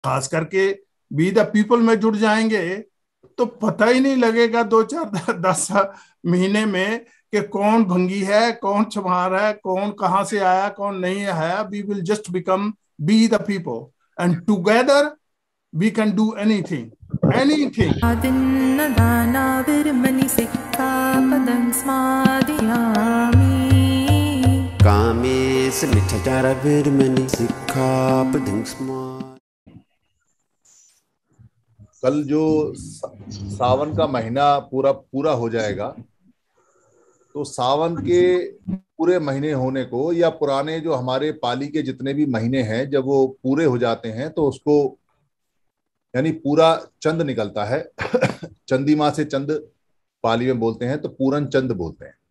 खास करके B the people में जुड़ जाएंगे तो पता ही नहीं लगेगा 2 4 10 महीने में कि कौन भंगी है, कौन चमार है, कौन कहाँ से आया, कौन नहीं आया। We will just become be the people and together we can do anything anything. आदिन्नदानाविर्मणि सिक्खापदं स्मादयामि। कामेश मिथ्याचारविर्मणि सिक्खापदं स्मादयामि। कल जो सावन का महीना पूरा पूरा हो जाएगा, तो सावन के पूरे महीने होने को, या पुराने जो हमारे पाली के जितने भी महीने हैं, जब वो पूरे हो जाते हैं तो उसको यानी पूरा चंद निकलता है चंदी माह से चंद पाली में बोलते हैं, तो पूरन चंद बोलते हैं।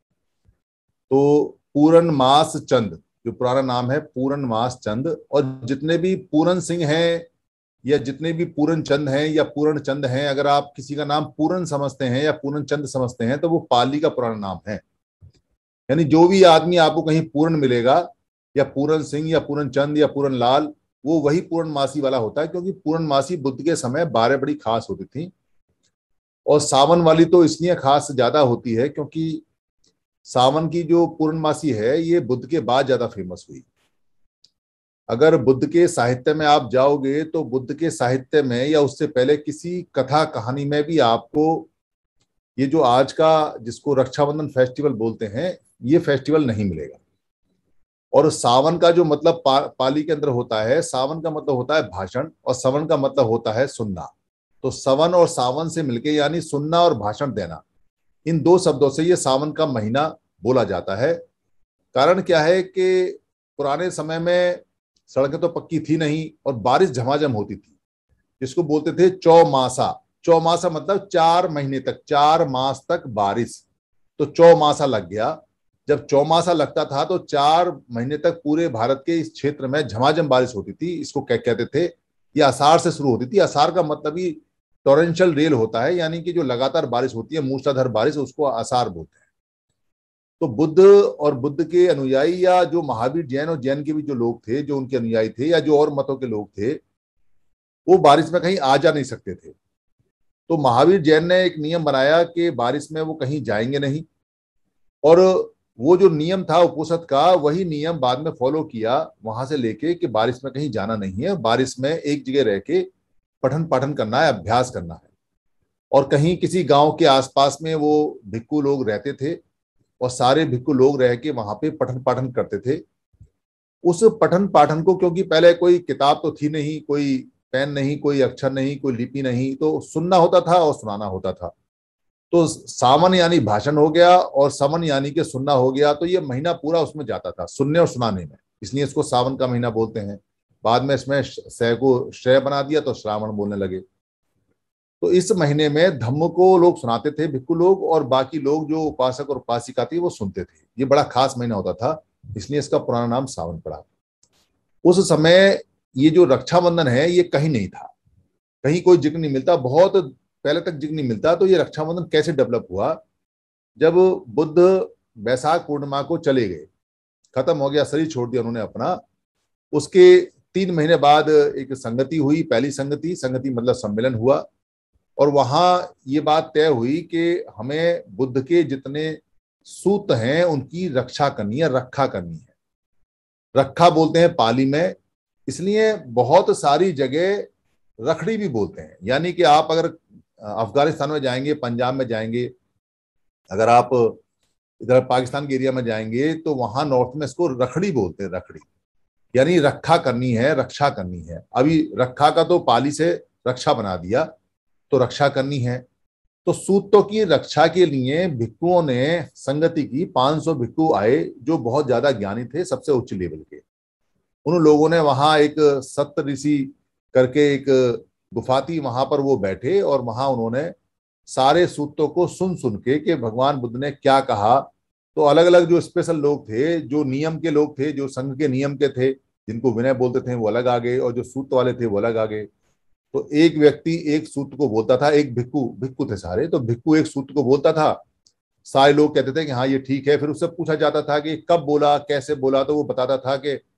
तो पूरन मास चंद जो पुराना नाम है, पूरन मास चंद। और जितने भी पूरन सिंह हैं या जितने भी पूरन चंद हैं या पूरन चंद हैं, अगर आप किसी का नाम पूरन समझते हैं या पूरन चंद समझते हैं तो वो पाली का पुराना नाम है। यानी जो भी आदमी आपको कहीं पूरन मिलेगा, या पूरन सिंह या पूरन चंद या पूरन लाल, वो वही पूर्णमासी वाला होता है, क्योंकि पूर्णमासी बुद्ध के समय 12 बड़ी खास होती थी। और सावन वाली तो इसलिए खास ज्यादा होती है क्योंकि सावन की जो पूर्णमासी है ये बुद्ध के बाद ज्यादा फेमस हुई। अगर बुद्ध के साहित्य में आप जाओगे तो बुद्ध के साहित्य में या उससे पहले किसी कथा कहानी में भी आपको ये जो आज का जिसको रक्षाबंधन फेस्टिवल बोलते हैं, ये फेस्टिवल नहीं मिलेगा। और सावन का जो मतलब पाली के अंदर होता है, सावन का मतलब होता है भाषण और सवन का मतलब होता है सुनना। तो सवन और सावन से मिलके यानी सुनना और भाषण देना, इन दो शब्दों से ये सावन का महीना बोला जाता है। कारण क्या है कि पुराने समय में सड़कें तो पक्की थी नहीं और बारिश झमाझम होती थी, जिसको बोलते थे चौमासा। चौमासा मतलब 4 महीने तक, 4 मास तक बारिश, तो चौमासा लग गया। जब चौमासा लगता था तो 4 महीने तक पूरे भारत के इस क्षेत्र में झमाझम बारिश होती थी। इसको क्या कहते थे, ये आषाढ़ से शुरू होती थी। आषाढ़ का मतलब ही टॉरेंशियल रेल होता है, यानी कि जो लगातार बारिश होती है, मूसलाधार बारिश, उसको आषाढ़ बोलते हैं। तो बुद्ध और बुद्ध के अनुयायी या जो महावीर जैन और जैन के भी जो लोग थे, जो उनके अनुयायी थे या जो और मतों के लोग थे, वो बारिश में कहीं आ जा नहीं सकते थे। तो महावीर जैन ने एक नियम बनाया कि बारिश में वो कहीं जाएंगे नहीं। और वो जो नियम था उपोषद का, वही नियम बाद में फॉलो किया वहां से लेके कि बारिश में कहीं जाना नहीं है, बारिश में एक जगह रह के पठन पाठन करना है, अभ्यास करना है। और कहीं किसी गांव के आसपास में वो भिक्खु लोग रहते थे और सारे भिक्खु लोग रह के वहां पे पठन पाठन करते थे। उस पठन पाठन को, क्योंकि पहले कोई किताब तो थी नहीं, कोई पेन नहीं, कोई अक्षर नहीं, कोई लिपि नहीं, तो सुनना होता था और सुनाना होता था। तो सावन यानी भाषण हो गया और समन यानी कि सुनना हो गया। तो ये महीना पूरा उसमें जाता था, सुनने और सुनाने में, इसलिए इसको सावन का महीना बोलते हैं। बाद में इसमें श को श्रेय बना दिया तो श्रावण बोलने लगे। तो इस महीने में धम्म को लोग सुनाते थे, भिक्खु लोग, और बाकी लोग जो उपासक और उपासिका थी वो सुनते थे। ये बड़ा खास महीना होता था, इसलिए इसका पुराना नाम सावन पड़ा। उस समय ये जो रक्षाबंधन है ये कहीं नहीं था, कहीं कोई जिक्र नहीं मिलता, बहुत पहले तक जिक्र नहीं मिलता। तो ये रक्षाबंधन कैसे डेवलप हुआ, जब बुद्ध वैशाख पूर्णिमा को चले गए, खत्म हो गया, शरीर छोड़ दिया उन्होंने अपना। उसके 3 महीने बाद एक संगति हुई, पहली संगति, संगति मतलब सम्मेलन हुआ। और वहां ये बात तय हुई कि हमें बुद्ध के जितने सूत हैं उनकी रक्षा करनी है, रक्षा करनी है। रक्षा बोलते हैं पाली में, इसलिए बहुत सारी जगह रखड़ी भी बोलते हैं। यानी कि आप अगर अफगानिस्तान में जाएंगे, पंजाब में जाएंगे, अगर आप इधर पाकिस्तान के एरिया में जाएंगे तो वहां नॉर्थ में इसको रखड़ी बोलते हैं। रखड़ी यानी रक्षा करनी है, रक्षा करनी है। अभी रक्षा का तो पाली से रक्षा बना दिया, तो रक्षा करनी है। तो सूतों की रक्षा के लिए भिक्षुओं ने संगति की। 500 भिक्षु आए जो बहुत ज्यादा ज्ञानी थे, सबसे उच्च लेवल के। उन लोगों ने वहां एक सप्त ऋषि करके एक गुफा थी, वहां पर वो बैठे और वहां उन्होंने सारे सूत्रों को सुन सुन के कि भगवान बुद्ध ने क्या कहा। तो अलग अलग जो स्पेशल लोग थे, जो नियम के लोग थे, जो संघ के नियम के थे, जिनको विनय बोलते थे, वो अलग आ गए, और जो सूत्र वाले थे वो अलग आ गए। तो एक व्यक्ति एक सूत्र को बोलता था, एक भिक्खु, भिक्खु थे सारे, तो भिक्खु एक सूत्र को बोलता था, सारे लोग कहते थे कि हाँ ये ठीक है। फिर उससे पूछा जाता था कि कब बोला, कैसे बोला, तो वो बताता था कि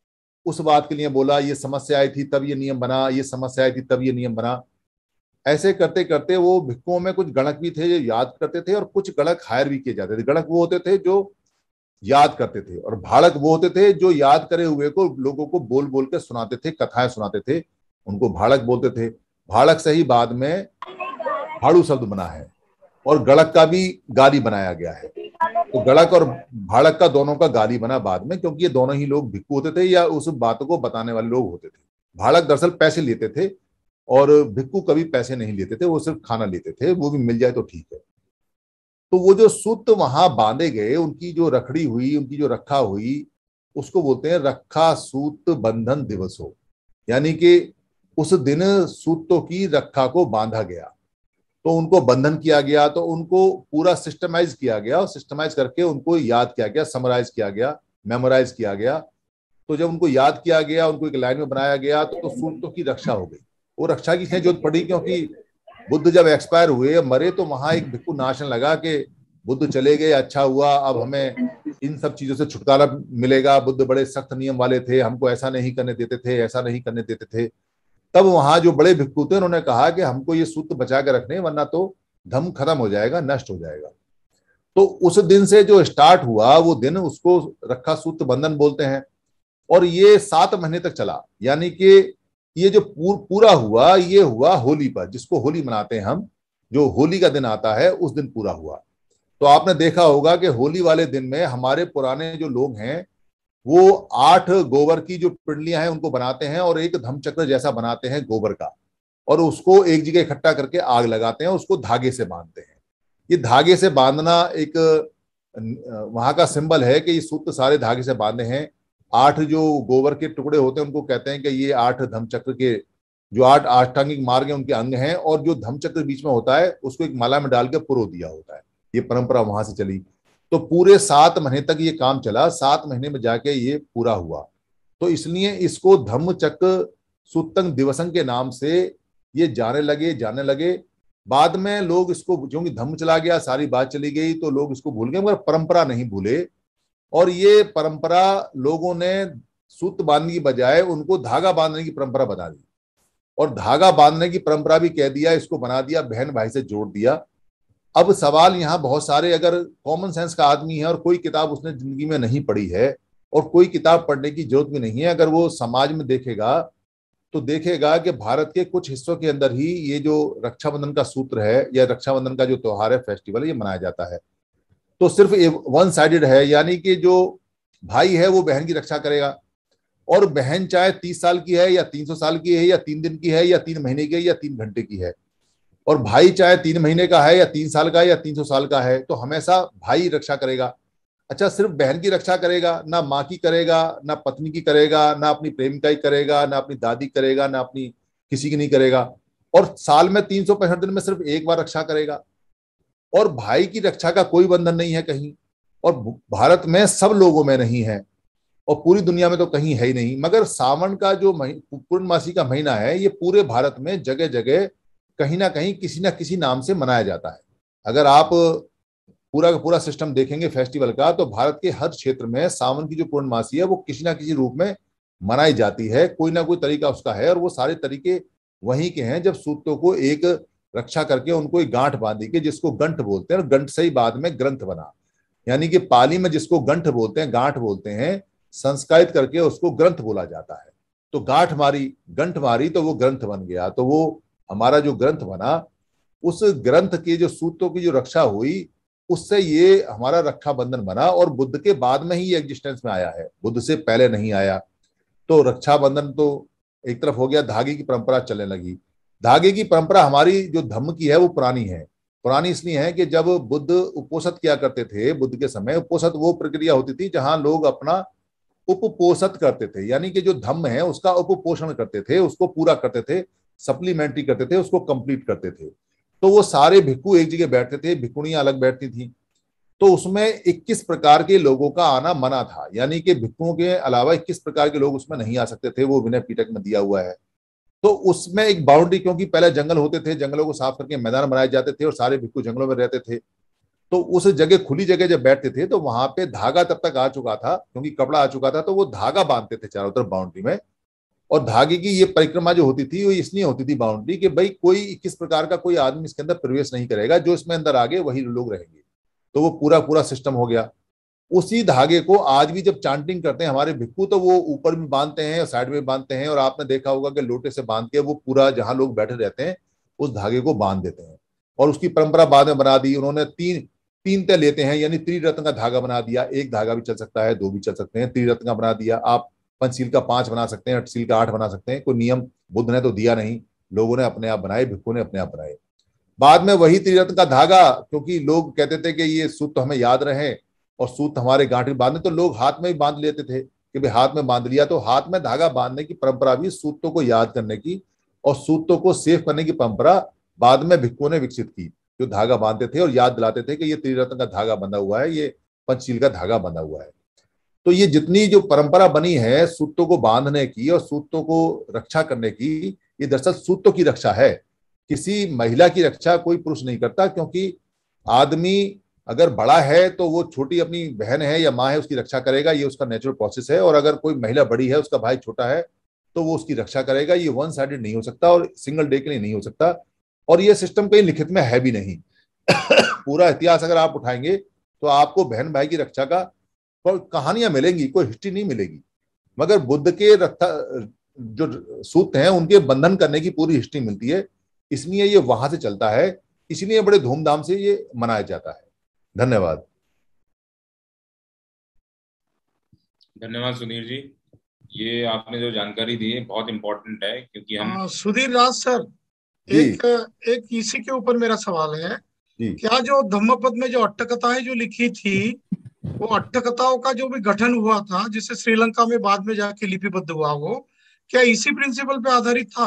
उस बात के लिए बोला, ये समस्या आई थी तब ये नियम बना, ये समस्या आई थी तब ये नियम बना। ऐसे करते करते वो भिक्षुओं में कुछ गणक भी थे जो याद करते थे, और कुछ गणक हायर भी किए जाते थे। गणक वो होते थे जो याद करते थे, और भाड़क वो होते थे जो याद करे हुए को लोगों को बोल बोल के सुनाते थे, कथाएं सुनाते थे, उनको भाड़क बोलते थे। भाड़क से ही बाद में भाड़ू शब्द बना है, और गणक का भी गाली बनाया गया है। तो गणक और भाड़क का दोनों का गाली बना बाद में, क्योंकि ये दोनों ही लोग भिक्षु होते थे या उस बात को बताने वाले लोग होते थे। भाड़क दरअसल पैसे लेते थे और भिक्षु कभी पैसे नहीं लेते थे, वो सिर्फ खाना लेते थे, वो भी मिल जाए तो ठीक है। तो वो जो सूत वहां बांधे गए, उनकी जो रखड़ी हुई, उनकी जो रखा हुई, उसको बोलते हैं रखा सूत बंधन दिवस हो, यानी कि उस दिन सूतों की रखा को बांधा गया, तो उनको बंधन किया गया, तो उनको पूरा सिस्टमाइज किया गया, और सिस्टमाइज करके उनको याद किया गया, समराइज किया गया, मेमोराइज किया गया। तो जब उनको याद किया गया, उनको एक लाइन में बनाया गया, तो सूतों की रक्षा हो गई। वो रक्षा की जरूरत पड़ी, क्योंकि बुद्ध जब एक्सपायर हुए, मरे, तो वहां एक भिक्षु नाचने लगा कि बुद्ध चले गए, अच्छा हुआ, अब हमें इन सब चीजों से छुटकारा मिलेगा, बुद्ध बड़े सख्त नियम वाले थे, हमको ऐसा नहीं करने देते थे, ऐसा नहीं करने देते थे। तब वहां जो बड़े भिक्षु थे उन्होंने कहा कि हमको ये सूत्र बचा के रखने, वरना तो धम्म खत्म हो जाएगा, नष्ट हो जाएगा। तो उस दिन से जो स्टार्ट हुआ वो दिन, उसको रखा सूत्र बंधन बोलते हैं, और ये 7 महीने तक चला। यानी कि ये जो पूरा हुआ, ये हुआ होली पर, जिसको होली मनाते हैं हम, जो होली का दिन आता है उस दिन पूरा हुआ। तो आपने देखा होगा कि होली वाले दिन में हमारे पुराने जो लोग हैं वो 8 गोबर की जो पिंडलियां हैं उनको बनाते हैं, और एक धम्मचक्र जैसा बनाते हैं गोबर का, और उसको एक जगह इकट्ठा करके आग लगाते हैं, उसको धागे से बांधते हैं। ये धागे से बांधना एक वहां का सिंबल है कि ये सूत्र सारे धागे से बांधे हैं। 8 जो गोबर के टुकड़े होते हैं उनको कहते हैं कि ये 8 धम्मचक्र के जो 8 अष्टांगिक मार्ग है उनके अंग हैं, और जो धम्मचक्र बीच में होता है उसको एक माला में डाल के पुरो दिया होता है। ये परंपरा वहां से चली। तो पूरे 7 महीने तक ये काम चला, 7 महीने में जाके ये पूरा हुआ। तो इसलिए इसको धम्मचक्र सूतंग दिवसंग के नाम से ये जाने लगे। बाद में लोग इसको, क्योंकि धम्म चला गया, सारी बात चली गई, तो लोग इसको भूल गए, मगर परंपरा नहीं भूले। और ये परंपरा लोगों ने सूत बांधने की बजाय उनको धागा बांधने की परंपरा बना दी, और धागा बांधने की परंपरा भी कह दिया, इसको बना दिया, बहन भाई से जोड़ दिया। अब सवाल यहाँ बहुत सारे, अगर कॉमन सेंस का आदमी है और कोई किताब उसने जिंदगी में नहीं पढ़ी है, और कोई किताब पढ़ने की जरूरत भी नहीं है, अगर वो समाज में देखेगा तो देखेगा कि भारत के कुछ हिस्सों के अंदर ही ये जो रक्षाबंधन का सूत्र है, या रक्षाबंधन का जो त्योहार है, फेस्टिवल है, ये मनाया जाता है। तो सिर्फ वन साइडेड है, यानी कि जो भाई है वो बहन की रक्षा करेगा, और बहन चाहे 30 साल की है या 300 साल की है या 3 दिन की है या 3 महीने की है या 3 घंटे की है, और भाई चाहे 3 महीने का है या 3 साल का है या 300 साल का है, तो हमेशा भाई रक्षा करेगा। अच्छा, सिर्फ बहन की रक्षा करेगा, ना माँ की करेगा, ना पत्नी की करेगा, ना अपनी प्रेमिका की करेगा, ना अपनी दादी करेगा, ना अपनी किसी की नहीं करेगा, और साल में 365 दिन में सिर्फ एक बार रक्षा करेगा। और भाई की रक्षा का कोई बंधन नहीं है कहीं, और भारत में सब लोगों में नहीं है, और पूरी दुनिया में तो कहीं है ही नहीं। मगर सावन का जो पूर्णमासी का महीना है, ये पूरे भारत में जगह जगह कहीं ना कहीं किसी ना किसी नाम से मनाया जाता है। अगर आप पूरा का पूरा सिस्टम देखेंगे फेस्टिवल का, तो भारत के हर क्षेत्र में सावन की जो पूर्णमासी है वो किसी ना किसी रूप में मनाई जाती है, कोई ना कोई तरीका उसका है, और वो सारे तरीके वहीं के हैं। जब सूतों को एक रक्षा करके उनको एक गांठ बांधी के, जिसको गंठ बोलते हैं, और गंठ से ही बाद में ग्रंथ बना, यानी कि पाली में जिसको गंठ बोलते हैं, गांठ बोलते हैं, संस्कृत करके उसको ग्रंथ बोला जाता है। तो गांठ मारी, गंठ मारी, तो वो ग्रंथ बन गया। तो वो हमारा जो ग्रंथ बना, उस ग्रंथ के जो सूत्रों की जो रक्षा हुई, उससे ये हमारा रक्षाबंधन बना। और बुद्ध के बाद में ही ये एग्जिस्टेंस में आया है, बुद्ध से पहले नहीं आया। तो रक्षाबंधन तो एक तरफ हो गया, धागे की परंपरा चलने लगी। धागे की परंपरा हमारी जो धम्म की है वो पुरानी है। पुरानी इसलिए है कि जब बुद्ध उपोषित किया करते थे, बुद्ध के समय उपोषित वो प्रक्रिया होती थी जहां लोग अपना उपपोषित करते थे, यानी कि जो धम्म है उसका उपपोषण करते थे, उसको पूरा करते थे, सप्लीमेंट्री करते थे, उसको कंप्लीट करते थे। तो वो सारे भिक्षु एक जगह बैठते थे, भिक्षुणियां अलग बैठती थी। तो उसमें 21 प्रकार के लोगों का आना मना था, यानी कि भिक्षुओं के अलावा 21 प्रकार के लोग उसमें नहीं आ सकते थे, वो विनय पिटक में दिया हुआ है। तो उसमें एक बाउंड्री, क्योंकि पहले जंगल होते थे, जंगलों को साफ करके मैदान बनाए जाते थे और सारे भिक्षु जंगलों में रहते थे। तो उस जगह, खुली जगह जब बैठते थे तो वहां पे धागा तब तक आ चुका था, क्योंकि कपड़ा आ चुका था, तो वो धागा बांधते थे चारों तरफ बाउंड्री में। और धागे की ये परिक्रमा जो होती थी वो इसलिए होती थी बाउंड्री, कि भाई कोई किस प्रकार का कोई आदमी इसके अंदर प्रवेश नहीं करेगा, जो इसमें अंदर आगे वही लोग रहेंगे। तो वो पूरा पूरा सिस्टम हो गया। उसी धागे को आज भी जब चांटिंग करते हैं हमारे भिक्खु, तो वो ऊपर भी बांधते हैं और साइड में बांधते हैं, और आपने देखा होगा कि लोटे से बांध के वो पूरा जहां लोग बैठे रहते हैं उस धागे को बांध देते हैं। और उसकी परंपरा बाद में बना दी उन्होंने, तीन तीन तय लेते हैं, यानी त्रिरत्न का धागा बना दिया। एक धागा भी चल सकता है, दो भी चल सकते हैं, त्रिरत्न का बना दिया। आप पंचशील का 5 बना सकते हैं, अठशील का 8 बना सकते हैं। कोई नियम बुद्ध ने तो दिया नहीं, लोगों ने अपने आप बनाए, भिक्खु ने अपने आप बनाए। बाद में वही त्रिरत्न का धागा, क्योंकि लोग कहते थे कि ये सूत्र हमें याद रहे और सूत्र हमारे गांठ में बांधे, तो लोग हाथ में भी बांध लेते थे कि भाई हाथ में बांध लिया। तो हाथ में धागा बांधने की परंपरा भी सूत्रों को याद करने की और सूत्रों को सेव करने की परंपरा बाद में भिक्खुओं ने विकसित की, जो धागा बांधते थे और याद दिलाते थे कि ये त्रिरत्न का धागा बंधा हुआ है, ये पंचशील का धागा बंधा हुआ है। तो ये जितनी जो परंपरा बनी है सूत्रों को बांधने की और सूत्रों को रक्षा करने की, ये दरअसल सूत्रों की रक्षा है। किसी महिला की रक्षा कोई पुरुष नहीं करता, क्योंकि आदमी अगर बड़ा है तो वो छोटी अपनी बहन है या माँ है उसकी रक्षा करेगा, ये उसका नेचुरल प्रोसेस है। और अगर कोई महिला बड़ी है, उसका भाई छोटा है, तो वो उसकी रक्षा करेगा। ये वन साइडेड नहीं हो सकता और सिंगल डे के लिए नहीं हो सकता, और ये सिस्टम कहीं लिखित में है भी नहीं। पूरा इतिहास अगर आप उठाएंगे तो आपको बहन भाई की रक्षा का कहानियां मिलेंगी, कोई हिस्ट्री नहीं मिलेगी। मगर बुद्ध के जो सूत्र हैं उनके बंधन करने की पूरी हिस्ट्री मिलती है, इसलिए ये वहां से चलता है, इसलिए बड़े धूमधाम से ये मनाया जाता है। धन्यवाद। धन्यवाद सुधीर जी, ये आपने जो जानकारी दी है बहुत इम्पोर्टेंट है, क्योंकि हम सुधीर राज सर, एक इसी के ऊपर मेरा सवाल है, क्या जो धम्मपद में जो अट्टकथाएं जो लिखी थी, वो अट्टकथाओं का जो भी गठन हुआ था जिससे श्रीलंका में बाद में जाके लिपिबद्ध हुआ, वो क्या इसी प्रिंसिपल पे आधारित था?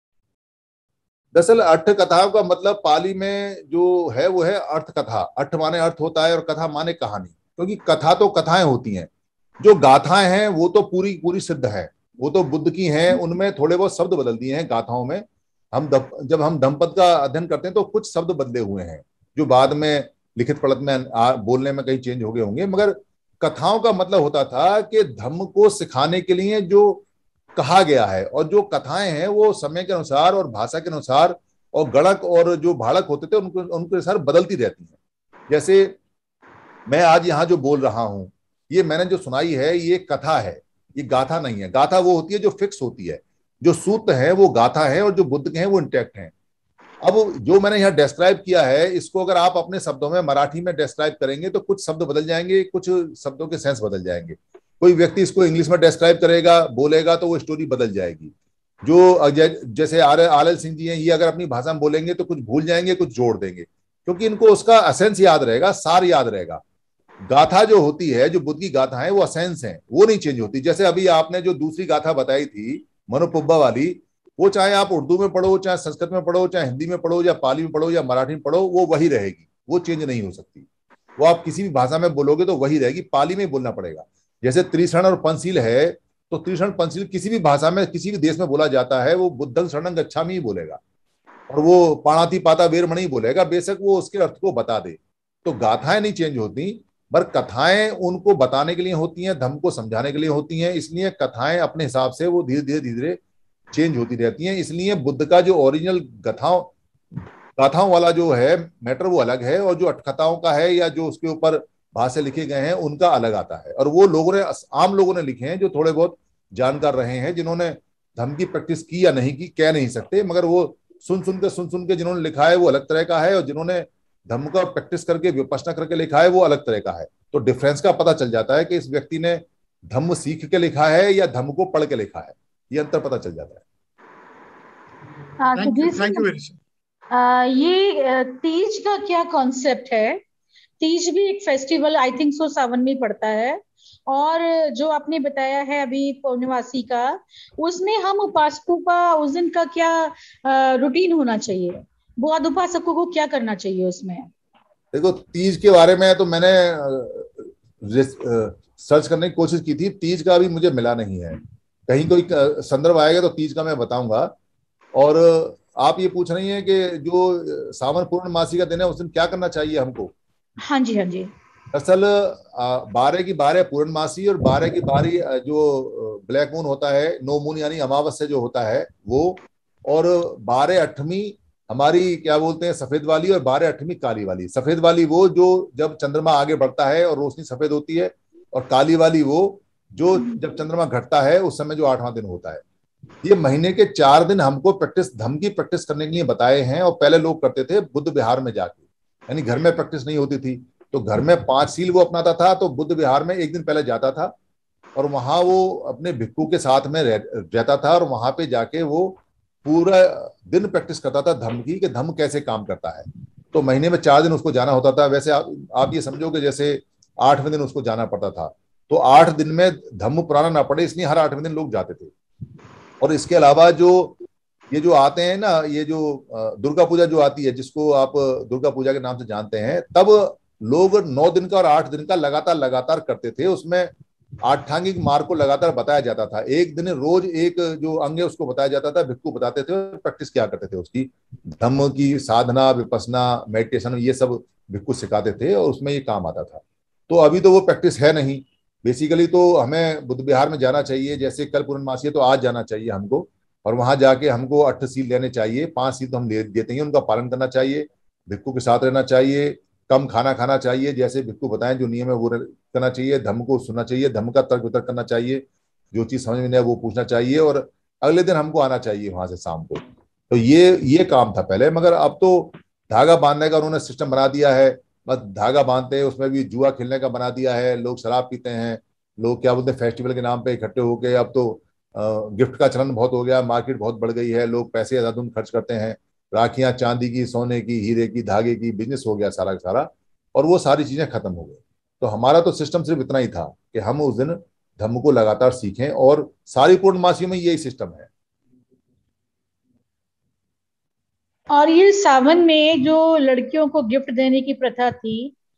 दरअसल अट्ठ कथाओं का मतलब पाली में जो है वो है अर्थ कथा। अट्ठ माने अर्थ होता है और कथा माने कहानी, क्योंकि कथा तो कथाएं होती हैं। जो गाथाएं हैं वो तो पूरी पूरी सिद्ध है, वो तो बुद्ध की हैं। उनमें थोड़े बहुत शब्द बदल दिए हैं गाथाओं में। जब हम धम्मपद का अध्ययन करते हैं तो कुछ शब्द बदले हुए हैं, जो बाद में लिखित पढ़त में बोलने में कहीं चेंज हो गए होंगे। मगर कथाओं का मतलब होता था कि धम्म को सिखाने के लिए जो कहा गया है, और जो कथाएं हैं वो समय के अनुसार और भाषा के अनुसार और गणक और जो भाड़क होते थे उनके अनुसार बदलती रहती हैं। जैसे मैं आज यहाँ जो बोल रहा हूँ, ये मैंने जो सुनाई है ये कथा है, ये गाथा नहीं है। गाथा वो होती है जो फिक्स होती है, जो सूत्र है वो गाथा है, और जो बुद्ध के हैं वो इंटैक्ट हैं। अब जो मैंने यहाँ डिस्क्राइब किया है, इसको अगर आप अपने शब्दों में मराठी में डिस्क्राइब करेंगे तो कुछ शब्द बदल जाएंगे, कुछ शब्दों के सेंस बदल जाएंगे। कोई व्यक्ति इसको इंग्लिश में डिस्क्राइब करेगा, बोलेगा, तो वो स्टोरी बदल जाएगी। जो जैसे RL सिंह जी हैं, ये अगर अपनी भाषा में बोलेंगे तो कुछ भूल जाएंगे, कुछ जोड़ देंगे, क्योंकि इनको उसका असेंस याद रहेगा, सार याद रहेगा। गाथा जो होती है, जो बुद्ध की गाथा है, वो असेंस है, वो नहीं चेंज होती। जैसे अभी आपने जो दूसरी गाथा बताई थी मनोपुब्बा वाली, वो चाहे आप उर्दू में पढ़ो, चाहे संस्कृत में पढ़ो, चाहे हिंदी में पढ़ो, या पाली में पढ़ो, या मराठी में पढ़ो, वो वही रहेगी, वो चेंज नहीं हो सकती। वो आप किसी भी भाषा में बोलोगे तो वही रहेगी, पाली में बोलना पड़ेगा। जैसे त्रिशरण और पंचशील है, तो त्रिशरण पंचशील किसी भी भाषा में किसी भी देश में बोला जाता है, वो बुद्धं शरणं गच्छामि ही बोलेगा, और वो पाणाति पाता वेरमणि बोलेगा, बेशक वो उसके अर्थ को बता दे। तो गाथाएं नहीं चेंज होती, पर कथाएं उनको बताने के लिए होती हैं, धम्म को समझाने के लिए होती हैं। इसलिए कथाएं अपने हिसाब से वो धीरे धीरे चेंज होती रहती हैं। इसलिए बुद्ध का जो ओरिजिनल गाथाओं वाला जो है मैटर वो अलग है, और जो अटकथाओं का है या जो उसके ऊपर भाषा लिखे गए हैं उनका अलग आता है। और वो लोगों ने, आम लोगों ने लिखे हैं, जो थोड़े बहुत जानकार रहे हैं, जिन्होंने धम्म की प्रैक्टिस की या नहीं की कह नहीं सकते, मगर वो सुन सुन के जिन्होंने लिखा है वो अलग तरह का है, और जिन्होंने धम्म का प्रैक्टिस करके विपश्यना करके लिखा है वो अलग तरह का है। तो डिफरेंस का पता चल जाता है कि इस व्यक्ति ने धम्म सीख के लिखा है या धम्म को पढ़ के लिखा है, ये अंतर पता चल जाता है। Thank you very much. ये तीज का क्या कॉन्सेप्ट है? तीज भी एक फेस्टिवल आई थिंक सो सावन में पड़ता है, और जो आपने बताया है अभी पूर्णवासी का, उसमें हम उपासकों का उस दिन का क्या रूटीन होना चाहिए? बौद्ध उपासकों को क्या करना चाहिए उसमें? देखो, तीज के बारे में तो मैंने सर्च करने की कोशिश की थी, तीज का अभी मुझे मिला नहीं है। कहीं कोई संदर्भ आएगा तो तीज का मैं बताऊंगा। और आप ये पूछ रही हैं कि जो सावन पूर्णमासी का दिन है उस दिन क्या करना चाहिए हमको? हाँ जी, हाँ जी। दरअसल 12 की 12 पूर्णमासी और 12 की 12 जो ब्लैक मून होता है, नो मून यानी अमावस्या जो होता है वो, और 12 अठवीं हमारी क्या बोलते हैं सफेद वाली, और 12 अठवीं काली वाली। सफेद वाली वो जो जब चंद्रमा आगे बढ़ता है और रोशनी सफेद होती है, और काली वाली वो जो जब चंद्रमा घटता है उस समय जो 8वां दिन होता है। ये महीने के 4 दिन हमको प्रैक्टिस, धम की प्रैक्टिस करने के लिए बताए हैं। और पहले लोग करते थे बुद्ध विहार में जाके, यानी घर में प्रैक्टिस नहीं होती थी, तो घर में 5 सील वो अपनाता था, तो बुद्ध विहार में एक दिन पहले जाता था और वहां वो अपने भिक्खु के साथ में रहता था, और वहां पे जाके वो पूरा दिन प्रैक्टिस करता था धम्म की, कि धम्म कैसे काम करता है। तो महीने में 4 दिन उसको जाना होता था। वैसे आप ये समझो कि जैसे 8वें दिन उसको जाना पड़ता था, तो 8 दिन में धम्म पुराना ना पड़े, इसलिए हर 8वें दिन लोग जाते थे। और इसके अलावा जो ये जो आते हैं ना, ये जो दुर्गा पूजा जो आती है, जिसको आप दुर्गा पूजा के नाम से जानते हैं, तब लोग 9 दिन का और 8 दिन का लगातार लगातार करते थे। उसमें आठांगिक मार्ग को लगातार बताया जाता था। एक दिन रोज एक जो अंग है उसको बताया जाता था, भिक्खु बताते थे और प्रैक्टिस क्या करते थे उसकी, धम्म की साधना, विपसना, मेडिटेशन, ये सब भिक्खु सिखाते थे और उसमें ये काम आता था। तो अभी तो वो प्रैक्टिस है नहीं। बेसिकली तो हमें बुद्ध विहार में जाना चाहिए, जैसे कल पूर्णमासी है तो आज जाना चाहिए हमको, और वहां जाके हमको 8 सील लेने चाहिए। 5 सील तो हम देते हैं, उनका पालन करना चाहिए, भिक्खु के साथ रहना चाहिए, कम खाना खाना चाहिए, जैसे भिक्खु बताएं जो नियम है वो करना चाहिए, धम्म को सुनना चाहिए, धम्म का तर्क वितर्क करना चाहिए, जो चीज समझ में नहीं है वो पूछना चाहिए, और अगले दिन हमको आना चाहिए वहां से शाम को। तो ये काम था पहले, मगर अब तो धागा बांधने का उन्होंने सिस्टम बना दिया है। बस धागा बांधते हैं, उसमें भी जुआ खेलने का बना दिया है, लोग शराब पीते हैं, लोग क्या बोलते हैं फेस्टिवल के नाम पे इकट्ठे होके। अब तो गिफ्ट का चलन बहुत हो गया, मार्केट बहुत बढ़ गई है, लोग पैसे अंधाधुंध खर्च करते हैं, राखियां चांदी की, सोने की, हीरे की, धागे की, बिजनेस हो गया सारा का सारा, और वो सारी चीजें खत्म हो गई। तो हमारा तो सिस्टम सिर्फ इतना ही था कि हम उस दिन धम्म को लगातार सीखें, और सारी पूर्णमासियों में यही सिस्टम है। और ये सावन में जो लड़कियों को गिफ्ट देने की प्रथा थी,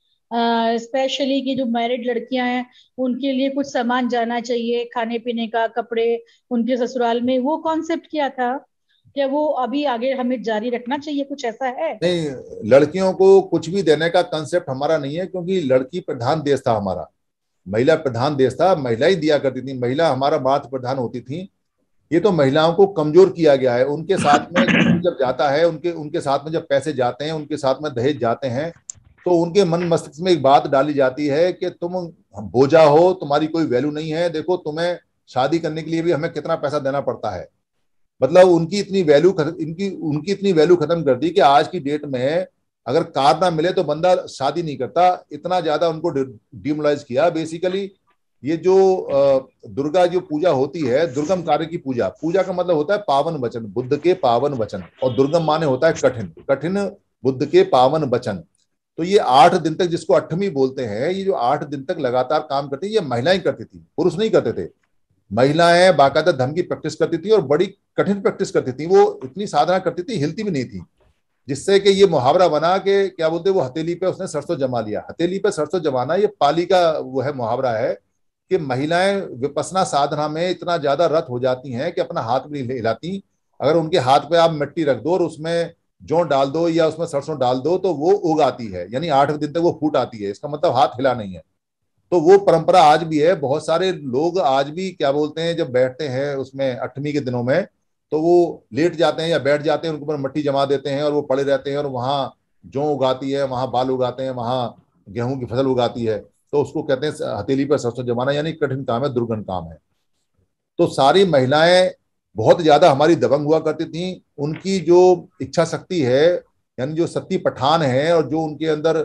स्पेशली कि जो मैरिड लड़कियां हैं उनके लिए कुछ सामान जाना चाहिए, खाने पीने का, कपड़े उनके ससुराल में, वो कॉन्सेप्ट क्या था? क्या वो अभी आगे हमें जारी रखना चाहिए, कुछ ऐसा है? नहीं, लड़कियों को कुछ भी देने का कंसेप्ट हमारा नहीं है, क्योंकि लड़की प्रधान देश था हमारा, महिला प्रधान देश था, महिला ही दिया करती थी, महिला हमारा मातृ प्रधान होती थी। ये तो महिलाओं को कमजोर किया गया है। उनके साथ में जब जाता है, उनके उनके साथ में जब पैसे जाते हैं, उनके साथ में दहेज जाते हैं, तो उनके मन मस्तिष्क में एक बात डाली जाती है कि तुम बोझा हो, तुम्हारी कोई वैल्यू नहीं है, देखो तुम्हें शादी करने के लिए भी हमें कितना पैसा देना पड़ता है। मतलब उनकी इतनी वैल्यू उनकी इतनी वैल्यू खत्म कर दी कि आज की डेट में अगर कार ना मिले तो बंदा शादी नहीं करता, इतना ज्यादा उनको डिमोलाइज किया। बेसिकली ये जो दुर्गा जो पूजा होती है, दुर्गम कार्य की पूजा, पूजा का मतलब होता है पावन वचन, बुद्ध के पावन वचन, और दुर्गम माने होता है कठिन, कठिन बुद्ध के पावन वचन। तो ये 8 दिन तक, जिसको अठवीं बोलते हैं, ये जो 8 दिन तक लगातार काम करती है, ये महिलाएं करती थी, पुरुष नहीं करते थे। महिलाएं बाकायदा धम्म की प्रैक्टिस करती थी और बड़ी कठिन प्रैक्टिस करती थी। वो इतनी साधना करती थी, हिलती भी नहीं थी, जिससे कि ये मुहावरा बना के क्या बोलते, वो हथेली पे उसने सरसों जमा लिया। हथेली पे सरसों जमाना ये पाली का वो है मुहावरा है, कि महिलाएं विपसना साधना में इतना ज्यादा रत हो जाती हैं कि अपना हाथ भी नहीं हिलाती। अगर उनके हाथ पे आप मिट्टी रख दो और उसमें जौ डाल दो या उसमें सरसों डाल दो तो वो उग आती है, यानी 8वें दिन तक वो फूट आती है, इसका मतलब हाथ हिला नहीं है। तो वो परंपरा आज भी है। बहुत सारे लोग आज भी क्या बोलते हैं, जब बैठते हैं उसमें अठवीं के दिनों में, तो वो लेट जाते हैं या बैठ जाते हैं, उनके ऊपर मिट्टी जमा देते हैं और वो पड़े रहते हैं, और वहां जौ उगाती है, वहां बाल उगाते हैं, वहां गेहूं की फसल उगाती है। तो उसको कहते हैं हथेली पर सरसों जमाना, यानी कठिन काम है, दुर्गम काम है। तो सारी महिलाएं बहुत ज्यादा हमारी दबंग हुआ करती थी। उनकी जो इच्छा शक्ति है, यानी जो सती पठान है, और जो उनके अंदर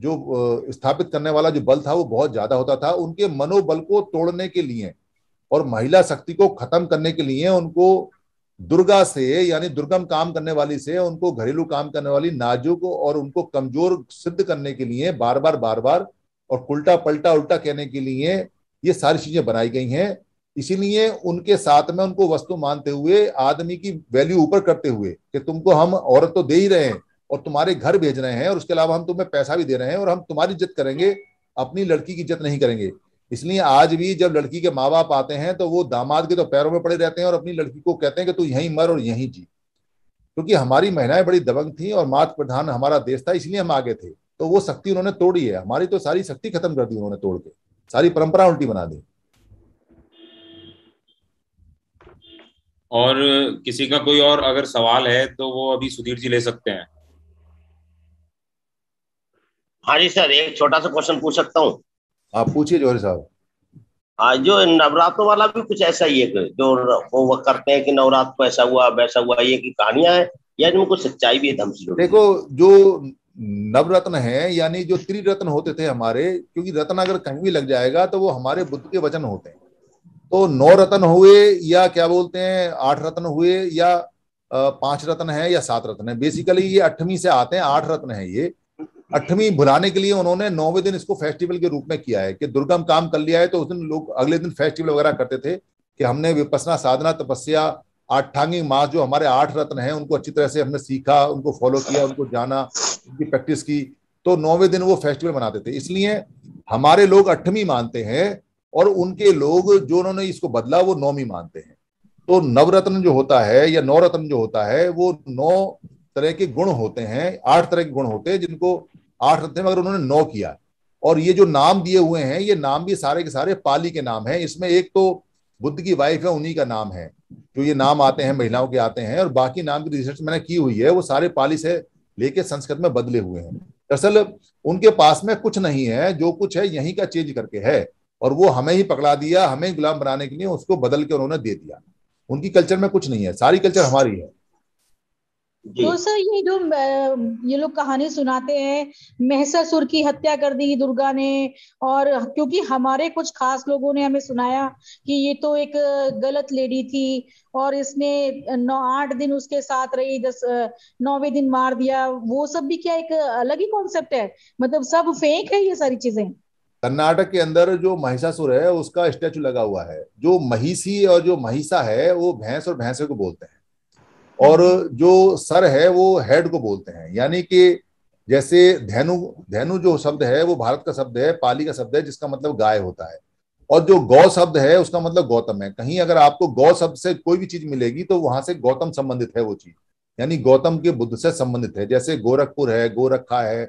जो स्थापित करने वाला जो बल था वो बहुत ज्यादा होता था। उनके मनोबल को तोड़ने के लिए और महिला शक्ति को खत्म करने के लिए उनको दुर्गा से, यानी दुर्गम काम करने वाली से, उनको घरेलू काम करने वाली नाजुक और उनको कमजोर सिद्ध करने के लिए बार बार और उल्टा पलटा उल्टा कहने के लिए ये सारी चीजें बनाई गई हैं। इसीलिए उनके साथ में उनको वस्तु मानते हुए, आदमी की वैल्यू ऊपर करते हुए, कि तुमको हम औरत तो दे ही रहे हैं और तुम्हारे घर भेज रहे हैं, और उसके अलावा हम तुम्हें पैसा भी दे रहे हैं, और हम तुम्हारी इज्जत करेंगे, अपनी लड़की की इज्जत नहीं करेंगे। इसलिए आज भी जब लड़की के माँ बाप आते हैं तो वो दामाद के तो पैरों में पड़े रहते हैं और अपनी लड़की को कहते हैं कि तू यहीं मर और यहीं जी। क्योंकि हमारी महिलाएं बड़ी दबंग थी और मातृ प्रधान हमारा देश था, इसलिए हम आगे थे। तो वो शक्ति उन्होंने तोड़ी है। हमारी तो सारी शक्ति खत्म कर दी उन्होंने तोड़ के, सारी परंपरा उल्टी बना दी। और किसी का कोई और अगर सवाल है तो वो अभी सुधीर जी ले सकते हैं। हाँ जी सर, एक छोटा सा क्वेश्चन पूछ सकता हूँ? आप पूछिए जौहरी साहब। हाँ, जो नवरात्र वाला भी कुछ ऐसा ही है कि जो वो करते हैं कि नवरात्र को ऐसा हुआ वैसा हुआ, ये की कहानियां है या इनमें कुछ सच्चाई भी है धर्म से जुड़ी? देखो, जो नवरत्न है यानी जो त्रिरत्न होते थे हमारे, क्योंकि रत्न अगर कहीं भी लग जाएगा तो वो हमारे बुद्ध के वचन होते हैं। तो 9 रत्न हुए या क्या बोलते हैं 8 रत्न हुए या 5 रत्न है या 7 रत्न है, बेसिकली ये 8वीं से आते हैं। 8 रत्न है ये। 8वीं भुलाने के लिए उन्होंने 9वें दिन इसको फेस्टिवल के रूप में किया है कि दुर्गम काम कर लिया है तो उस दिन लोग अगले दिन फेस्टिवल वगैरह करते थे कि हमने विपस्सना, साधना, तपस्या, आठांगिक मास जो हमारे 8 रत्न हैं उनको अच्छी तरह से हमने सीखा, उनको फॉलो किया, उनको जाना, उनकी प्रैक्टिस की, तो 9वें दिन वो फेस्टिवल मनाते थे। इसलिए हमारे लोग 8वीं मानते हैं और उनके लोग जो उन्होंने इसको बदला वो 9वीं मानते हैं। तो नवरत्न जो होता है या 9 रत्न जो होता है वो 9 तरह के गुण होते हैं, 8 तरह के गुण होते हैं जिनको 8 रत्न में अगर उन्होंने 9 किया। और ये जो नाम दिए हुए हैं ये नाम भी सारे के सारे पाली के नाम हैं। इसमें एक तो बुद्ध की वाइफ है उन्हीं का नाम है जो ये नाम आते हैं, महिलाओं के आते हैं, और बाकी नाम की रिसर्च मैंने की हुई है वो सारे पाली से लेके संस्कृत में बदले हुए हैं। दरअसल उनके पास में कुछ नहीं है, जो कुछ है यहीं का चेंज करके है और वो हमें ही पकड़ा दिया, हमें गुलाम बनाने के लिए उसको बदल के उन्होंने दे दिया। उनकी कल्चर में कुछ नहीं है, सारी कल्चर हमारी है। तो सर ये जो ये लोग कहानी सुनाते हैं महिषासुर की हत्या कर दी दुर्गा ने, और क्योंकि हमारे कुछ खास लोगों ने हमें सुनाया कि ये तो एक गलत लेडी थी और इसने 8 दिन उसके साथ रही, 9वें दिन मार दिया, वो सब भी क्या एक अलग ही कॉन्सेप्ट है? मतलब सब फेक है ये सारी चीजें? कर्नाटक के अंदर जो महिषासुर है उसका स्टैचू लगा हुआ है। जो महिषी और जो महिषा है वो भैंस और भैंसे को बोलते हैं, और जो सर है वो हेड को बोलते हैं। यानी कि जैसे धेनु, धेनु जो शब्द है वो भारत का शब्द है, पाली का शब्द है जिसका मतलब गाय होता है, और जो गौ शब्द है उसका मतलब गौतम है। कहीं अगर आपको गौ शब्द से कोई भी चीज मिलेगी तो वहां से गौतम संबंधित है वो चीज, यानी गौतम के बुद्ध से संबंधित है। जैसे गोरखपुर है, गोरखा है,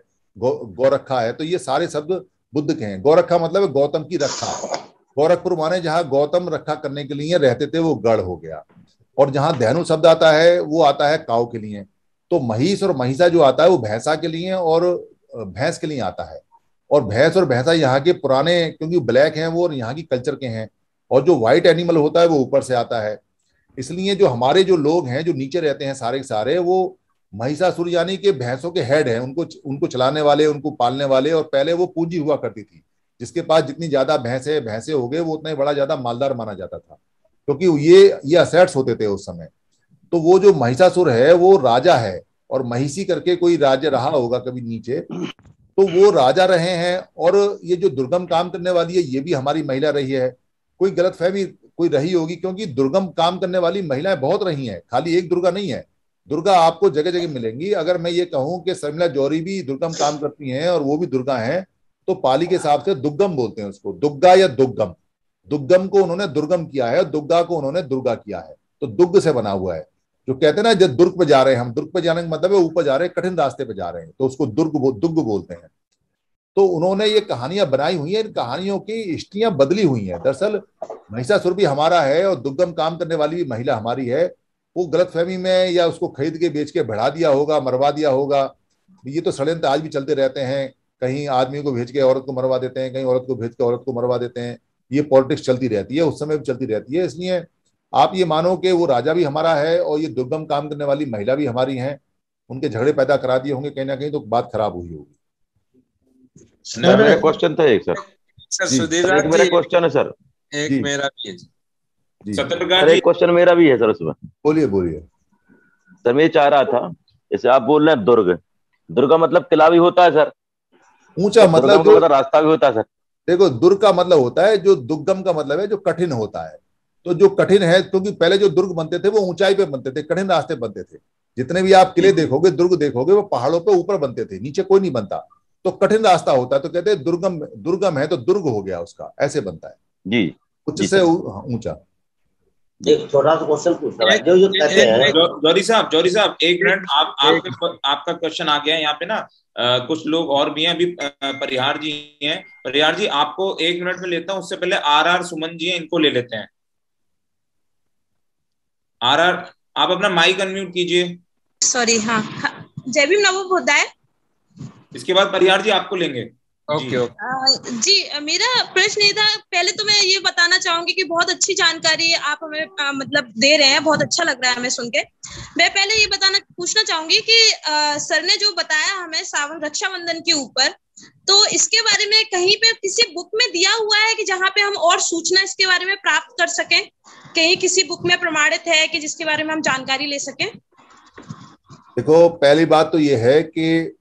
गोरखा है, तो ये सारे शब्द बुद्ध के हैं। गोरखा मतलब गौतम की रक्षा। गोरखपुर माने जहां गौतम रक्षा करने के लिए रहते थे वो गढ़ हो गया। और जहां धेनु शब्द आता है वो आता है काऊ के लिए। तो महिष और महिषा जो आता है वो भैंसा के लिए और भैंस के लिए आता है। और भैंस और भैंसा यहाँ के पुराने, क्योंकि ब्लैक हैं वो और यहाँ की कल्चर के हैं, और जो व्हाइट एनिमल होता है वो ऊपर से आता है। इसलिए जो हमारे जो लोग हैं जो नीचे रहते हैं सारे के सारे, वो महिषासुर यानी कि भैंसों के हेड हैं, उनको चलाने वाले, उनको पालने वाले। और पहले वो पूंजी हुआ करती थी, जिसके पास जितनी ज्यादा भैंसे हो गए वो उतना ही बड़ा ज्यादा मालदार माना जाता था, क्योंकि ये असेट्स होते थे उस समय। तो वो जो महिषासुर है वो राजा है, और महिषी करके कोई राज्य रहा होगा कभी नीचे, तो वो राजा रहे हैं। और ये जो दुर्गम काम करने वाली है ये भी हमारी महिला रही है। कोई गलतफहमी कोई रही होगी, क्योंकि दुर्गम काम करने वाली महिलाएं बहुत रही हैं, खाली एक दुर्गा नहीं है। दुर्गा आपको जगह जगह मिलेंगी। अगर मैं ये कहूं कि शर्मिला जौहरी भी दुर्गम काम करती हैं और वो भी दुर्गा हैं, तो पाली के हिसाब से दुर्गम बोलते हैं उसको, दुग्गा या दुर्गम। दुर्गम को उन्होंने दुर्गम किया है, दुर्गा को उन्होंने दुर्गा किया है। तो दुग्ग से बना हुआ है। जो कहते हैं ना जब दुर्ग पे जा रहे हैं हम, दुर्ग पे जाने का मतलब है ऊपर जा रहे हैं, कठिन रास्ते पे जा रहे हैं, तो उसको दुर्ग बोलते हैं। तो उन्होंने ये कहानियां बनाई हुई हैं, इन कहानियों की हिस्ट्रियां बदली हुई हैं। दरअसल महिषासुर भी हमारा है और दुर्गम काम करने वाली भी महिला हमारी है। वो गलतफहमी में या उसको खरीद के बेच के बढ़ा दिया होगा, मरवा दिया होगा। ये तो षड्यंत्र आज भी चलते रहते हैं। कहीं आदमी को भेज के औरत को मरवा देते हैं, कहीं औरत को भेज के औरत को मरवा देते हैं। ये पॉलिटिक्स चलती रहती है, उस समय भी चलती रहती है। इसलिए आप ये मानो कि वो राजा भी हमारा है और ये दुर्गम काम करने वाली महिला भी हमारी है। उनके झगड़े पैदा करा दिए होंगे कहीं ना कहीं, तो बात खराब हुई होगी। मेरा क्वेश्चन था एक सर सुधीर एक मेरा क्वेश्चन है सर, एक मेरा भी है सर, एक क्वेश्चन मेरा भी है सर उसमें। बोलिए सर। मैं चाह रहा था, जैसे आप बोल रहे हैं दुर्ग मतलब किला भी होता है सर, ऊंचा मतलब जो रास्ता भी होता है सर। देखो, दुर्ग का मतलब होता है, जो दुर्गम का मतलब है जो कठिन होता है। तो जो कठिन है, क्योंकि पहले जो दुर्ग बनते थे वो ऊंचाई पे बनते थे, कठिन रास्ते बनते थे। जितने भी आप किले देखोगे, दुर्ग देखोगे, वो पहाड़ों पे ऊपर बनते थे, नीचे कोई नहीं बनता। तो कठिन रास्ता होता है, तो कहते हैं दुर्गम है तो दुर्ग हो गया उसका, ऐसे बनता है जी, उच्च से ऊंचा। एक छोटा सा क्वेश्चन पूछना है, जो कहते हैं जौहरी साहब 1 मिनट, आपका क्वेश्चन आ गया है यहाँ पे ना। कुछ लोग और भी हैं अभी, परिहार जी हैं। परिहार जी आपको 1 मिनट में लेता हूँ, उससे पहले RR सुमन जी हैं, इनको ले लेते हैं। RR आप अपना माइक अनम्यूट कीजिए। सॉरी। हाँ, जय भीम नमो बुद्धाय। इसके बाद परिहार जी आपको लेंगे। ओके जी, मेरा प्रश्न ये था, पहले तो मैं ये बताना चाहूंगी कि बहुत अच्छी जानकारी आप हमें मतलब दे रहे हैं, बहुत अच्छा लग रहा है हमें सुन के। मैं पहले ये पूछना चाहूंगी कि सर ने जो बताया हमें सावन रक्षाबंधन के ऊपर, तो इसके बारे में कहीं पे किसी बुक में दिया हुआ है कि जहाँ पे हम और सूचना इसके बारे में प्राप्त कर सकें? कहीं किसी बुक में प्रमाणित है कि जिसके बारे में हम जानकारी ले सकें? देखो, पहली बात तो ये है कि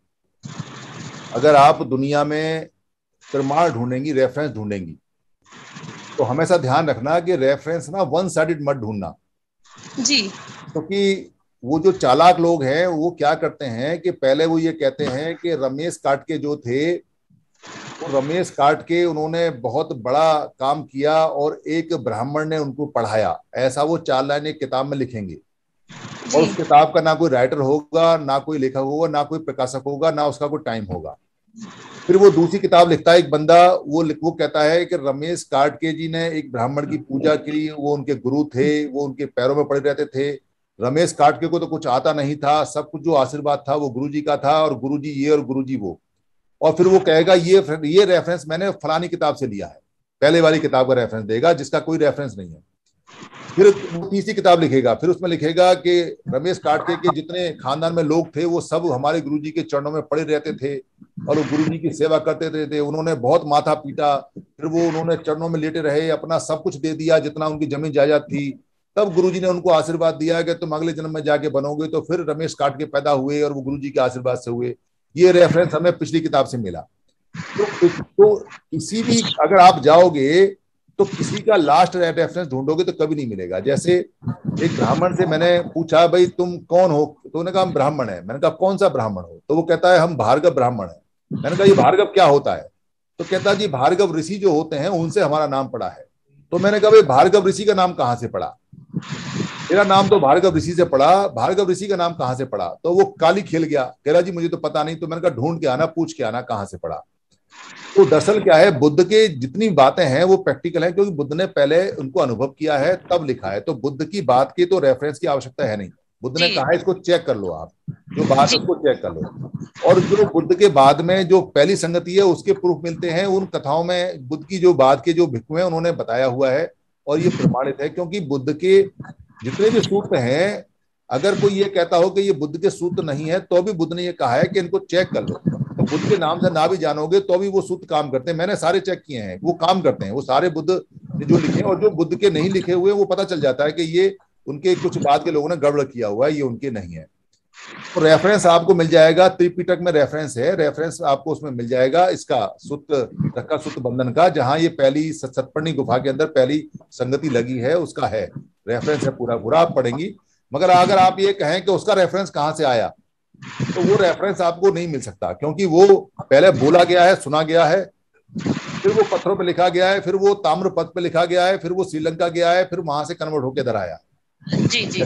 अगर आप दुनिया में प्रमाण ढूंढेंगी, रेफरेंस ढूंढेंगी, तो हमेशा ध्यान रखना कि रेफरेंस ना वन साइडेड मत ढूंढना जी। क्योंकि वो जो चालाक लोग हैं वो क्या करते हैं कि पहले वो ये कहते हैं कि रमेश काटके जो थे, वो रमेश काटके उन्होंने बहुत बड़ा काम किया और एक ब्राह्मण ने उनको पढ़ाया, ऐसा वो 4 लाइन एक किताब में लिखेंगे। और उस किताब का ना कोई राइटर होगा, ना कोई लेखक होगा, ना कोई प्रकाशक होगा, ना उसका कोई टाइम होगा। फिर वो दूसरी किताब लिखता है एक बंदा, वो कहता है कि रमेश काटके जी ने एक ब्राह्मण की पूजा की, वो उनके गुरु थे, वो उनके पैरों में पड़े रहते थे। रमेश काटके को तो कुछ आता नहीं था, सब कुछ जो आशीर्वाद था वो गुरु जी का था, और गुरु जी ये और गुरु जी वो। और फिर वो कहेगा ये रेफरेंस मैंने फलानी किताब से लिया है, पहले वाली किताब का रेफरेंस देगा जिसका कोई रेफरेंस नहीं है। फिर तीसरी किताब लिखेगा, फिर उसमें लिखेगा कि रमेश काटके के जितने खानदान में लोग थे वो सब हमारे गुरुजी के चरणों में पड़े रहते थे और वो गुरुजी की सेवा करते थे। उन्होंने बहुत माथा पीटा, फिर वो उन्होंने चरणों में लेटे रहे, अपना सब कुछ दे दिया जितना उनकी जमीन जायदाद थी। तब गुरुजी ने उनको आशीर्वाद दिया कि तुम अगले जन्म में जाके बनोगे। तो फिर रमेश काटके पैदा हुए और वो गुरुजी के आशीर्वाद से हुए। ये रेफरेंस हमें पिछली किताब से मिला। तो किसी भी अगर आप जाओगे तो किसी का लास्ट रेफरेंस ढूंढोगे तो कभी नहीं मिलेगा। जैसे एक ब्राह्मण से मैंने पूछा, भाई तुम कौन हो? तो उन्होंने कहा हम ब्राह्मण है। मैंने कहा कौन सा ब्राह्मण हो? तो वो कहता है हम भार्गव ब्राह्मण है। मैंने कहा ये भार्गव क्या होता है? तो कहता है जी भार्गव ऋषि जो होते हैं उनसे हमारा नाम पड़ा है। तो मैंने कहा भाई भार्गव ऋषि का नाम कहाँ से पड़ा? मेरा नाम तो भार्गव ऋषि से पड़ा, भार्गव ऋषि का नाम कहाँ से पड़ा? तो वो काली खेल गया, कह रहा जी मुझे तो पता नहीं। तो मैंने कहा ढूंढ के आना, पूछ के आना कहाँ से पड़ा। तो दरअसल क्या है, बुद्ध के जितनी बातें हैं वो प्रैक्टिकल है, क्योंकि बुद्ध ने पहले उनको अनुभव किया है तब लिखा है। तो बुद्ध की बात की तो रेफरेंस की आवश्यकता है नहीं। बुद्ध ने कहा है इसको चेक कर लो, आप जो बात है उसको चेक कर लो। और जो बुद्ध के बाद में जो पहली संगति है उसके प्रूफ मिलते हैं उन कथाओं में। बुद्ध की जो बात के जो भिक्खु हैं उन्होंने बताया हुआ है और ये प्रमाणित है। क्योंकि बुद्ध के जितने भी सूत्र हैं, अगर कोई ये कहता हो कि ये बुद्ध के सूत्र नहीं है तो भी बुद्ध ने ये कहा है कि इनको चेक कर लो। तो बुद्ध के नाम से ना भी जानोगे तो भी वो सूत्र काम करते हैं। मैंने सारे चेक किए हैं, वो काम करते हैं। वो सारे बुद्ध ने जो लिखे, और जो बुद्ध के नहीं लिखे हुए वो पता चल जाता है कि ये उनके कुछ बाद के लोगों ने गड़बड़ किया हुआ है, ये उनके नहीं है। तो रेफरेंस आपको मिल जाएगा, त्रिपिटक में रेफरेंस है, रेफरेंस आपको उसमें मिल जाएगा इसका सूत्र रखा, सूत्र बंधन का, जहां ये पहली सतपर्णी गुफा के अंदर पहली संगति लगी है उसका है रेफरेंस है। पूरा पूरा आप पढ़ेंगी। मगर अगर आप ये कहें कि उसका रेफरेंस कहां से आया, तो वो रेफरेंस आपको नहीं मिल सकता, क्योंकि वो पहले बोला गया है, सुना गया है, फिर वो पत्थरों पे लिखा गया है, फिर वो ताम्रपत्र पे लिखा गया है, फिर वो श्रीलंका गया है, फिर वहां से कन्वर्ट होकर इधर आया। जी जी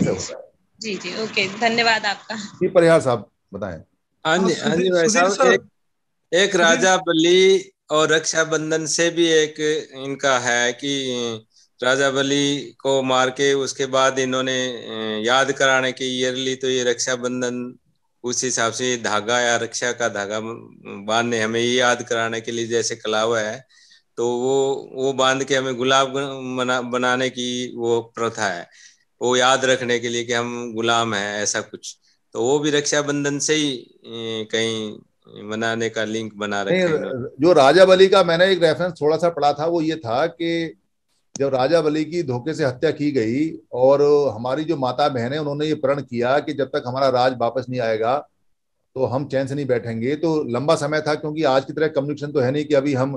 जी जी ओके, धन्यवाद आपका। जी परिहार साहब बताएं। हाँ जी भाई साहब, एक राजा बलि और रक्षाबंधन से भी एक इनका है कि राजा बलि को मार के उसके बाद इन्होंने याद कराने की ईयरली, तो ये रक्षाबंधन उस हिसाब से धागा या रक्षा का धागा बांधने हमें ये याद कराने के लिए जैसे कलावा है, तो वो बांध के हमें गुलाब बनाने की वो प्रथा है, वो याद रखने के लिए कि हम गुलाम हैं, ऐसा कुछ। तो वो भी रक्षाबंधन से ही कहीं मनाने का लिंक बना रखे हैं। जो राजा बलि का मैंने एक रेफरेंस थोड़ा सा पढ़ा था, वो ये था कि जब राजा बलि की धोखे से हत्या की गई और हमारी जो माता बहनें उन्होंने ये प्रण किया कि जब तक हमारा राज वापस नहीं आएगा तो हम चैन से नहीं बैठेंगे। तो लंबा समय था, क्योंकि आज की तरह कम्युनिकेशन तो है नहीं कि अभी हम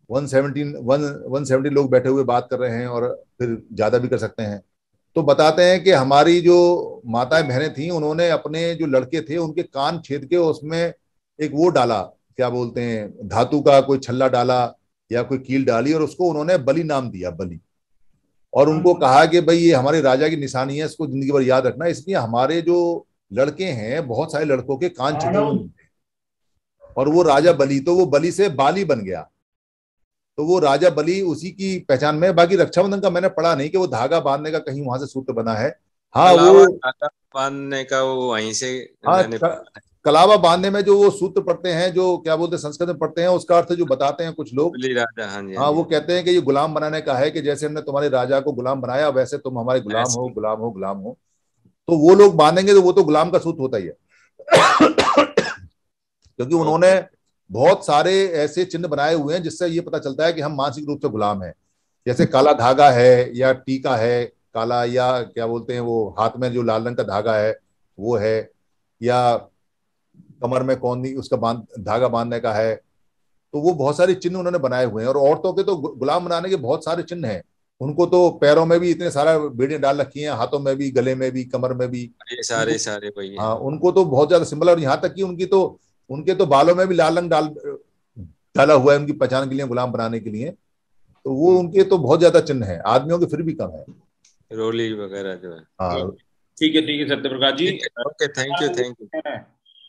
170 लोग बैठे हुए बात कर रहे हैं और फिर ज्यादा भी कर सकते हैं। तो बताते हैं कि हमारी जो माताएं बहनें थी उन्होंने अपने जो लड़के थे उनके कान छेद के उसमें एक वो डाला, क्या बोलते हैं, धातु का कोई छल्ला डाला या कोई कील डाली, और उसको उन्होंने बलि नाम दिया, बलि। और उनको कहा कि भाई ये हमारे राजा की निशानी है, इसको जिंदगी भर याद रखना। इसलिए हमारे जो लड़के हैं, बहुत सारे लड़कों के कान छटे हुए हैं। और वो राजा बलि, तो वो बलि से बाली बन गया, तो वो राजा बलि उसी की पहचान में। बाकी रक्षाबंधन का मैंने पढ़ा नहीं कि वो धागा बांधने का कहीं वहां से सूत्र बना है। हाँ, वो धागा बांधने का वो वहीं से हाँ, मैंने कलावा बांधने में जो वो सूत्र पढ़ते हैं, जो क्या बोलते हैं संस्कृत में पढ़ते हैं, उसका अर्थ जो बताते हैं कुछ लोग, राजा, हाँ जी, हाँ, वो कहते हैं कि ये गुलाम बनाने का है, कि जैसे हमने तुम्हारे राजा को गुलाम बनाया वैसे तुम हमारे गुलाम हो, गुलाम हो, गुलाम हो। तो वो लोग बांधेंगे तो वो तो गुलाम का सूत्र होता ही है। क्योंकि उन्होंने बहुत सारे ऐसे चिन्ह बनाए हुए हैं जिससे ये पता चलता है कि हम मानसिक रूप से गुलाम हैं। जैसे काला धागा है, या टीका है काला, या क्या बोलते हैं वो हाथ में जो लाल रंग का धागा है वो है, या कमर में कौन नहीं उसका धागा बांधने का है। तो वो बहुत सारे चिन्ह उन्होंने बनाए हुए हैं। और औरतों के तो गुलाम बनाने के बहुत सारे चिन्ह हैं। उनको तो पैरों में भी इतने सारा बेड़ियां डाल रखी हैं, हाथों में भी, गले में भी, कमर में भी, सारे वही। हाँ, उनको तो बहुत ज्यादा सिंबल। और यहाँ तक कि उनके तो बालों में भी लाल रंग डाला हुआ है उनकी पहचान के लिए, गुलाम बनाने के लिए। तो वो उनके तो बहुत ज्यादा चिन्ह है, आदमियों के फिर भी कम है, रोली वगैरह जो है। हाँ, ठीक है Satyaprakash ji, okay, thank you.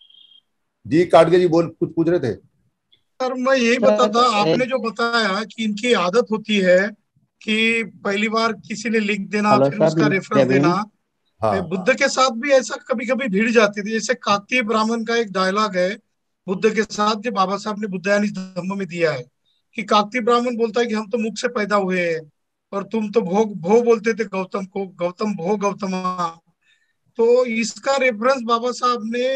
जी काटके जी कुछ पूछ रहे थे सर? मैं यही बताता, आपने जो बताया कि इनकी आदत होती है कि पहली बार किसी ने लिख देना, फिर उसका रेफरेंस देना। हाँ। बुद्ध के साथ भी ऐसा कभी कभी भीड़ जाती थी। जैसे काकतीय ब्राह्मण का एक डायलॉग है बुद्ध के साथ, जो बाबा साहब ने बुद्धायनी धम्म में दिया है, कि काकतीय ब्राह्मण बोलता है कि हम तो मुख से पैदा हुए हैं और तुम तो भो बोलते थे गौतम को, गौतम भो गौतमा। तो इसका रेफरेंस बाबा साहब ने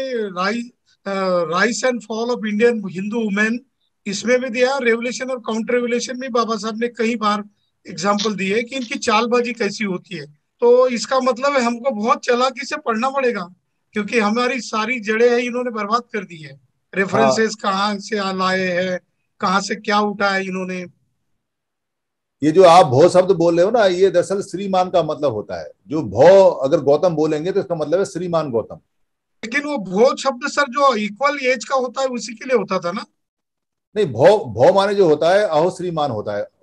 rise and fall of Indian Hindu women इसमें भी दिया। रेवलेशन और काउंटर रेवलेशन में बाबा साहब ने कई बार एग्जाम्पल दिए कि इनकी चालबाजी कैसी होती है। तो इसका मतलब है हमको बहुत चालाकी से पढ़ना पड़ेगा, क्योंकि हमारी सारी जड़ें हैं इन्होंने बर्बाद कर दी है। रेफरेंसेस कहाँ से लाए हैं, कहाँ से क्या उठाया इन्होंने। ये जो आप भौ शब्द बोल रहे हो ना, ये दरअसल श्रीमान का मतलब होता है। जो भौ अगर गौतम बोलेंगे तो इसका मतलब है श्रीमान गौतम। लेकिन वो भौ शब्द सर जो इक्वल एज का होता है उसी के लिए होता था ना? नहीं, भौ माने जो होता है अहो श्रीमान होता है।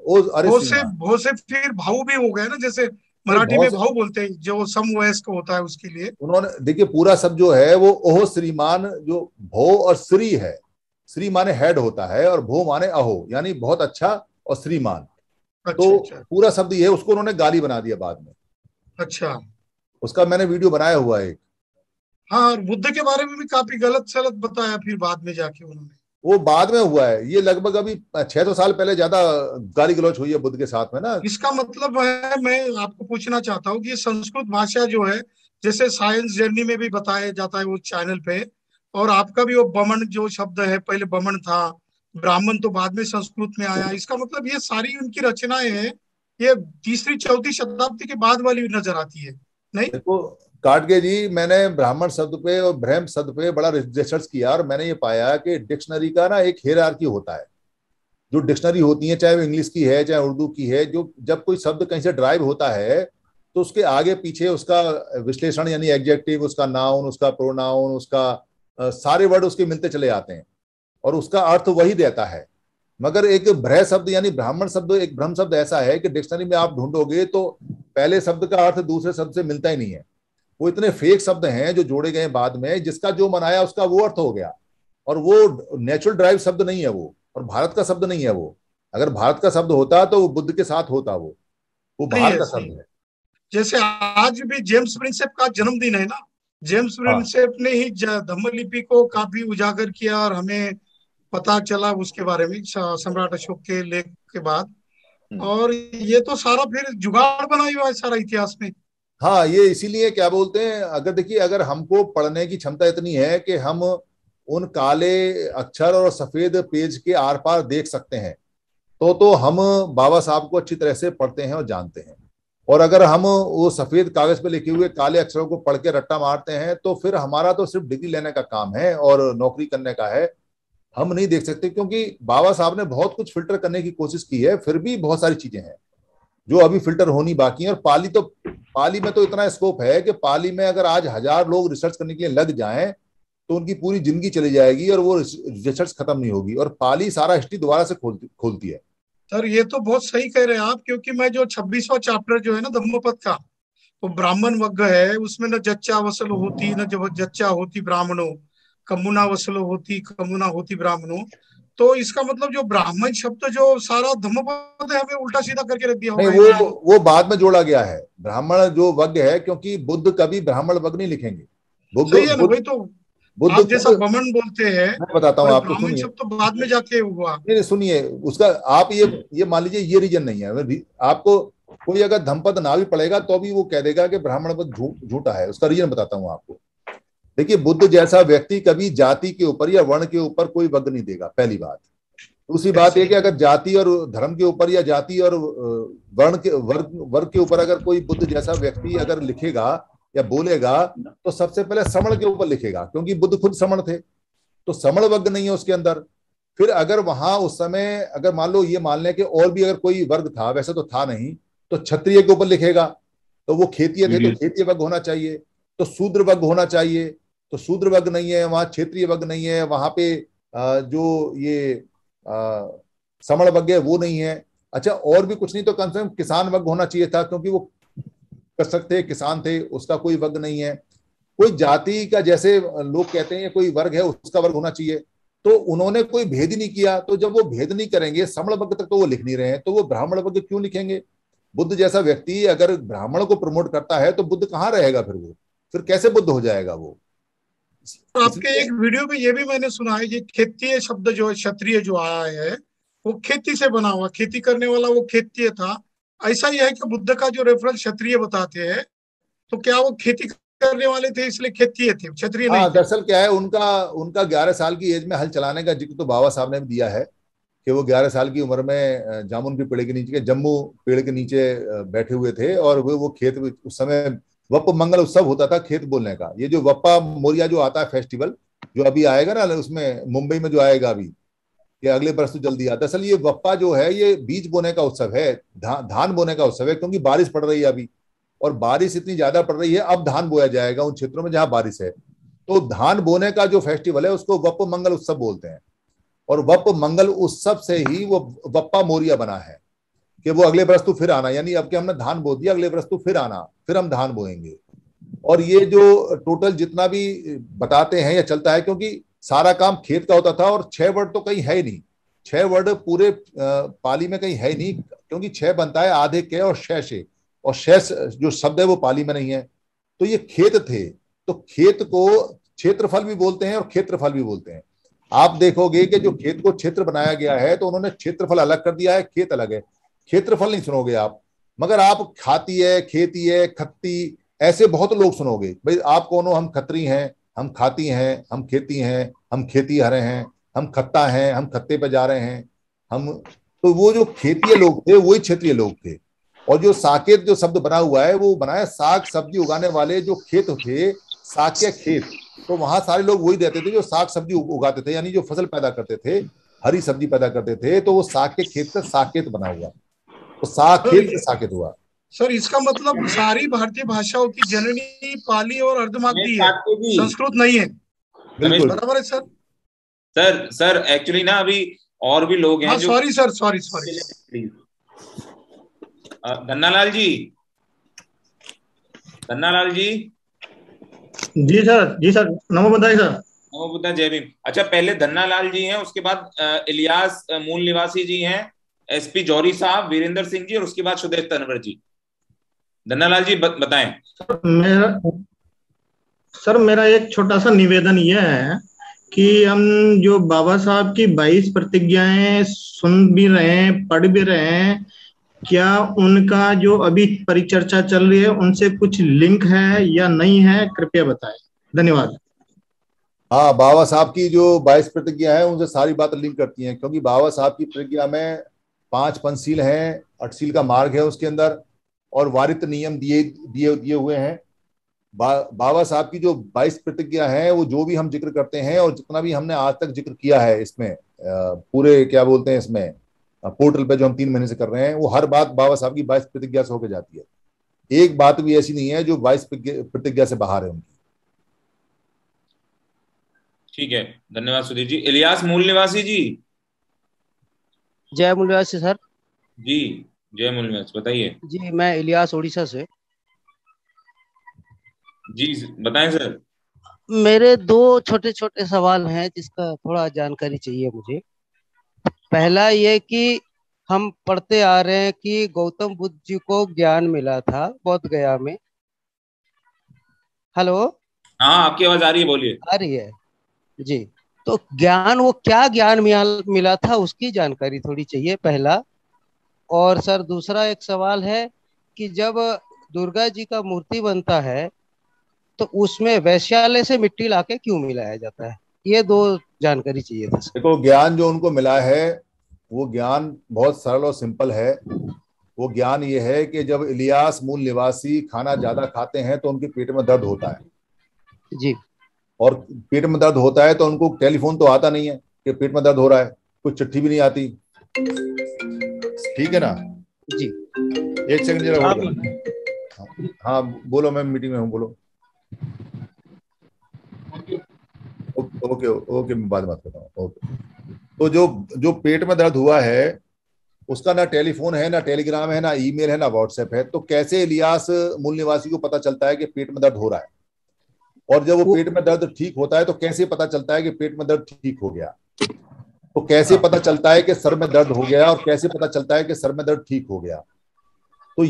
भौ से फिर भाऊ भी हो गए ना, जैसे मराठी में भाऊ बोलते हैं, जो समवयस्क होता है उसके लिए। उन्होंने देखिए पूरा शब्द जो है वो ओहो श्रीमान, जो भो और श्री है, श्री माने हेड होता है और भो माने अहो, यानी बहुत अच्छा, और श्रीमान। तो पूरा शब्द ये है, उसको उन्होंने गाली बना दिया बाद में। अच्छा, उसका मैंने वीडियो बनाया हुआ है। हाँ, बुद्ध के बारे में भी काफी गलत सलत बताया फिर बाद में जाके उन्होंने। वो बाद में हुआ है, ये लगभग अभी 600 साल पहले ज्यादा गाली गलौच हुई है बुद्ध के साथ में ना। इसका मतलब है, मैं आपको पूछना चाहता हूँ कि संस्कृत भाषा जो है, जैसे साइंस जर्नी में भी बताया जाता है वो चैनल पे, और आपका भी वो बमन जो शब्द है, पहले बमन था, ब्राह्मण तो बाद में संस्कृत में आया। इसका मतलब ये सारी उनकी रचनाएं हैं, ये 3री-4री शताब्दी के बाद वाली नजर आती है, नहीं? देखो काटके जी, मैंने ब्राह्मण शब्द पे और ब्रह्म शब्द पे बड़ा रिसर्च किया, और मैंने ये पाया कि डिक्शनरी का ना एक हियरार्की होता है। जो डिक्शनरी होती है, चाहे वो इंग्लिश की है चाहे उर्दू की है, जो जब कोई शब्द कहीं से ड्राइव होता है तो उसके आगे पीछे उसका विश्लेषण, यानी एडजेक्टिव, उसका नाउन, उसका प्रोनाउन, उसका सारे वर्ड उसके मिलते चले आते हैं और उसका अर्थ वही देता है। मगर एक ब्रह शब्द यानी ब्राह्मण शब्द, एक ब्रह्म शब्द ऐसा है कि डिक्शनरी में आप ढूंढोगे तो पहले शब्द का अर्थ दूसरे शब्द से मिलता ही नहीं है। वो इतने फेक शब्द हैं जो जोड़े गए बाद में, जिसका जो मनाया उसका वो अर्थ हो गया, और वो नेचुरल ड्राइव शब्द नहीं है वो, और भारत का शब्द नहीं है वो। अगर भारत का शब्द होता तो वो बुद्ध के साथ होता, वो भारत का शब्द है। जैसे आज भी जेम्स प्रिंसेप का जन्मदिन है ना, जेम्स प्रिंसेप ने ही धम्मलिपि को काफी उजागर किया और हमें पता चला उसके बारे में सम्राट अशोक के लेख के बाद। और ये तो सारा फिर जुगाड़ बनाई हुआ है सारा इतिहास में। हाँ, ये इसीलिए क्या बोलते हैं, अगर देखिए, अगर हमको पढ़ने की क्षमता इतनी है कि हम उन काले अक्षर और सफेद पेज के आर पार देख सकते हैं, तो हम बाबा साहब को अच्छी तरह से पढ़ते हैं और जानते हैं। और अगर हम वो सफेद कागज पे लिखे हुए काले अक्षरों को पढ़ के रट्टा मारते हैं तो फिर हमारा तो सिर्फ डिग्री लेने का काम है और नौकरी करने का है, हम नहीं देख सकते। क्योंकि बाबा साहब ने बहुत कुछ फिल्टर करने की कोशिश की है, फिर भी बहुत सारी चीजें हैं जो अभी फिल्टर होनी बाकी है। और पाली में तो इतना स्कोप है कि पाली में अगर आज 1000 लोग रिसर्च करने के लिए लग जाएं तो उनकी पूरी जिंदगी चली जाएगी और वो रिसर्च खत्म नहीं होगी। और पाली सारा हिस्ट्री दोबारा से खोलती है। सर ये तो बहुत सही कह रहे हैं आप, क्योंकि मैं जो 26वां चैप्टर जो है ना धम्मपद का, वो ब्राह्मण वर्ग है, उसमें न जच्चा वसल होती न जब जच्चा होती ब्राह्मणों, कमुना वसल होती कमुना होती ब्राह्मणों। तो इसका मतलब जो ब्राह्मण शब्द जो सारा धम्मपद है, हमें उल्टा सीधा करके रख दिया नहीं, होगा इन्होंने। वो बाद में जोड़ा गया है, ब्राह्मण जो वर्ग है, क्योंकि बुद्ध कभी ब्राह्मण वर्ग नहीं लिखेंगे। बुद्ध सही है ना, वही तो बुद्ध आप जैसा बमन बोलते हैं, मैं बताता हूँ और आपको, ब्राह्मण सुनिए। शब्द तो बाद में जाके हुआ। नहीं सुनिए, उसका आप ये मान लीजिए ये रीजन नहीं है। आपको कोई अगर धम्मपद ना भी पढ़ेगा तो भी वो कह देगा कि ब्राह्मण पद झूठा है। उसका रीजन बताता हूँ आपको। देखिए, बुद्ध जैसा व्यक्ति कभी जाति के ऊपर या वर्ण के ऊपर कोई वर्ग नहीं देगा, पहली बात। दूसरी बात यह कि अगर जाति और धर्म के ऊपर या जाति और वर्ण के वर्ग के ऊपर अगर कोई बुद्ध जैसा व्यक्ति अगर लिखेगा या बोलेगा तो सबसे पहले समण के ऊपर लिखेगा, क्योंकि बुद्ध खुद समण थे, तो समण वर्ग नहीं है उसके अंदर। फिर अगर वहां उस समय अगर मान लो ये मान लें कि और भी अगर कोई वर्ग था, वैसे तो था नहीं, तो क्षत्रिय के ऊपर लिखेगा, तो वो खेतीय थे तो खेतीय वर्ग होना चाहिए, तो शूद्र वर्ग होना चाहिए, तो शूद्र वर्ग नहीं है वहां, क्षेत्रीय वर्ग नहीं है वहां पे, जो ये समण वर्ग है वो नहीं है। अच्छा, और भी कुछ नहीं तो कम से कम किसान वर्ग होना चाहिए था, क्योंकि वो कृषक थे, किसान थे, उसका कोई वर्ग नहीं है। कोई जाति का जैसे लोग कहते हैं कोई वर्ग है उसका वर्ग होना चाहिए, तो उन्होंने कोई भेद ही नहीं किया। तो जब वो भेद नहीं करेंगे, समण वर्ग तक तो वो लिख नहीं रहे हैं, तो वो ब्राह्मण वर्ग क्यों लिखेंगे? बुद्ध जैसा व्यक्ति अगर ब्राह्मण को प्रमोट करता है तो बुद्ध कहाँ रहेगा? फिर वो फिर कैसे बुद्ध हो जाएगा वो? आपके एक वीडियो में ये भी मैंने सुना है कि खेतीय शब्द जो है, क्षत्रिय जो आया है वो खेती से बना हुआ, खेती करने वाला वो खेतीय था। ऐसा ही है कि बुद्ध का जो रेफरेंस क्षत्रिय बताते हैं, तो क्या वो खेती करने वाले थे इसलिए खेतीय थे, क्षत्रिय नहीं थे? दरअसल क्या है, उनका 11 साल की एज में हल चलाने का जिक्र तो बाबा साहब ने भी दिया है कि वो 11 साल की उम्र में जामुन के पेड़ के नीचे, जम्मू पेड़ के नीचे बैठे हुए थे, और वो खेत, उस समय वप्प मंगल उत्सव होता था खेत बोलने का। ये जो वप्पा मोरिया जो आता है फेस्टिवल, जो अभी आएगा ना, उसमें मुंबई में जो आएगा अभी, ये अगले बरस तो जल्दी आता। दरअसल ये वप्पा जो है ये बीज बोने का उत्सव है, धान बोने का उत्सव है, क्योंकि बारिश पड़ रही है अभी, और बारिश इतनी ज्यादा पड़ रही है, अब धान बोया जाएगा उन क्षेत्रों में जहां बारिश है। तो धान बोने का जो फेस्टिवल है उसको वप्प मंगल उत्सव बोलते हैं, और वप्प मंगल उत्सव से ही वो वप्पा मोरिया बना है कि वो अगले बरस तो फिर आना, यानी अब कि हमने धान बो दिया, अगले बरस तो फिर आना, फिर हम धान बोएंगे। और ये जो टोटल जितना भी बताते हैं या चलता है, क्योंकि सारा काम खेत का होता था, और 6 वर्ड तो कहीं है ही नहीं, 6 वर्ड पूरे पाली में कहीं है ही नहीं, क्योंकि 6 बनता है आधे के और शय से, और शेष जो शब्द है वो पाली में नहीं है। तो ये खेत थे, तो खेत को क्षेत्रफल भी बोलते हैं और क्षेत्रफल भी बोलते हैं। आप देखोगे कि जो खेत को क्षेत्र बनाया गया है तो उन्होंने क्षेत्रफल अलग कर दिया है, खेत अलग है, क्षेत्रफल नहीं सुनोगे आप। मगर आप खाती है, खेती है, खत्ती, ऐसे बहुत लोग सुनोगे। भाई आप कौन हो? हम खत्री हैं, हम खाती हैं, हम खेती हैं, हम खेती हरे हैं, हम खत्ता हैं, हम खत्ते पे जा रहे हैं हम। तो वो जो खेतीय लोग थे वही क्षेत्रीय लोग थे। और जो साकेत जो शब्द बना हुआ है वो बना है साग सब्जी उगाने वाले जो खेत थे, साक्य खेत, तो वहां सारे लोग वही रहते थे जो साग सब्जी उगाते थे, यानी जो फसल पैदा करते थे, हरी सब्जी पैदा करते थे, तो वो साक्य खेत का साकेत बना हुआ, तो साकेत से साकेत हुआ। सर इसका मतलब सारी भारतीय भाषाओं की जननी पाली और अर्धमागधी है, संस्कृत नहीं है। बिल्कुल बराबर है सर। सर एक्चुअली ना अभी और भी लोग हैं जो, sorry sir, sorry Dhannalal ji, Dhannalal ji. जी सर, नमो बुद्धाय सर। नमो बुद्धा, जय भीम। अच्छा, पहले धन्नालाल जी हैं, उसके बाद इलियास मूल निवासी जी हैं, एसपी जौहरी साहब, वीरेंद्र सिंह जी, और उसके बाद सुदेश तनवर जी। धन्नालाल जी बताएं। सर मेरा एक छोटा सा निवेदन यह है कि हम जो बाबा साहब की 22 प्रतिज्ञाएं सुन भी रहे हैं, पढ़ भी रहे हैं, क्या उनका जो अभी परिचर्चा चल रही है उनसे कुछ लिंक है या नहीं है? कृपया बताएं, धन्यवाद। हाँ, बाबा साहब की जो 22 प्रतिज्ञा है उनसे सारी बात लिंक करती हैं, क्योंकि बाबा साहब की प्रतिज्ञा में 5 पंचशील हैं, 8 शील का मार्ग है उसके अंदर, और वारित नियम दिए हुए हैं। बाबा साहब की जो 22 प्रतिज्ञा है वो जो भी हम जिक्र करते हैं और जितना भी हमने आज तक जिक्र किया है इसमें, पूरे क्या बोलते हैं इसमें पोर्टल पे जो हम 3 महीने से कर रहे हैं, वो हर बात बाबा साहब की 22 प्रतिज्ञा से होकर जाती है। एक बात भी ऐसी नहीं है जो 22 प्रतिज्ञा से बाहर है उनकी। ठीक है, धन्यवाद सुधीर जी। इलियास मूल निवासी जी। जय मूल निवासी सर। जी जय मूलव्यास, बताइए। जी मैं इलियास उड़ीसा से। जी बताएं सर। मेरे दो छोटे छोटे सवाल हैं जिसका थोड़ा जानकारी चाहिए मुझे। पहला ये कि हम पढ़ते आ रहे हैं कि गौतम बुद्ध जी को ज्ञान मिला था बोध गया में। हेलो। हाँ आपकी आवाज आ रही है, बोलिए। आ रही है जी। तो ज्ञान, वो क्या ज्ञान मिला था उसकी जानकारी थोड़ी चाहिए, पहला। और सर दूसरा एक सवाल है कि जब दुर्गा जी का मूर्ति बनता है तो उसमें वैश्यालय से मिट्टी लाके क्यों मिलाया जाता है? ये दो जानकारी चाहिए था सर। देखो, ज्ञान जो उनको मिला है वो ज्ञान बहुत सरल और सिंपल है। वो ज्ञान ये है कि जब इलियास मूल निवासी खाना ज्यादा खाते हैं तो उनके पेट में दर्द होता है जी। और पेट में दर्द होता है तो उनको टेलीफोन तो आता नहीं है कि पेट में दर्द हो रहा है, कुछ चिट्ठी भी नहीं आती, ठीक है ना जी। एक सेकंड जरा होल्ड करो। हाँ बोलो, मैं मीटिंग में हूँ, बोलो। ओके ओके, मैं बाद में बात करता हूँ। ओके, तो जो पेट में दर्द हुआ है उसका ना टेलीफोन है, ना टेलीग्राम है, ना ईमेल है, ना व्हाट्सएप है, तो कैसे इलियास मूल निवासी को पता चलता है कि पेट में दर्द हो रहा है? और जब वो पेट में दर्द ठीक होता है तो कैसे पता चलता है कि पेट में दर्द ठीक हो गया? तो कैसे पता चलता है कि सर में दर्द हो गया और कैसे पता चलता है कि सर में दर्द ठीक हो गया? तो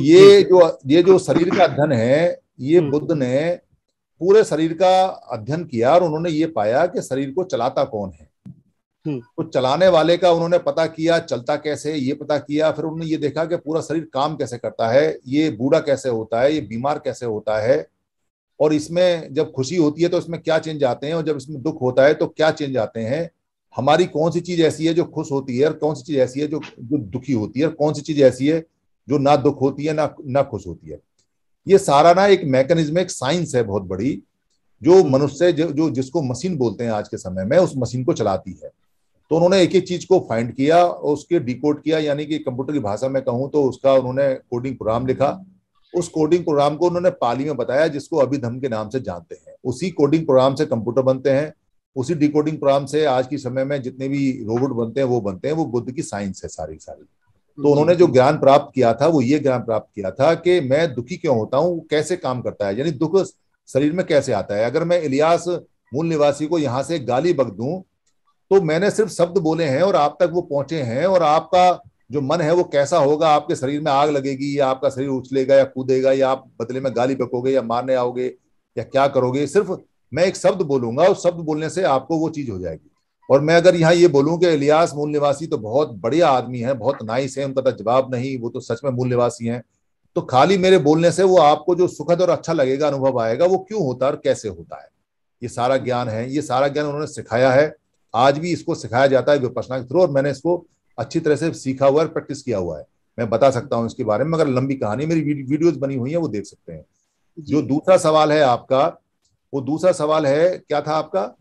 ये जो शरीर का अध्ययन है, ये बुद्ध ने पूरे शरीर का अध्ययन किया और उन्होंने ये पाया कि शरीर को चलाता कौन है। तो चलाने वाले का उन्होंने पता किया, चलता कैसे ये पता किया, फिर उन्होंने ये देखा कि पूरा शरीर काम कैसे करता है, ये बूढ़ा कैसे होता है, ये बीमार कैसे होता है, और इसमें जब खुशी होती है तो इसमें क्या चेंज आते हैं, और जब इसमें दुख होता है तो क्या चेंज आते हैं। हमारी कौन सी चीज ऐसी है जो खुश होती है और कौन सी चीज ऐसी है जो दुखी होती है, और कौन सी चीज ऐसी है जो ना दुख होती है ना खुश होती है। ये सारा ना एक मैकेनिज्म, एक साइंस है बहुत बड़ी, जो मनुष्य जो जिसको मशीन बोलते हैं आज के समय में, उस मशीन को चलाती है। तो उन्होंने एक एक चीज को फाइंड किया और उसके डिकोड किया, यानी कि कंप्यूटर की भाषा में कहूं तो उसका उन्होंने कोडिंग प्रोग्राम लिखा। उस कोडिंग प्रोग्राम को उन्होंने पाली में बताया, जिसको अभिधम के नाम से जानते हैं। उसी कोडिंग प्रोग्राम से कंप्यूटर बनते हैं, उसी डिकोडिंग प्रोग्राम से आज के समय में जितने भी रोबोट बनते हैं वो बनते हैं। वो बुद्ध की साइंस है सारी। तो उन्होंने जो ज्ञान प्राप्त किया था वो ये ज्ञान प्राप्त किया था कि मैं दुखी क्यों होता हूँ, कैसे काम करता है, यानी दुख शरीर में कैसे आता है। अगर मैं इलियास मूल निवासी को यहाँ से गाली बक दूं तो मैंने सिर्फ शब्द बोले हैं और आप तक वो पहुंचे हैं, और आपका जो मन है वो कैसा होगा, आपके शरीर में आग लगेगी या आपका शरीर उछलेगा या कूदेगा, या आप बदले में गाली बकोगे या मारने आओगे या क्या करोगे। सिर्फ मैं एक शब्द बोलूंगा, उस शब्द बोलने से आपको वो चीज हो जाएगी। और मैं अगर यहाँ ये बोलूं कि इलियास मूल निवासी तो बहुत बढ़िया आदमी है, बहुत नाइस है, उनका तो जवाब नहीं, वो तो सच में मूल निवासी हैं, तो खाली मेरे बोलने से वो आपको जो सुखद और अच्छा लगेगा, अनुभव आएगा, वो क्यों होता है और कैसे होता है। ये सारा ज्ञान है, ये सारा ज्ञान उन्होंने सिखाया है। आज भी इसको सिखाया जाता है विपश्यना के थ्रू, और मैंने इसको अच्छी तरह से सीखा हुआ है, प्रैक्टिस किया हुआ है। मैं बता सकता हूँ इसके बारे में, मगर लंबी कहानी, मेरी वीडियोस बनी हुई है, वो देख सकते हैं। जो दूसरा सवाल है आपका, वो दूसरा सवाल है, क्या था आपका?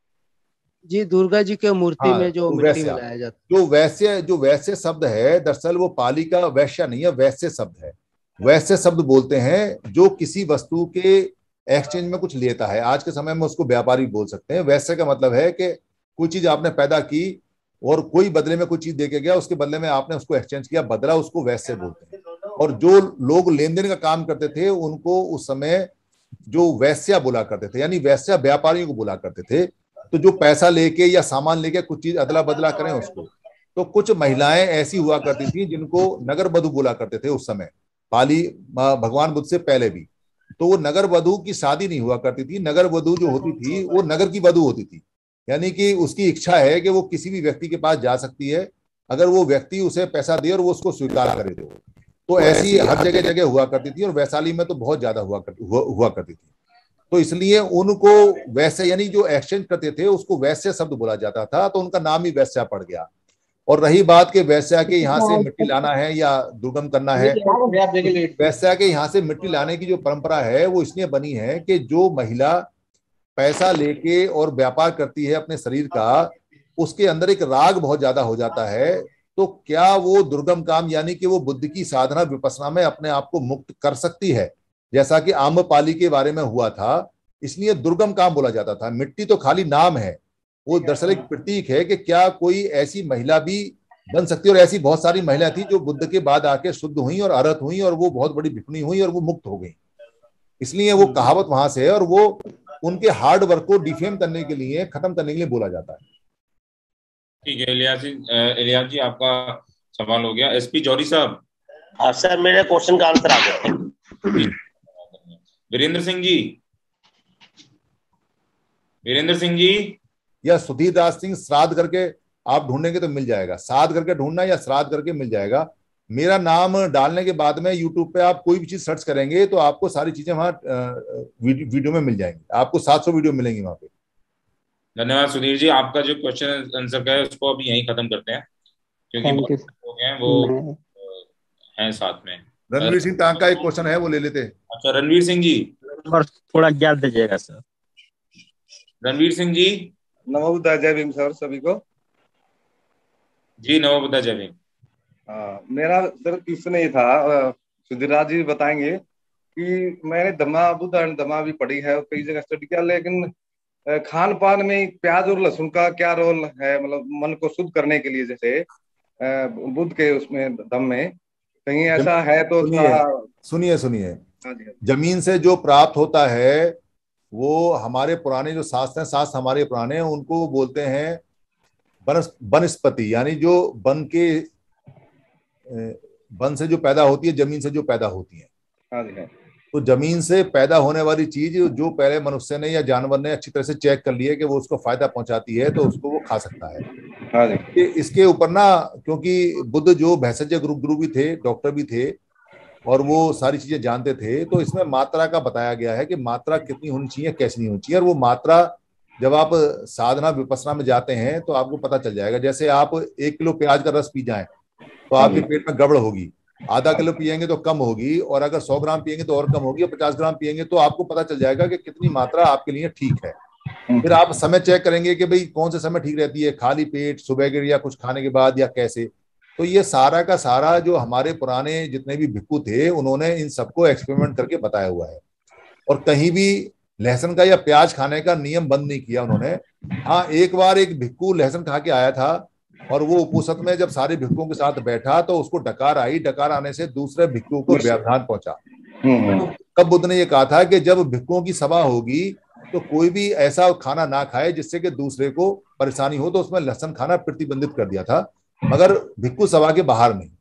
जी, दुर्गा जी के मूर्ति में जो मिट्टी मिलाया जाता है, जो वैश्य शब्द है, दरअसल वो पाली का वैश्य नहीं है, वैश्य शब्द है। वैश्य शब्द बोलते हैं जो किसी वस्तु के एक्सचेंज में कुछ लेता है। आज के समय में उसको व्यापारी बोल सकते हैं। वैश्य का मतलब है कि कोई चीज आपने पैदा की और कोई बदले में कोई चीज देके गया, उसके बदले में आपने उसको एक्सचेंज किया, बदला, उसको वैश्य बोलते हैं। और जो लोग लेन देन का काम करते थे उनको उस समय जो वैश्या बोला करते थे, यानी वैश्या व्यापारियों को बोला करते थे। तो जो पैसा लेके या सामान लेके कुछ चीज अदला बदला करें उसको। तो कुछ महिलाएं ऐसी हुआ करती थी जिनको नगर वधू बोला करते थे उस समय, पाली भगवान बुद्ध से पहले भी। तो वो नगर वधू की शादी नहीं हुआ करती थी। नगर वधू जो होती थी वो नगर की वधू होती थी, यानी कि उसकी इच्छा है कि वो किसी भी व्यक्ति के पास जा सकती है, अगर वो व्यक्ति उसे पैसा दे और वो उसको स्वीकार करे। तो ऐसी हर जगह जगह हुआ करती थी, और वैशाली में तो बहुत ज्यादा हुआ करती थी। तो इसलिए उनको वैसे, यानी जो एक्सचेंज करते थे उसको वैश्य शब्द बोला जाता था, तो उनका नाम ही वैश्या पड़ गया। और रही बात के वैश्या के यहाँ से मिट्टी लाना है या दुर्गम करना है, वैश्या के यहाँ से मिट्टी लाने की जो परंपरा है वो इसलिए बनी है कि जो महिला पैसा लेके और व्यापार करती है अपने शरीर का, उसके अंदर एक राग बहुत ज्यादा हो जाता है। तो क्या वो दुर्गम काम, यानी कि वो बुद्ध की साधना विपश्यना में अपने आप को मुक्त कर सकती है, जैसा कि आम्रपाली के बारे में हुआ था। इसलिए दुर्गम काम बोला जाता था। मिट्टी तो खाली नाम है, वो दरअसल एक प्रतीक है कि क्या कोई ऐसी महिला भी बन सकती है। और ऐसी बहुत सारी महिला थी जो बुद्ध के बाद आके शुद्ध हुई और अरहत हुई और वो बहुत बड़ी भिक्षुणी हुई और वो मुक्त हो गई। इसलिए वो कहावत वहां से है और वो उनके हार्ड वर्क को डिफेम करने के लिए, खत्म करने के लिए बोला जाता है। ठीक है इलियास जी आपका सवाल हो गया। एसपी जौहरी साहब। हाँ सर, मेरे क्वेश्चन का आंसर आ गया। वीरेंद्र सिंह जी। वीरेंद्र सिंह जी या सुधीर दास सिंह, श्राद्ध करके आप ढूंढेंगे तो मिल जाएगा, श्राद्ध करके ढूंढना या श्राद्ध करके मिल जाएगा। मेरा नाम डालने के बाद में यूट्यूब पे आप कोई भी चीज सर्च करेंगे तो आपको सारी चीजें वहां वीडियो में मिल जाएंगी। आपको 700 वीडियो मिलेंगी वहां पे। धन्यवाद सुधीर जी। आपका जो क्वेश्चन आंसर का है उसको अभी यहीं खत्म करते हैं क्योंकि बहुत लोग हैं वो हैं साथ में। रणवीर सिंह टांग का एक क्वेश्चन है, वो ले लेते हैं। अच्छा रणवीर सिंह जी, थोड़ा ज्ञान दीजिएगा सर। रणवीर सिंह जी। नमो बुद्धाय, जय भीम सर सभी को। जी नमो बुद्धाय, जय भीम। मेरा सर क्वेश्चन ये था, सुधीर राज जी बताएंगे कि मैंने धम्मा बुद्ध एंड धम्मा भी पढ़ी है, कई जगह स्टडी किया, लेकिन खान पान में प्याज और लहसुन का क्या रोल है, मतलब मन को शुद्ध करने के लिए, जैसे बुद्ध के उसमें धम्म में कहीं ऐसा है तो सुनिए। जमीन से जो प्राप्त होता है वो हमारे पुराने जो शास्त्र हैं, शास्त्र हमारे पुराने हैं, उनको बोलते हैं वनस्पति, यानी जो वन से जो पैदा होती है, जमीन से जो पैदा होती है। तो जमीन से पैदा होने वाली चीज जो पहले मनुष्य ने या जानवर ने अच्छी तरह से चेक कर लिया कि वो उसको फायदा पहुंचाती है तो उसको वो खा सकता है। इसके ऊपर ना, क्योंकि बुद्ध जो भेषज गुरु भी थे, डॉक्टर भी थे और वो सारी चीजें जानते थे, तो इसमें मात्रा का बताया गया है कि मात्रा कितनी होनी चाहिए, कैसी नहीं होनी चाहिए। और वो मात्रा जब आप साधना विपස්සना में जाते हैं तो आपको पता चल जाएगा। जैसे आप 1 किलो प्याज का रस पी जाएं तो आपके पेट में गड़बड़ होगी, आधा किलो पिएंगे तो कम होगी, और अगर 100 ग्राम पिएंगे तो और कम होगी, और 50 ग्राम पिएंगे तो आपको पता चल जाएगा कि कितनी मात्रा आपके लिए ठीक है। फिर आप समय चेक करेंगे कि भाई कौन से समय ठीक रहती है, खाली पेट, सुबह के या कुछ खाने के बाद, या कैसे। तो ये सारा का सारा जो हमारे पुराने जितने भी भिक्खु थे उन्होंने इन सबको एक्सपेरिमेंट करके बताया हुआ है, और कहीं भी लहसुन का या प्याज खाने का नियम बंद नहीं किया उन्होंने। हाँ, एक बार एक भिक्खु लहसुन खा के आया था और वो उपोषित में जब सारे भिक्खुओं के साथ बैठा तो उसको डकार आई, डकार आने से दूसरे भिक्खुओं को व्यवधान पहुंचा। तब बुद्ध ने ये कहा था कि जब भिक्खुओं की सभा होगी तो कोई भी ऐसा खाना ना खाए जिससे कि दूसरे को परेशानी हो, तो उसमें लहसुन खाना प्रतिबंधित कर दिया था, मगर भिक्खु सभा के बाहर नहीं।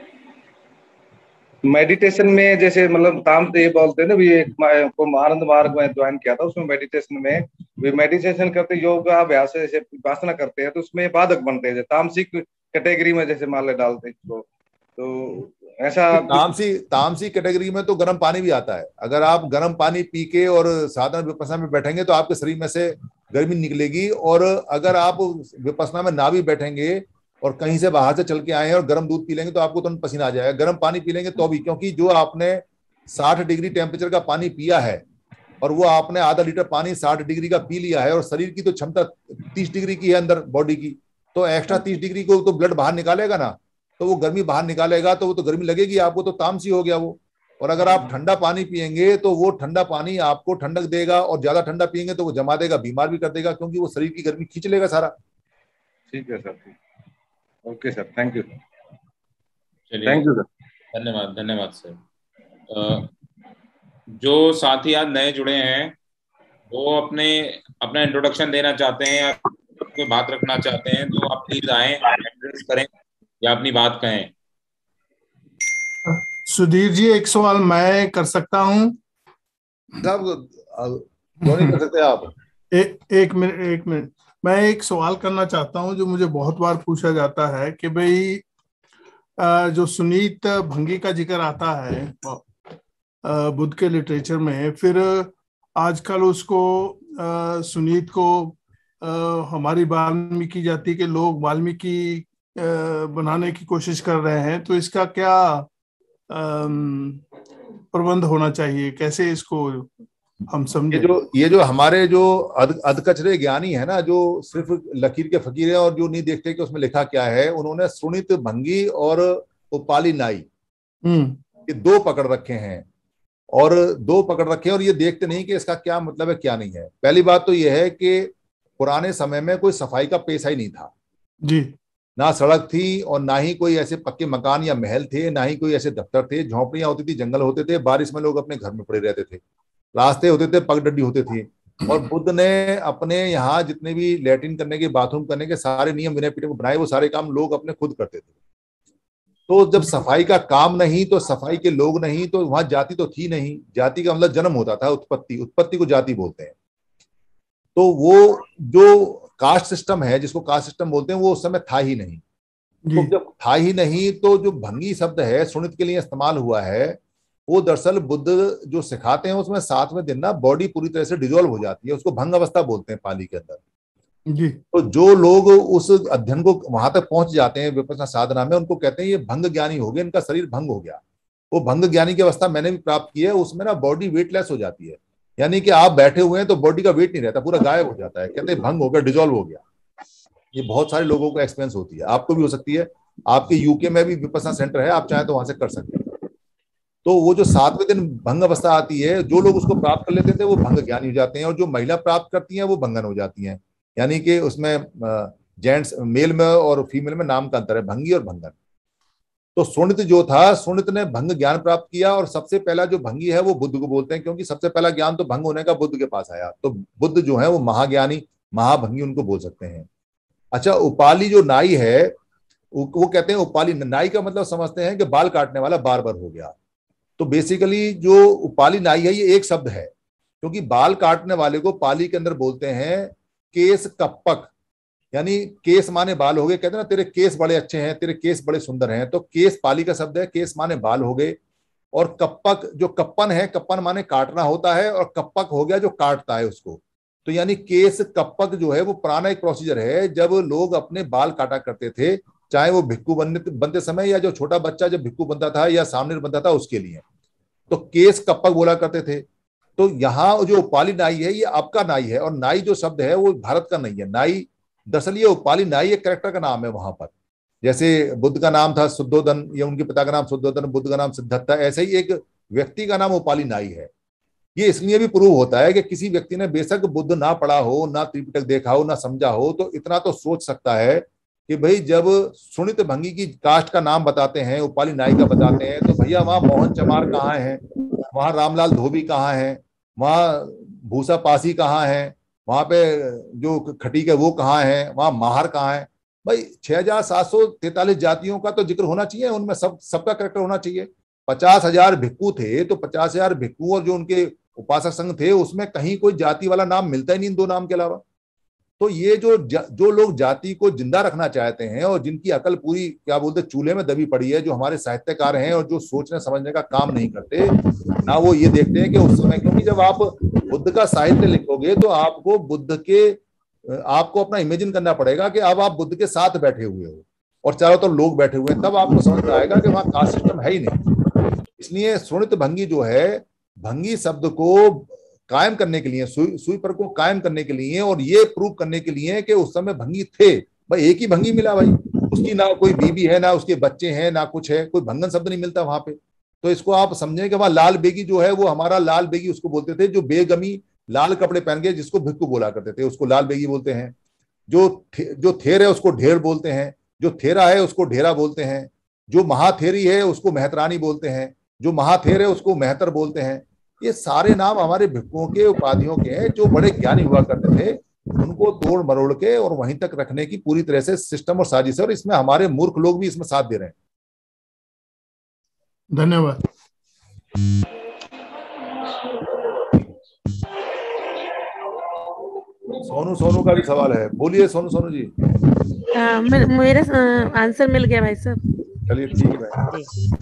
मेडिटेशन में जैसे मतलब ताम से ये बोलते हैं ना, भी एक आनंद मार्ग में ज्वाइन किया था, उसमें मेडिटेशन में भी मेडिटेशन करते, योग अभ्यास जैसे उपासना करते हैं तो उसमें बाधक बनते हैं, तामसिक कैटेगरी में जैसे मान ले डालते हैं तो ऐसा। तामसिक कैटेगरी में तो गर्म पानी भी आता है। अगर आप गर्म पानी पी के और साधना विपස්සना में बैठेंगे तो आपके शरीर में से गर्मी निकलेगी, और अगर आप विपස්සना में ना भी बैठेंगे और कहीं से बाहर से चल के आए हैं और गर्म दूध पी लेंगे तो आपको तुरंत पसीना आ जाएगा। गर्म पानी पी लेंगे तो भी, क्योंकि जो आपने 60 डिग्री टेम्परेचर का पानी पिया है और वो आपने आधा लीटर पानी 60 डिग्री का पी लिया है, और शरीर की तो क्षमता 30 डिग्री की है अंदर बॉडी की, तो एक्स्ट्रा 30 डिग्री को तो ब्लड बाहर निकालेगा ना, तो वो गर्मी बाहर निकालेगा, तो वो तो गर्मी लगेगी आपको, तो तामसी हो गया वो। और अगर आप ठंडा पानी पिएंगे तो वो ठंडा पानी आपको ठंडक देगा, और ज्यादा ठंडा पिएंगे तो वो जमा देगा, बीमार भी कर देगा, क्योंकि वो शरीर की गर्मी खींच लेगा सारा। ठीक है sir, okay sir, thank you. चलिए, थैंक यू सर, धन्यवाद। धन्यवाद सर। जो साथी आज नए जुड़े हैं वो अपना इंट्रोडक्शन देना चाहते हैं या कोई बात रखना चाहते हैं तो आप प्लीज आए, एड्रेस करें या अपनी बात कहें। सुधीर जी, एक सवाल मैं कर सकता हूँ? नहीं कर सकते आप? एक मिनट मैं एक सवाल करना चाहता हूँ जो मुझे बहुत बार पूछा जाता है कि भाई जो सुनीत भंगी का जिक्र आता है बुद्ध के लिटरेचर में, फिर आजकल उसको सुनीत को हमारी वाल्मीकि जाति के लोग वाल्मीकि बनाने की कोशिश कर रहे हैं, तो इसका क्या प्रबंध होना चाहिए, कैसे इसको हम समझे? ये जो हमारे जो अधकचरे ज्ञानी है ना, जो सिर्फ लकीर के फकीर हैं और जो नहीं देखते कि उसमें लिखा क्या है, उन्होंने सुनीत भंगी और उपाली नाई ये 2 पकड़ रखे हैं, और ये देखते नहीं कि इसका क्या मतलब है क्या नहीं है। पहली बात तो ये है कि पुराने समय में कोई सफाई का पेशा ही नहीं था जी। ना सड़क थी और ना ही कोई ऐसे पक्के मकान या महल थे, ना ही कोई ऐसे दफ्तर थे, झोंपड़ियां होती थी, जंगल होते थे, बारिश में लोग अपने घर में पड़े रहते थे, रास्ते होते थे, पगडंडी होते थे। और बुद्ध ने अपने यहाँ जितने भी लैट्रिन करने के, बाथरूम करने के सारे नियम विनय पीठे बनाए, वो सारे काम लोग अपने खुद करते थे। तो जब सफाई का काम नहीं तो सफाई के लोग नहीं, तो वहां जाति तो थी नहीं। जाति का मतलब जन्म होता था, उत्पत्ति, उत्पत्ति को जाति बोलते हैं। तो वो जो कास्ट सिस्टम है, जिसको कास्ट सिस्टम बोलते हैं, वो उस समय था ही नहीं। तो जब था ही नहीं, तो जो भंगी शब्द है सुनित के लिए इस्तेमाल हुआ है, वो दरअसल बुद्ध जो सिखाते हैं उसमें 7वें दिन ना बॉडी पूरी तरह से डिजोल्व हो जाती है, उसको भंग अवस्था बोलते हैं पाली के अंदर जी। तो जो लोग उस अध्ययन को वहां तक पहुंच जाते हैं विपश्यना साधना में, उनको कहते हैं ये भंग ज्ञानी हो गए, इनका शरीर भंग हो गया। वो भंग ज्ञानी की अवस्था मैंने भी प्राप्त की है, उसमें ना बॉडी वेटलेस हो जाती है, यानी कि आप बैठे हुए हैं तो बॉडी का वेट नहीं रहता, पूरा गायब हो जाता है, कहते हैं भंग हो गया, डिजोल्व हो गया। ये बहुत सारे लोगों को एक्सपीरियंस होती है, आपको भी हो सकती है। आपके यूके में भी विपश्यना सेंटर है, आप चाहे तो वहां से कर सकते हैं। तो वो जो 7वें दिन भंग अवस्था आती है, जो लोग उसको प्राप्त कर लेते थे वो भंग ज्ञानी हो जाते हैं, और जो महिला प्राप्त करती हैं वो भंगन हो जाती हैं। यानी कि उसमें जेंट्स, मेल में और फीमेल में नाम का अंतर है, भंगी और भंगन। तो सुनित जो था, सुनित ने भंग ज्ञान प्राप्त किया, और सबसे पहला जो भंगी है वो बुद्ध को बोलते हैं, क्योंकि सबसे पहला ज्ञान तो भंग होने का बुद्ध के पास आया। तो बुद्ध जो है वो महाज्ञानी, महाभंगी उनको बोल सकते हैं। अच्छा, उपाली जो नाई है, वो कहते हैं उपाली, नाई का मतलब समझते हैं कि बाल काटने वाला बार्बर हो गया। तो बेसिकली जो उपाली नाई है ये एक शब्द है, क्योंकि बाल काटने वाले को पाली के अंदर बोलते हैं केस कप्पक, यानी केस माने बाल हो गए। कहते हैं ना तेरे केस बड़े अच्छे हैं, तेरे केस बड़े सुंदर हैं, तो केस पाली का शब्द है, केस माने बाल हो गए। और कप्पक जो कप्पन है, कप्पन माने काटना होता है, और कप्पक हो गया जो काटता है उसको। तो यानी केस कप्पक जो है वो पुराना एक प्रोसीजर है, जब लोग अपने बाल काटा करते थे, चाहे वो भिक्खू बनते समय या जो छोटा बच्चा जब भिक्खू बनता था या सामने बनता था उसके लिए, तो केस कप्पक बोला करते थे। तो यहाँ जो उपाली नाई है ये आपका नाई है, और नाई जो शब्द है वो भारत का नहीं है। नाई दरअसल ये उपाली नाई एक कैरेक्टर का नाम है वहां पर, जैसे बुद्ध का नाम था शुद्धोधन, या उनके पिता का नाम शुद्धोधन, बुद्ध का नाम सिद्धार्थ, ऐसे ही एक व्यक्ति का नाम उपाली नाई है। ये इसलिए भी प्रूव होता है कि किसी व्यक्ति ने बेशक बुद्ध ना पढ़ा हो, ना त्रिपिटक देखा हो, ना समझा हो, तो इतना तो सोच सकता है कि भाई जब सुनित भंगी की कास्ट का नाम बताते हैं, उपाली नाई का बताते हैं, तो भैया वहां मोहन चमार कहाँ है, वहां रामलाल धोबी कहाँ है, वहां भूसा पासी कहाँ है, वहां पे जो खटीक है वो कहाँ है, वहां माहर कहाँ है। भाई 6743 जातियों का तो जिक्र होना चाहिए, उनमें सबका कैरेक्टर होना चाहिए। 50,000 भिक्खू थे, तो 50,000 भिक्खू और जो उनके उपासक संघ थे उसमें कहीं कोई जाति वाला नाम मिलता ही नहीं इन दो नाम के अलावा। तो ये जो लोग जाति को जिंदा रखना चाहते हैं और जिनकी अकल पूरी क्या बोलते चूल्हे में दबी पड़ी है, जो हमारे साहित्यकार हैं और जो सोचने समझने का काम नहीं करते ना, वो ये देखते हैं कि उस समय, क्योंकि जब आप बुद्ध का साहित्य लिखोगे तो आपको आपको अपना इमेजिन करना पड़ेगा कि अब आप बुद्ध के साथ बैठे हुए हो और चारों तरफ लोग बैठे हुए हैं, तब आपको समझ में आएगा कि वहां कास्ट सिस्टम है ही नहीं। इसलिए सुनित भंगी जो है, भंगी शब्द को कायम करने के लिए, सुई पर को कायम करने के लिए, और ये प्रूव करने के लिए कि उस समय भंगी थे। भाई एक ही भंगी मिला, भाई उसकी ना कोई बीबी है, ना उसके बच्चे हैं, ना कुछ है, कोई भंगन शब्द नहीं मिलता वहां पे। तो इसको आप समझें कि वहां लाल बेगी जो है वो हमारा लाल बेगी उसको बोलते थे, जो बेगमी लाल कपड़े पहन के जिसको भिक्खू बोला करते थे उसको लाल बेगी बोलते हैं। जो थेर है उसको ढेर बोलते हैं, जो थेरा है उसको ढेरा बोलते हैं, जो महाथेरी है उसको मेहतरानी बोलते हैं, जो महाथेर है उसको मेहतर बोलते हैं। ये सारे नाम हमारे भिक्खुओं के, उपाधियों के हैं, जो बड़े ज्ञानी हुआ करते थे। उनको तोड़ मरोड़ के और वहीं तक रखने की पूरी तरह से सिस्टम और साजिश है, और इसमें हमारे मूर्ख लोग भी इसमें साथ दे रहे हैं। धन्यवाद। सोनू का भी सवाल है, बोलिए सोनू जी। मेरा आंसर मिल गया भाई साहब। चलिए ठीक है भाई।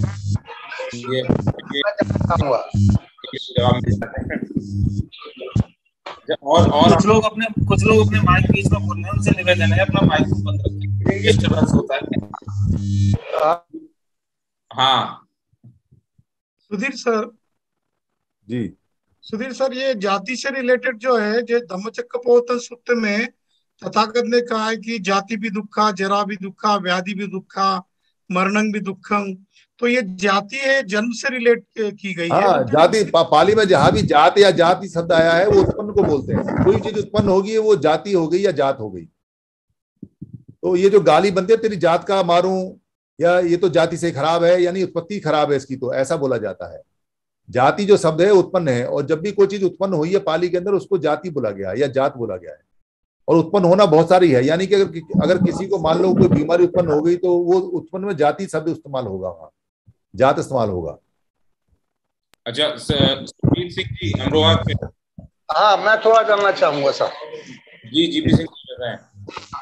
और कुछ लोग अपने माइक बीच में बोल रहे हैं, उनसे निवेदन है अपना माइक बंद रखें, डिस्टर्बेंस होता है। हाँ सुधीर सर जी। सुधीर सर, ये जाति से रिलेटेड जो है, जो धम्मचक्कप्रवर्तन सूत्र में तथागत ने कहा है कि जाति भी दुखा, जरा भी दुखा, व्याधि भी दुखा, मरणं भी दुखं। तो ये जाति है, जन्म से रिलेट की गई है। जाति पाली में जहां भी जात या जाति शब्द आया है वो उत्पन्न को बोलते हैं। कोई चीज उत्पन्न होगी वो जाति हो गई या जात हो गई। तो ये जो गाली बनती है तेरी जात का मारूं, या ये तो जाति से खराब है, यानी उत्पत्ति खराब है इसकी, तो ऐसा बोला जाता है। जाति जो शब्द है उत्पन्न है, और जब भी कोई चीज उत्पन्न हुई है पाली के अंदर उसको जाति बोला गया है या जात बोला गया है। और उत्पन्न होना बहुत सारी है, यानी कि अगर किसी को मान लो कोई बीमारी उत्पन्न हो गई तो वो उत्पन्न में जाति शब्द इस्तेमाल होगा, वहां जात इस्तेमाल होगा। अच्छा सुखबीर सिंह जी अमरोहा से। हाँ, मैं थोड़ा जानना चाहूंगा सर। जी जीपी सिंह जी कर रहे हैं।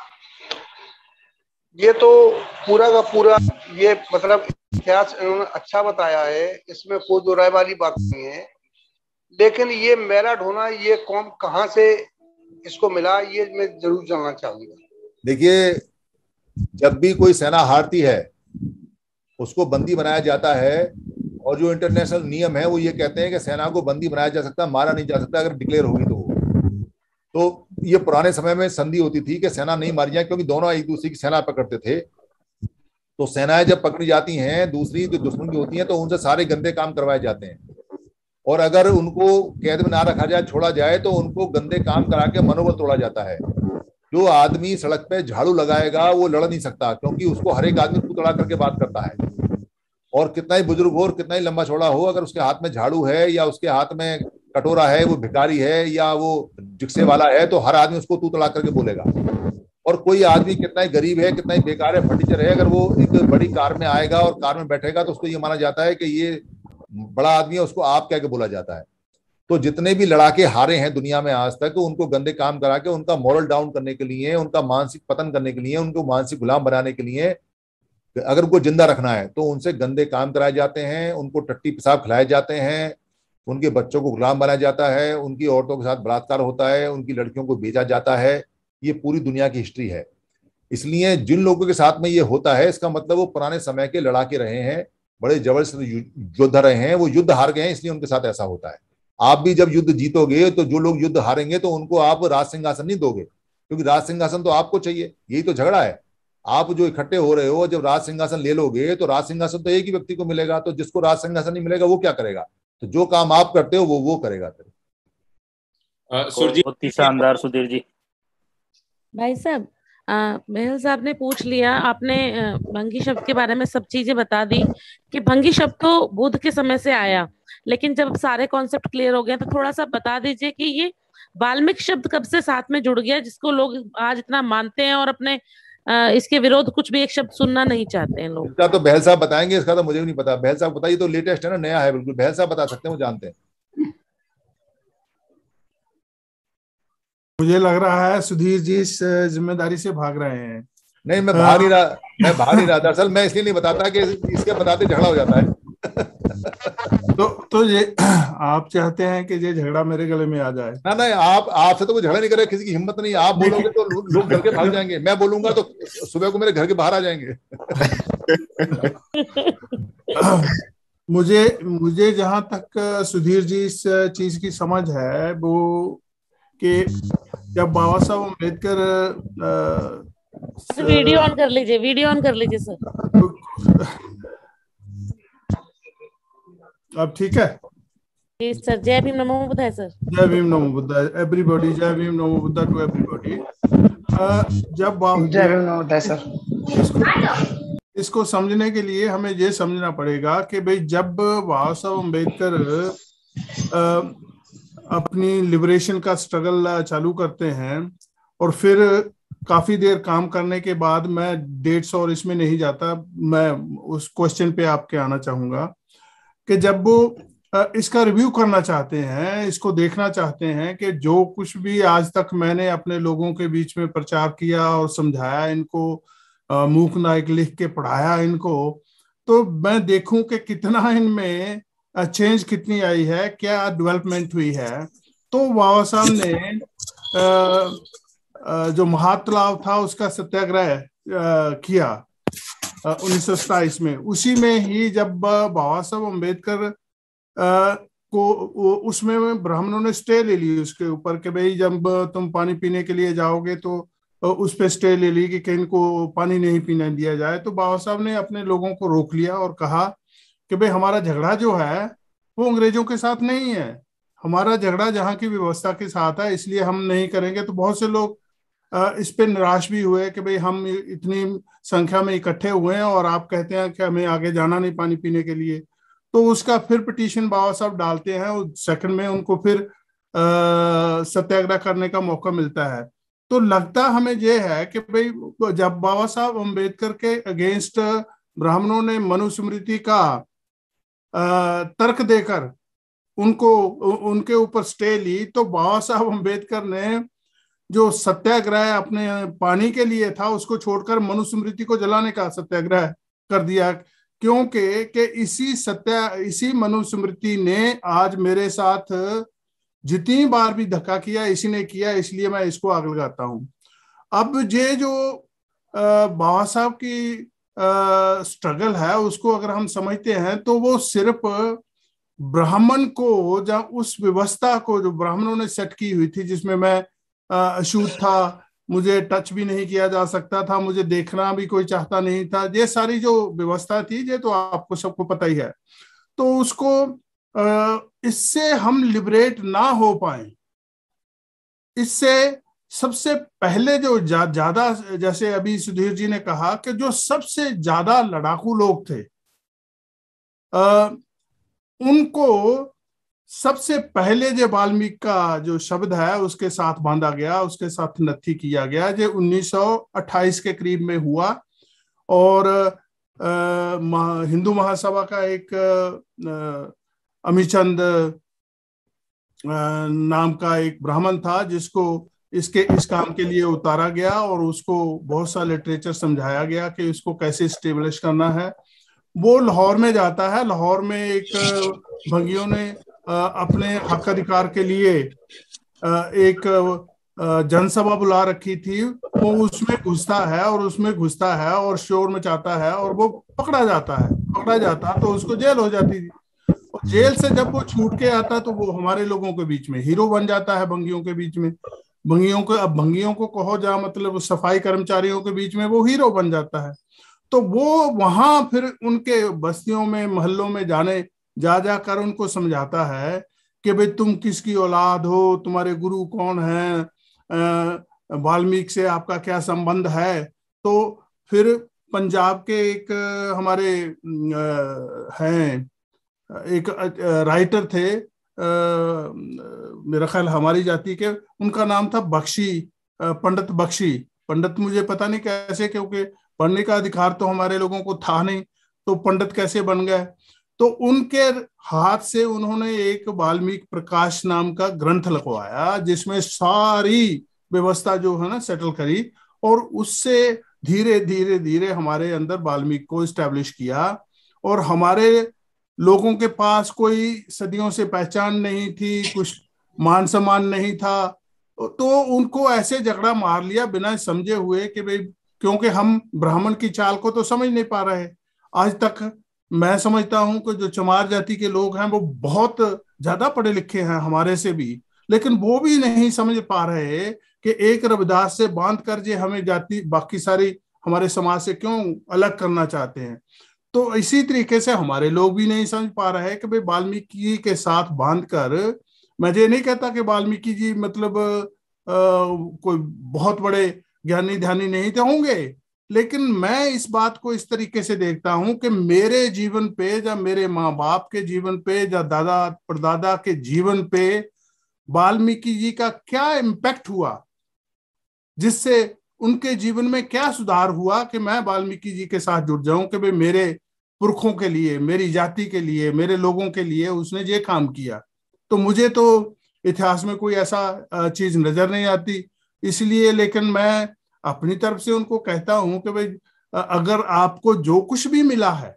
ये तो पूरा का पूरा ये मतलब इतिहास इन्होंने अच्छा बताया है, इसमें कोई दो राय वाली बात नहीं है, लेकिन ये मेला ढोना ये कौन कहाँ से इसको मिला, ये मैं जरूर जानना चाहूंगा। देखिए, जब भी कोई सेना हारती है उसको बंदी बनाया जाता है, और जो इंटरनेशनल नियम है वो ये कहते हैं कि सेना को बंदी बनाया जा सकता, मारा नहीं जा सकता अगर डिक्लेयर होगी तो ये पुराने समय में संधि होती थी कि सेना नहीं मारी जाए, क्योंकि दोनों एक दूसरे की सेना पकड़ते थे। तो सेनाएं जब पकड़ी जाती हैं दूसरी जो दुश्मन की होती हैं तो उनसे सारे गंदे काम करवाए जाते हैं, और अगर उनको कैद में ना रखा जाए, छोड़ा जाए, तो उनको गंदे काम करा के मनोबल तोड़ा जाता है। जो आदमी सड़क पे झाड़ू लगाएगा वो लड़ नहीं सकता, क्योंकि उसको हर एक आदमी पुतला करके बात करता है, और कितना ही बुजुर्ग हो और कितना ही लंबा चौड़ा हो, अगर उसके हाथ में झाड़ू है या उसके हाथ में कटोरा है, वो भिखारी है या वो रिक्शे वाला है, तो हर आदमी उसको तू तड़ा करके बोलेगा। और कोई आदमी कितना ही गरीब है, कितना ही बेकार है, फर्नीचर है, अगर वो एक बड़ी कार में आएगा और कार में बैठेगा तो उसको ये माना जाता है कि ये बड़ा आदमी है, उसको आप कह के बोला जाता है। तो जितने भी लड़ाके हारे हैं दुनिया में आज तक, उनको गंदे काम करा के उनका मॉरल डाउन करने के लिए, उनका मानसिक पतन करने के लिए, उनको मानसिक गुलाम बनाने के लिए, अगर उनको जिंदा रखना है तो उनसे गंदे काम कराए जाते हैं, उनको टट्टी पेशाब खिलाए जाते हैं, उनके बच्चों को गुलाम बनाया जाता है, उनकी औरतों के साथ बलात्कार होता है, उनकी लड़कियों को बेचा जाता है। ये पूरी दुनिया की हिस्ट्री है। इसलिए जिन लोगों के साथ में ये होता है, इसका मतलब वो पुराने समय के लड़ाके रहे हैं, बड़े जबरदस्त योद्धा रहे हैं, वो युद्ध हार गए हैं, इसलिए उनके साथ ऐसा होता है। आप भी जब युद्ध जीतोगे तो जो लोग युद्ध हारेंगे तो उनको आप राज सिंहासन नहीं दोगे, क्योंकि राज सिंहासन तो आपको चाहिए। यही तो झगड़ा है। आप जो इकट्ठे हो रहे हो, जब राज सिंहासन ले लोगे तो राज सिंहासन तो एक ही व्यक्ति को मिलेगा, तो जिसको राज सिंहासन नहीं मिलेगा वो क्या करेगा? तो जो काम आप करते हो वो करेगा। बहुत ही शानदार सुधीर जी। भाई साहब, मेहल साहब ने पूछ लिया, आपने भंगी शब्द के बारे में सब चीजें बता दी कि भंगी शब्द तो बुद्ध के समय से आया, लेकिन जब सारे कॉन्सेप्ट क्लियर हो गए तो थोड़ा सा बता दीजिए कि ये वाल्मीकि शब्द कब से साथ में जुड़ गया, जिसको लोग आज इतना मानते हैं और अपने इसके विरोध कुछ भी एक शब्द सुनना नहीं चाहते हैं लोग। इसका तो बहल साहब बताएंगे, इसका तो मुझे भी नहीं पता। बहल साहब बताइए, तो लेटेस्ट है ना, नया है बिल्कुल। बहल साहब बता सकते हैं, वो जानते हैं। मुझे लग रहा है सुधीर जी इस जिम्मेदारी से भाग रहे हैं। नहीं, मैं भाग नहीं रहा, मैं भाग नहीं रहा। दरअसल मैं इसलिए नहीं बताता कि इसके बताते झगड़ा हो जाता है। तो ये आप चाहते हैं कि ये झगड़ा मेरे गले में आ जाए? ना नहीं, आपसे तो कोई झगड़ा नहीं करे, किसी की हिम्मत नहीं। आप बोलोगे तो लोग घर के भाग जाएंगे, मैं बोलूंगा तो सुबह को मेरे घर के बाहर आ जाएंगे। मुझे जहां तक सुधीर जी इस चीज की समझ है वो कि जब बाबा साहब अम्बेडकर वीडियो ऑन कर लीजिए, वीडियो ऑन कर लीजिए सर। अब ठीक है जी सर। जय भीम नमो बुद्धाय सर। जय भीम नमो बुद्धाय एवरीबॉडी। जय भीम नमो बुद्धाय टू एवरीबॉडी। जब जय भीम नमो बुद्धाय सर। इसको समझने के लिए हमें ये समझना पड़ेगा कि भाई जब बाबा साहब अम्बेडकर अपनी लिबरेशन का स्ट्रगल चालू करते हैं और फिर काफी देर काम करने के बाद, मैं डेट्स और इसमें नहीं जाता, मैं उस क्वेश्चन पे आपके आना चाहूंगा कि जब वो इसका रिव्यू करना चाहते हैं, इसको देखना चाहते हैं कि जो कुछ भी आज तक मैंने अपने लोगों के बीच में प्रचार किया और समझाया इनको, मूक नायक लिख के पढ़ाया इनको, तो मैं देखूं कि कितना इनमें चेंज कितनी आई है, क्या डेवलपमेंट हुई है। तो बाबा साहब ने जो महातलाव था उसका सत्याग्रह किया 1927 में। उसी में ही जब बाबा साहब अम्बेडकर को उसमें ब्राह्मणों ने स्टे ले ली उसके ऊपर कि भाई जब तुम पानी पीने के लिए जाओगे तो उस पे स्टे ले ली कि कहीं को पानी नहीं पीने दिया जाए। तो बाबा साहब ने अपने लोगों को रोक लिया और कहा कि भाई हमारा झगड़ा जो है वो अंग्रेजों के साथ नहीं है, हमारा झगड़ा जहाँ की व्यवस्था के साथ है, इसलिए हम नहीं करेंगे। तो बहुत से लोग इस पे निराश भी हुए कि भाई हम इतनी संख्या में इकट्ठे हुए हैं और आप कहते हैं कि हमें आगे जाना नहीं पानी पीने के लिए। तो उसका फिर पिटीशन बाबा साहब डालते हैं, सेकंड में उनको फिर सत्याग्रह करने का मौका मिलता है। तो लगता हमें यह है कि भाई जब बाबा साहब अम्बेडकर के अगेंस्ट ब्राह्मणों ने मनुस्मृति का तर्क देकर उनके ऊपर स्टे ली, तो बाबा साहब अम्बेडकर ने जो सत्याग्रह अपने पानी के लिए था उसको छोड़कर मनुस्मृति को जलाने का सत्याग्रह कर दिया, क्योंकि कि इसी मनुस्मृति ने आज मेरे साथ जितनी बार भी धक्का किया इसी ने किया, इसलिए मैं इसको आग लगाता हूं। अब ये जो बाबा साहब की स्ट्रगल है उसको अगर हम समझते हैं तो वो सिर्फ ब्राह्मण को, या उस व्यवस्था को जो ब्राह्मणों ने सेट की हुई थी, जिसमें मैं अछूत था, मुझे टच भी नहीं किया जा सकता था, मुझे देखना भी कोई चाहता नहीं था, ये सारी जो व्यवस्था थी ये तो आपको सबको पता ही है। तो उसको इससे हम लिबरेट ना हो पाए, इससे सबसे पहले जो ज्यादा, जैसे अभी सुधीर जी ने कहा कि जो सबसे ज्यादा लड़ाकू लोग थे उनको सबसे पहले जो वाल्मीकि का जो शब्द है उसके साथ बांधा गया, उसके साथ नत्थी किया गया, जो 1928 के करीब में हुआ। और हिंदू महासभा का एक अमीचंद नाम का एक ब्राह्मण था जिसको इस काम के लिए उतारा गया और उसको बहुत सा लिटरेचर समझाया गया कि इसको कैसे स्टेब्लिश करना है। वो लाहौर में जाता है, लाहौर में एक भंगियों ने अपने हक अधिकार के लिए एक जनसभा बुला रखी थी, वो उसमें घुसता है और शोर मचाता है और वो पकड़ा जाता तो उसको जेल हो जाती थी। और जेल से जब वो छूट के आता तो वो हमारे लोगों के बीच में हीरो बन जाता है, भंगियों के बीच में। भंगियों को कहो जा, मतलब सफाई कर्मचारियों के बीच में वो हीरो बन जाता है। तो वो वहां फिर उनके बस्तियों में, मोहल्लों में जाकर उनको समझाता है कि भाई तुम किसकी औलाद हो, तुम्हारे गुरु कौन है, वाल्मीकि से आपका क्या संबंध है। तो फिर पंजाब के एक हमारे हैं एक राइटर थे, मेरा ख्याल हमारी जाति के, उनका नाम था बख्शी, पंडित बख्शी। पंडित मुझे पता नहीं कैसे, क्योंकि पढ़ने का अधिकार तो हमारे लोगों को था नहीं, तो पंडित कैसे बन गए। तो उनके हाथ से उन्होंने एक वाल्मीकि प्रकाश नाम का ग्रंथ लिखवाया जिसमें सारी व्यवस्था जो है ना सेटल करी, और उससे धीरे धीरे हमारे अंदर वाल्मीकि को इस्टेब्लिश किया। और हमारे लोगों के पास कोई सदियों से पहचान नहीं थी, कुछ मान सम्मान नहीं था, तो उनको ऐसे झगड़ा मार लिया बिना समझे हुए कि भाई, क्योंकि हम ब्राह्मण की चाल को तो समझ नहीं पा रहे। आज तक मैं समझता हूं कि जो चमार जाति के लोग हैं वो बहुत ज्यादा पढ़े लिखे हैं हमारे से भी, लेकिन वो भी नहीं समझ पा रहे कि एक रविदास से बांध कर जे हमें जाति बाकी सारी हमारे समाज से क्यों अलग करना चाहते हैं। तो इसी तरीके से हमारे लोग भी नहीं समझ पा रहे कि भाई वाल्मीकि के साथ बांध कर, मैं ये नहीं कहता कि वाल्मीकि जी मतलब कोई बहुत बड़े ज्ञानी ध्यानी नहीं थे, होंगे, लेकिन मैं इस बात को इस तरीके से देखता हूं कि मेरे जीवन पे या मेरे माँ बाप के जीवन पे या दादा परदादा के जीवन पे वाल्मीकि जी का क्या इम्पैक्ट हुआ, जिससे उनके जीवन में क्या सुधार हुआ कि मैं वाल्मीकि जी के साथ जुड़ जाऊं कि भाई मेरे पुरखों के लिए, मेरी जाति के लिए, मेरे लोगों के लिए उसने ये काम किया। तो मुझे तो इतिहास में कोई ऐसा चीज नजर नहीं आती, इसलिए लेकिन मैं अपनी तरफ से उनको कहता हूं कि भाई अगर आपको जो कुछ भी मिला है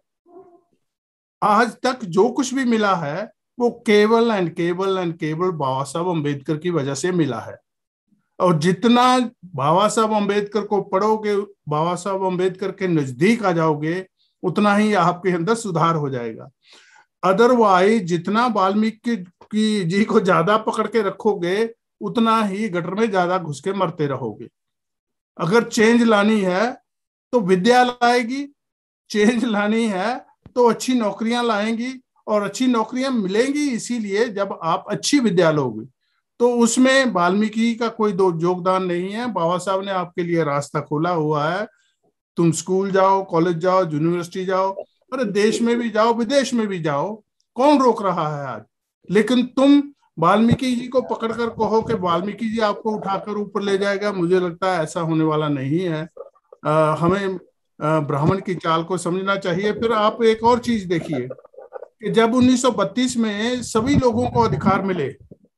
आज तक, जो कुछ भी मिला है वो केवल एंड केवल बाबा साहब अम्बेडकर की वजह से मिला है। और जितना बाबा साहब अम्बेडकर को पढ़ोगे, बाबा साहब अम्बेडकर के नजदीक आ जाओगे, उतना ही आपके अंदर सुधार हो जाएगा। अदरवाइज जितना वाल्मीकि जी को ज्यादा पकड़ के रखोगे उतना ही गटर में ज्यादा घुस के मरते रहोगे। अगर चेंज लानी है तो विद्या लाएगी, चेंज लानी है तो अच्छी नौकरियां लाएंगी, और अच्छी नौकरियां मिलेंगी इसीलिए जब आप अच्छी विद्या लोगे। तो उसमें वाल्मीकि का कोई योगदान नहीं है। बाबा साहब ने आपके लिए रास्ता खोला हुआ है। तुम स्कूल जाओ, कॉलेज जाओ, यूनिवर्सिटी जाओ, अरे देश में भी जाओ, विदेश में भी जाओ, कौन रोक रहा है आज। लेकिन तुम वाल्मीकि जी को पकड़कर कहो कि वाल्मीकि जी आपको उठाकर ऊपर ले जाएगा, मुझे लगता है ऐसा होने वाला नहीं है। हमें ब्राह्मण की चाल को समझना चाहिए। फिर आप एक और चीज देखिए कि जब 1932 में सभी लोगों को अधिकार मिले,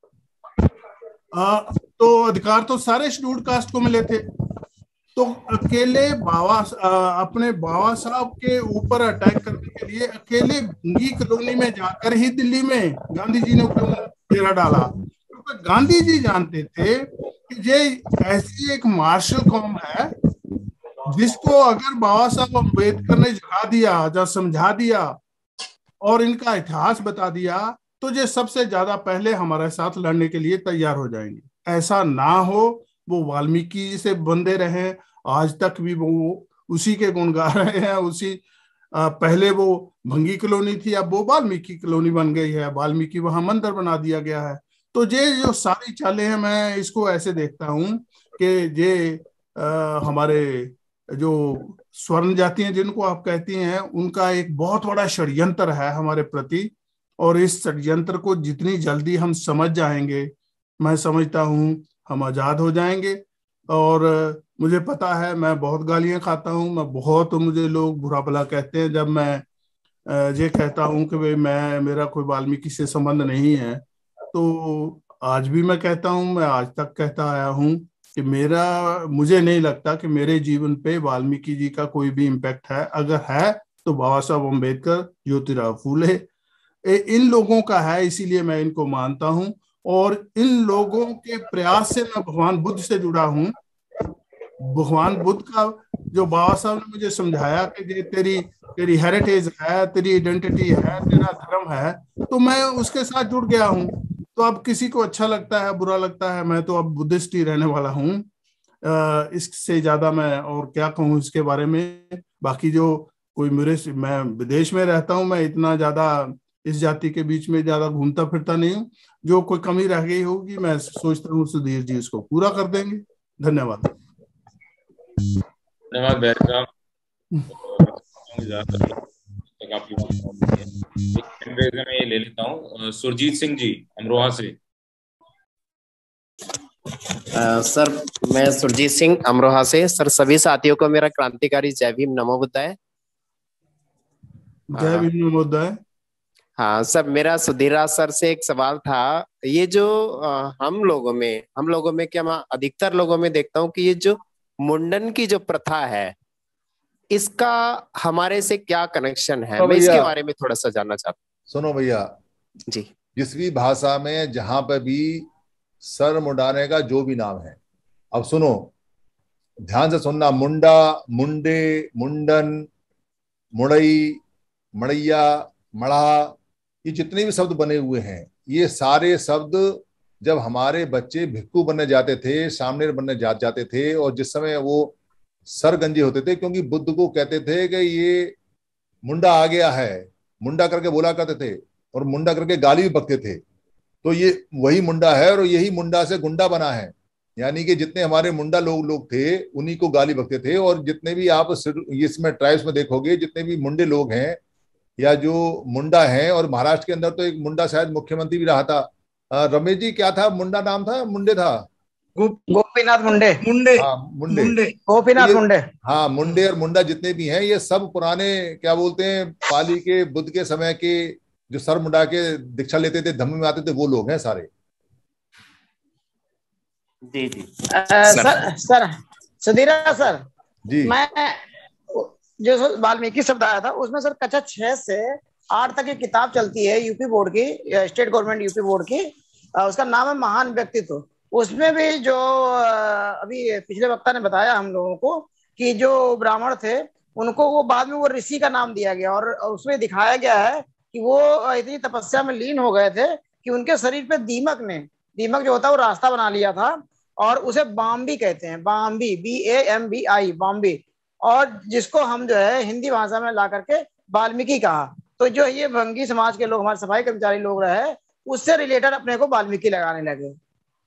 तो अधिकार तो सारे शेड्यूल्ड कास्ट को मिले थे, तो अकेले अपने बाबा साहब के ऊपर अटैक करने के लिए अकेले भंगी कॉलोनी में जाकर ही दिल्ली में गांधी जी ने डेरा डाला। क्योंकि गांधी जी जानते थे कि ये ऐसी एक मार्शल कौम है जिसको अगर बाबा साहब अम्बेडकर ने जगा दिया, जब समझा दिया और इनका इतिहास बता दिया, तो ये सबसे ज्यादा पहले हमारे साथ लड़ने के लिए तैयार हो जाएंगे। ऐसा ना हो, वो वाल्मीकि से बंधे रहे, आज तक भी वो उसी के गुण गा रहे हैं। उसी पहले वो भंगी कॉलोनी थी, अब वो वाल्मीकि कॉलोनी बन गई है, वाल्मीकि वहां मंदिर बना दिया गया है। तो ये जो सारी चालें हैं, मैं इसको ऐसे देखता हूं कि ये हमारे जो स्वर्ण जातियां जिनको आप कहती हैं, उनका एक बहुत बड़ा षड्यंत्र है हमारे प्रति। और इस षड्यंत्र को जितनी जल्दी हम समझ जाएंगे, मैं समझता हूं हम आजाद हो जाएंगे। और मुझे पता है मैं बहुत गालियां खाता हूं, मुझे लोग बुरा भला कहते हैं जब मैं ये कहता हूं कि भाई मेरा कोई वाल्मीकि से संबंध नहीं है। तो आज भी मैं कहता हूं, मैं आज तक कहता आया हूं कि मुझे नहीं लगता कि मेरे जीवन पे वाल्मीकि जी का कोई भी इम्पैक्ट है। अगर है तो बाबा साहब अम्बेडकर, ज्योतिराव फूले, इन लोगों का है, इसीलिए मैं इनको मानता हूं। और इन लोगों के प्रयास से मैं भगवान बुद्ध से जुड़ा हूं। भगवान बुद्ध का जो बाबा साहब ने मुझे समझाया कि ये तेरी हेरिटेज है, तेरी आइडेंटिटी है, तेरा धर्म है, तो मैं उसके साथ जुड़ गया हूं। तो अब किसी को अच्छा लगता है, बुरा लगता है, मैं तो अब बुद्धिस्ट ही रहने वाला हूं। इससे ज्यादा मैं और क्या कहूँ इसके बारे में। बाकी जो कोई मैं विदेश में रहता हूँ, मैं इतना ज्यादा इस जाति के बीच में ज्यादा घूमता फिरता नहीं हूँ। जो कोई कमी रह गई होगी, मैं सोचता हूँ सुधीर जी इसको पूरा कर देंगे। धन्यवाद। धन्यवाद बैर साहब। मैं ये ले लेता हूँ सुरजीत सिंह जी अमरोहा से। सर मैं सुरजीत सिंह अमरोहा से। सर सभी साथियों को मेरा क्रांतिकारी जय भीम नमो बुद्धाय। जय भीम नमो बुद्धाय। हाँ सर, मेरा सुधीरराज सर से एक सवाल था। ये जो हम लोगों में क्या, मैं अधिकतर लोगों में देखता हूँ कि ये जो मुंडन की जो प्रथा है, इसका हमारे से क्या कनेक्शन है? मैं इसके बारे में थोड़ा सा जानना चाहता हूँ। सुनो भैया जी, जिस भी भाषा में जहां पर भी सर मुंडाने का जो भी नाम है, अब सुनो ध्यान से सुनना, मुंडा, मुंडे, मुंडन, मुड़ई, मड़ैया, मड़ा, ये जितने भी शब्द बने हुए हैं, ये सारे शब्द जब हमारे बच्चे भिक्खु बनने जाते थे, सामने बनने जाते थे, और जिस समय वो सर गंजे होते थे, क्योंकि बुद्ध को कहते थे कि ये मुंडा आ गया है, मुंडा करके बोला करते थे, और मुंडा करके गाली भी बकते थे। तो ये वही मुंडा है, और यही मुंडा से गुंडा बना है। यानी कि जितने हमारे मुंडा लोग थे, उन्हीं को गाली बकते थे। और जितने भी आप इसमें ट्राइब्स में देखोगे, जितने भी मुंडे लोग हैं या जो मुंडा हैं, और महाराष्ट्र के अंदर तो एक मुंडा शायद मुख्यमंत्री भी रहा था, रमेश जी क्या था मुंडा नाम था? मुंडे था, गोपीनाथ मुंडे। हाँ मुंडे, गोपीनाथ मुंडे। हाँ मुंडे और मुंडा जितने भी हैं, ये सब पुराने क्या बोलते हैं, पाली के बुद्ध के समय के जो सर मुंडा के दीक्षा लेते थे, धम्म में आते थे, वो लोग हैं सारे। जी जी सर सुधीरा सर जी, मैं जो वाल्मीकि शब्द आया था उसमें सर कक्षा 6 से 8 तक की किताब चलती है यूपी बोर्ड की, स्टेट गवर्नमेंट यूपी बोर्ड की, उसका नाम है महान व्यक्तित्व। उसमें भी जो अभी पिछले वक्ता ने बताया हम लोगों को कि जो ब्राह्मण थे उनको वो बाद में वो ऋषि का नाम दिया गया, और उसमें दिखाया गया है कि वो इतनी तपस्या में लीन हो गए थे कि उनके शरीर पे दीमक जो होता है वो रास्ता बना लिया था, और उसे बाम्बी कहते हैं, बाम्बी, BAMBI, बाम्बी, और जिसको हम जो है हिंदी भाषा में ला करके वाल्मीकि कहा। तो जो ये भंगी समाज के लोग, हमारे सफाई कर्मचारी लोग रहे, उससे रिलेटेड अपने को वाल्मीकि लगाने लगे।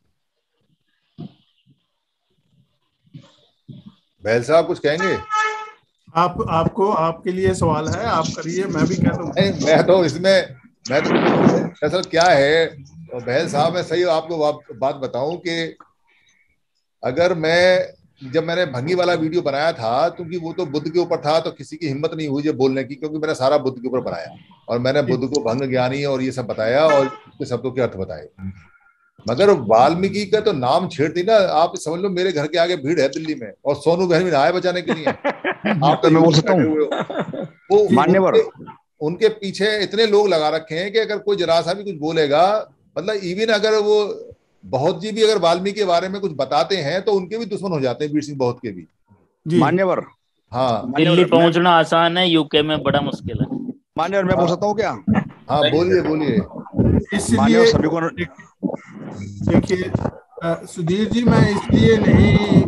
बैल साहब कुछ कहेंगे? आपको आपके लिए सवाल है, आप करिए, मैं भी कहता हूँ। मैं तो दरअसल क्या है बहल साहब, मैं सही आपको बात बताऊं कि अगर जब मैंने भंगी वाला वीडियो बनाया था, क्योंकि वो तो बुद्ध के ऊपर था, तो किसी की हिम्मत नहीं हुई ये बोलने की, क्योंकि मैंने सारा बुद्ध के ऊपर बनाया और मैंने बुद्ध को भंग ज्ञानी और ये सब बताया और उसके शब्दों के अर्थ बताए। मगर वाल्मीकि का तो नाम छेड़ती ना, आप समझ लो मेरे घर के आगे भीड़ है दिल्ली में, और सोनू बहन भी आए बचाने के लिए। आप तो मैं बोल सकता हूँ मान्यवर, उनके पीछे इतने लोग लगा रखे हैं कि अगर कोई जरा सा भी कुछ बोलेगा, मतलब इवन अगर वो बहुत जी भी अगर वाल्मीकि के बारे में कुछ बताते हैं तो उनके भी दुश्मन हो जाते हैं, वीर सिंह बहुत के भी। मान्यवर, हाँ, दिल्ली पहुंचना आसान है, यूके में बड़ा मुश्किल है। मान्यवर, मैं बोल सकता हूँ क्या? हाँ बोलिए। इसलिए सभी को देखिए सुधीर जी, मैं इसलिए नहीं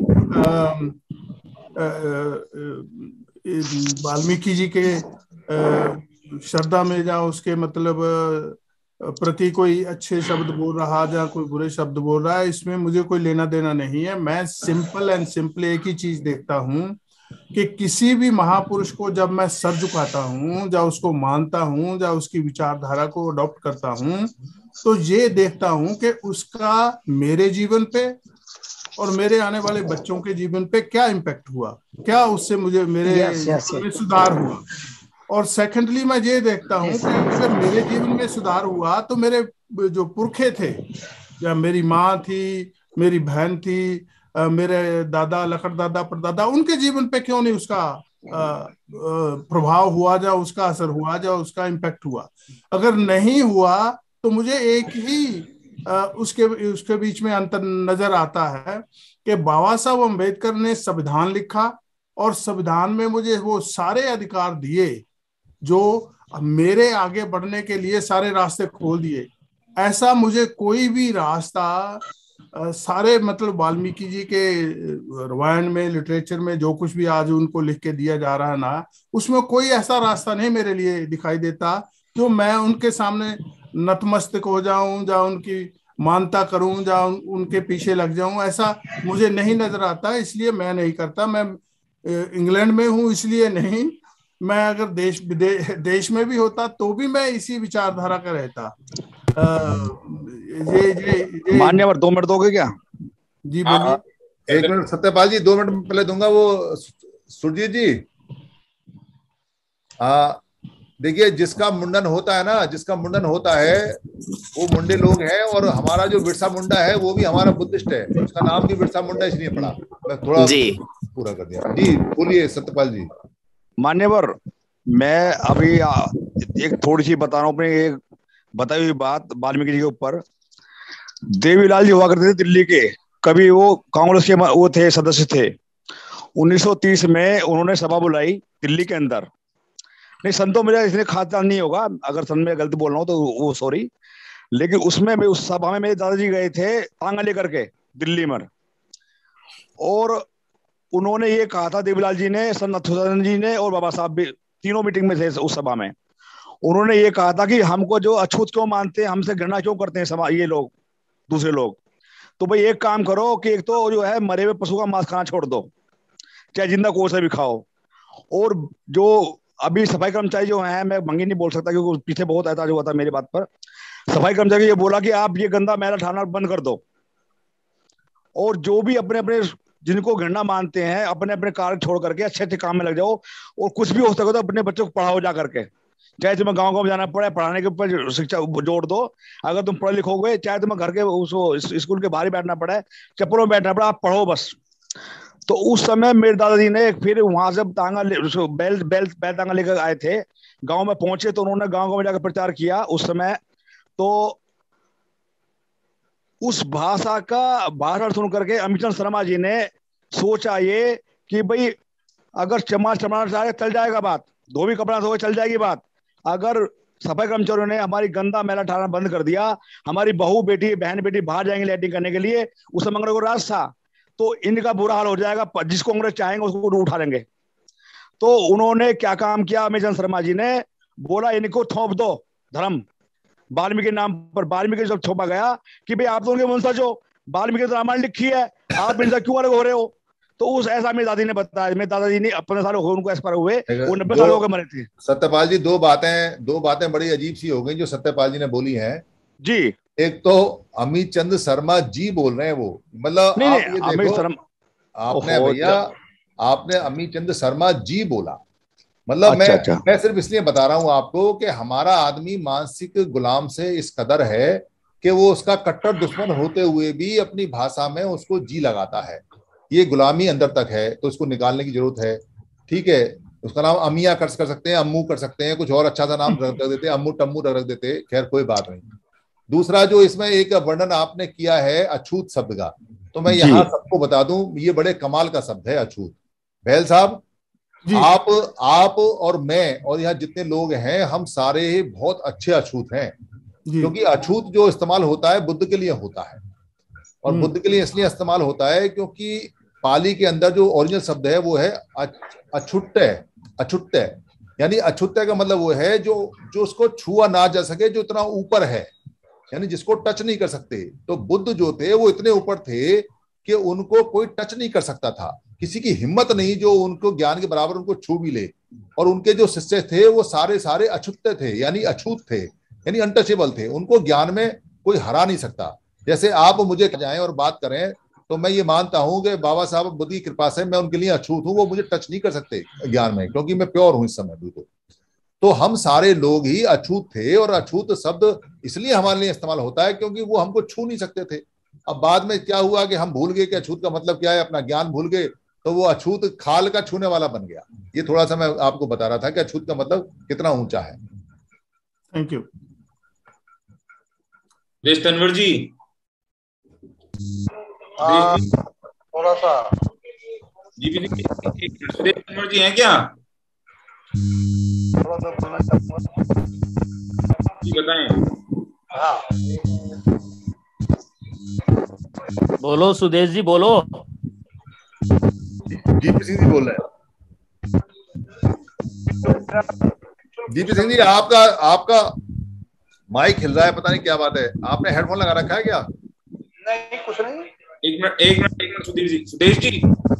वाल्मीकि जी के श्रद्धा में या उसके मतलब प्रति कोई अच्छे शब्द बोल रहा या कोई बुरे शब्द बोल रहा है, इसमें मुझे कोई लेना देना नहीं है। मैं सिंपल एंड सिंपल एक ही चीज देखता हूँ कि किसी भी महापुरुष को जब मैं सर झुकाता हूँ, या उसको मानता हूँ, या उसकी विचारधारा को अडॉप्ट करता हूँ, तो ये देखता हूँ कि उसका मेरे जीवन पे और मेरे आने वाले बच्चों के जीवन पे क्या इम्पैक्ट हुआ, क्या उससे मुझे मेरे में सुधार हुआ। और सेकेंडली मैं ये देखता हूँ कि अगर मेरे जीवन में सुधार हुआ तो मेरे जो पुरखे थे, या मेरी माँ थी, मेरी बहन थी, मेरे दादा, लखड़ दादा, परदादा, उनके जीवन पे क्यों नहीं उसका प्रभाव हुआ, या उसका असर हुआ, या उसका इम्पैक्ट हुआ। अगर नहीं हुआ तो मुझे एक ही उसके बीच में अंतर नजर आता है कि बाबा साहब अम्बेडकर ने संविधान लिखा और संविधान में मुझे वो सारे अधिकार दिए जो मेरे आगे बढ़ने के लिए सारे रास्ते खोल दिए। ऐसा मुझे कोई भी रास्ता सारे मतलब वाल्मीकि जी के रामायण में, लिटरेचर में जो कुछ भी आज उनको लिख के दिया जा रहा है ना, उसमें कोई ऐसा रास्ता नहीं मेरे लिए दिखाई देता जो मैं उनके सामने नतमस्तक हो जाऊं, या उनकी मानता करूं, या उनके पीछे लग जाऊं, ऐसा मुझे नहीं नजर आता। इसलिए मैं नहीं करता। मैं इंग्लैंड में हूं इसलिए नहीं, मैं अगर देश में भी होता तो भी मैं इसी विचारधारा का रहता। ये मान्यवर 2 मिनट दोगे क्या? जी बोलिए। 1 मिनट सत्यपाल जी, 2 मिनट पहले दूंगा। वो सुरजीत जी, देखिए जिसका मुंडन होता है ना, जिसका मुंडन होता है वो मुंडे लोग हैं, और हमारा जो बिरसा मुंडा है वो भी हमारा बुद्धिस्ट है, उसका नाम भी बिरसा मुंडा इसलिए पड़ा। मैं थोड़ा पूरा कर दिया। जी बोलिए सत्यपाल जी। मान्यवर, मैं अभी एक थोड़ी सी बता रहा हूँ अपनी एक बताई हुई बात वाल्मीकि जी के ऊपर। देवीलाल जी हुआ करते थे दिल्ली के, कभी वो कांग्रेस के वो थे, सदस्य थे। 1930 में उन्होंने सभा बुलाई दिल्ली के अंदर। नहीं, सन तो मुझे इसने खातिर नहीं होगा, अगर सन में गलती बोल रहा हूँ तो वो सॉरी। लेकिन उसमें उस सभा में मेरे दादाजी गए थे तांगा लेकर के दिल्ली में, और उन्होंने ये कहा था, देवीलाल जी ने, सन्नाथन जी ने और बाबा साहब भी तीनों मीटिंग में थे उस सभा में। उन्होंने ये कहा था कि हमको जो अछूत क्यों मानते हैं, हमसे घृणा क्यों करते हैं समाज ये लोग, दूसरे लोग, तो भाई एक काम करो कि एक तो जो है मरे हुए पशु का मांस खाना छोड़ दो, चाहे जिंदा कोई से भी खाओ। और जो अभी सफाई कर्मचारी जो हैं, मैं भंगी नहीं बोल सकता क्योंकि पीछे बहुत ऐसा जो हुआ था मेरी बात पर, सफाई कर्मचारी ये बोला कि आप ये गंदा मैला ठाना बंद कर दो, और जो भी अपने अपने जिनको घृणा मानते हैं अपने अपने कार्य छोड़ करके अच्छे अच्छे काम में लग जाओ, और कुछ भी हो सके तो अपने बच्चों को पढ़ाओ जा करके, चाहे तुम्हें गाँव गाँव जाना पड़े, पढ़ाने के ऊपर शिक्षा जोड़ दो। अगर तुम पढ़े लिखोगे, चाहे तुम्हें घर के उसको स्कूल के बाहर ही बैठना पड़े, चप्पलों में बैठना पड़े, आप पढ़ो बस। तो उस समय मेरे दादाजी ने फिर वहां से तांगा बैल तांगा लेकर आए थे, गांव में पहुंचे तो उन्होंने गांव गांव में जाकर प्रचार किया उस समय। तो उस भाषा का भाषण सुन करके अमितचंद शर्मा जी ने सोचा ये कि भाई अगर चमाना चाहे चल जाएगा बात, धोबी कपड़ा धोए चल जाएगी बात। अगर सफाई कर्मचारियों ने हमारी गंदा मैला ठाना बंद कर दिया, हमारी बहू बेटी बहन बेटी बाहर जाएंगे लैट्रिन करने के लिए, उस समय को राज था, तो इनका बुरा हाल हो जाएगा, जिसको कांग्रेस चाहेंगे उसको उठा लेंगे। तो उन्होंने क्या काम किया, अमितचंद शर्मा जी ने बोला इनको थोप दो धर्म वाल्मीकि नाम पर। वाल्मीकि जब थोपा गया कि भाई आप तो उनके वंशज हो, वाल्मीकि तो रामायण लिखी है, आप इनसे क्यों अलग हो रहे हो, तो उस ऐसा मेरे दादी ने बताया। मेरे दादाजी ने अपने साल उनको एक्सपायर हुए, वो 90 साल हो गए मरे थे। सत्यपाल जी, दो बातें बड़ी अजीब सी हो गई जो सत्यपाल जी ने बोली हैं जी। एक तो अमित चंद शर्मा जी बोल रहे हैं वो, मतलब नहीं, आप नहीं, ये अमित देखो, शर्मा आपने भैया आपने अमित चंद शर्मा जी बोला, मतलब अच्छा। मैं सिर्फ इसलिए बता रहा हूं आपको कि हमारा आदमी मानसिक गुलाम से इस कदर है कि वो उसका कट्टर दुश्मन होते हुए भी अपनी भाषा में उसको जी लगाता है। ये गुलामी अंदर तक है, तो इसको निकालने की जरूरत है। ठीक है, उसका नाम अमिया कर सकते हैं, अम्मू कर सकते हैं, कुछ और अच्छा सा नाम रख देते, अम्मू टम्मू रख देते, खैर कोई बात नहीं। दूसरा जो इसमें एक वर्णन आपने किया है अछूत शब्द का, तो मैं यहाँ सबको बता दूं ये बड़े कमाल का शब्द है अछूत। बहल साहब, आप और मैं और यहाँ जितने लोग हैं हम सारे बहुत अच्छे अछूत हैं, क्योंकि अछूत जो इस्तेमाल होता है बुद्ध के लिए होता है, और बुद्ध के लिए इसलिए इस्तेमाल होता है क्योंकि पाली के अंदर जो ओरिजिनल शब्द है वो है अछुट्टय। अछुट्टय यानी अछुट्टय का मतलब वो है जो उसको छुआ ना जा सके, जो इतना ऊपर है, यानी जिसको टच नहीं कर सकते। तो बुद्ध जो थे वो इतने ऊपर थे कि उनको कोई टच नहीं कर सकता था, किसी की हिम्मत नहीं जो उनको ज्ञान के बराबर उनको छू भी ले। और उनके जो शिष्य थे वो सारे अछूत थे, यानी अछूत थे, यानी अनटचेबल थे, उनको ज्ञान में कोई हरा नहीं सकता। जैसे आप मुझे जाएं और बात करें तो मैं ये मानता हूं कि बाबा साहब बुद्ध की कृपा से मैं उनके लिए अछूत हूं, वो मुझे टच नहीं कर सकते ज्ञान में, क्योंकि मैं प्योर हूं इस समय बिल्कुल। तो हम सारे लोग ही अछूत थे, और अछूत शब्द इसलिए हमारे लिए इस्तेमाल होता है क्योंकि वो हमको छू नहीं सकते थे। अब बाद में क्या हुआ कि हम भूल गए कि अछूत का मतलब क्या है, अपना ज्ञान भूल गए, तो वो अछूत खाल का छूने वाला बन गया। ये थोड़ा सा मैं आपको बता रहा था कि अछूत का मतलब कितना ऊंचा है। Thank you. तनवर जी, थोड़ा सा जी तनवर जी हैं क्या? थोड़ा सा बोलना चाहूंगा जी, बताएं। हाँ, बोलो सुदेश जी, बोलो। दीपी सिंह जी बोल रहे हैं। दीपी सिंह जी, आपका माइक हिल रहा है, पता नहीं क्या बात है। आपने हेडफोन लगा रखा है क्या? नहीं, कुछ नहीं। एक मिनट सुदेश जी,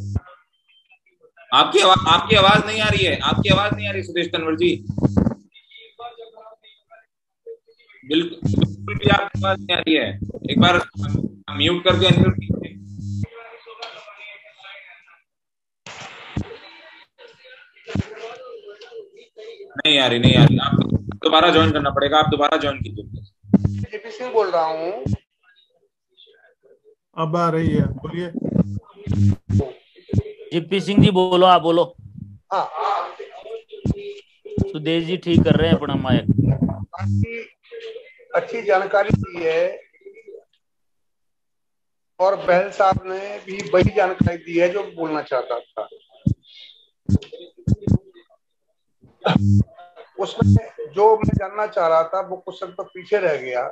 आपकी आवाज नहीं आ रही है, आपकी आवाज नहीं आ रही सुदेश तनवर जी, बिल्कुल भी आपकी आवाज नहीं आ रही है। एक बार म्यूट करके अनम्यूट कीजिए। नहीं आ रही। आप दोबारा ज्वाइन करना पड़ेगा, आप दोबारा ज्वाइन कीजिए। जेपी सिंह बोल रहा हूँ। अब आ रही है, बोलिए। जीपी सिंह जी बोलो, आप बोलो। हाँ, सुदेश जी ठीक कर रहे हैं अपना माइक। अच्छी जानकारी दी है, और बहल साहब ने भी वही जानकारी दी है जो बोलना चाहता था। उसमें जो मैं जानना चाह रहा था वो क्वेश्चन तो पीछे रह गया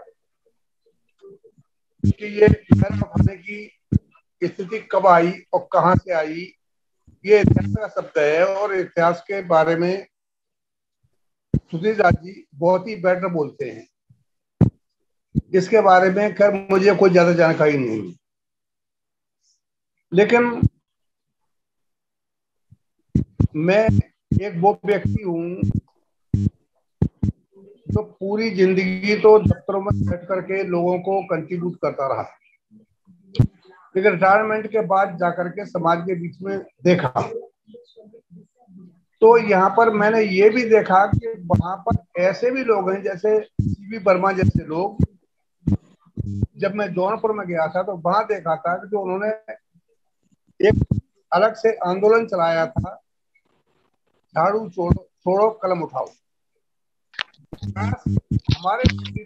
कि ये महल उठाने की स्थिति कब आई और कहां से आई। ये इतिहास का शब्द है, और इतिहास के बारे में सुधीर राज जी बहुत ही बेटर बोलते हैं। इसके बारे में खैर मुझे कोई ज्यादा जानकारी नहीं है, लेकिन मैं एक वो व्यक्ति हूँ जो पूरी जिंदगी तो दफ्तरों में बैठ करके लोगों को कंट्रीब्यूट करता रहा, लेकिन रिटायरमेंट के बाद जाकर के समाज के बीच में देखा तो यहाँ पर मैंने ये भी देखा कि वहां पर ऐसे भी लोग हैं जैसे सीवी वर्मा जैसे लोग। जब मैं जौनपुर में गया था तो वहां देखा था कि जो उन्होंने एक अलग से आंदोलन चलाया था, झाड़ू छोड़ो कलम उठाओ। हमारे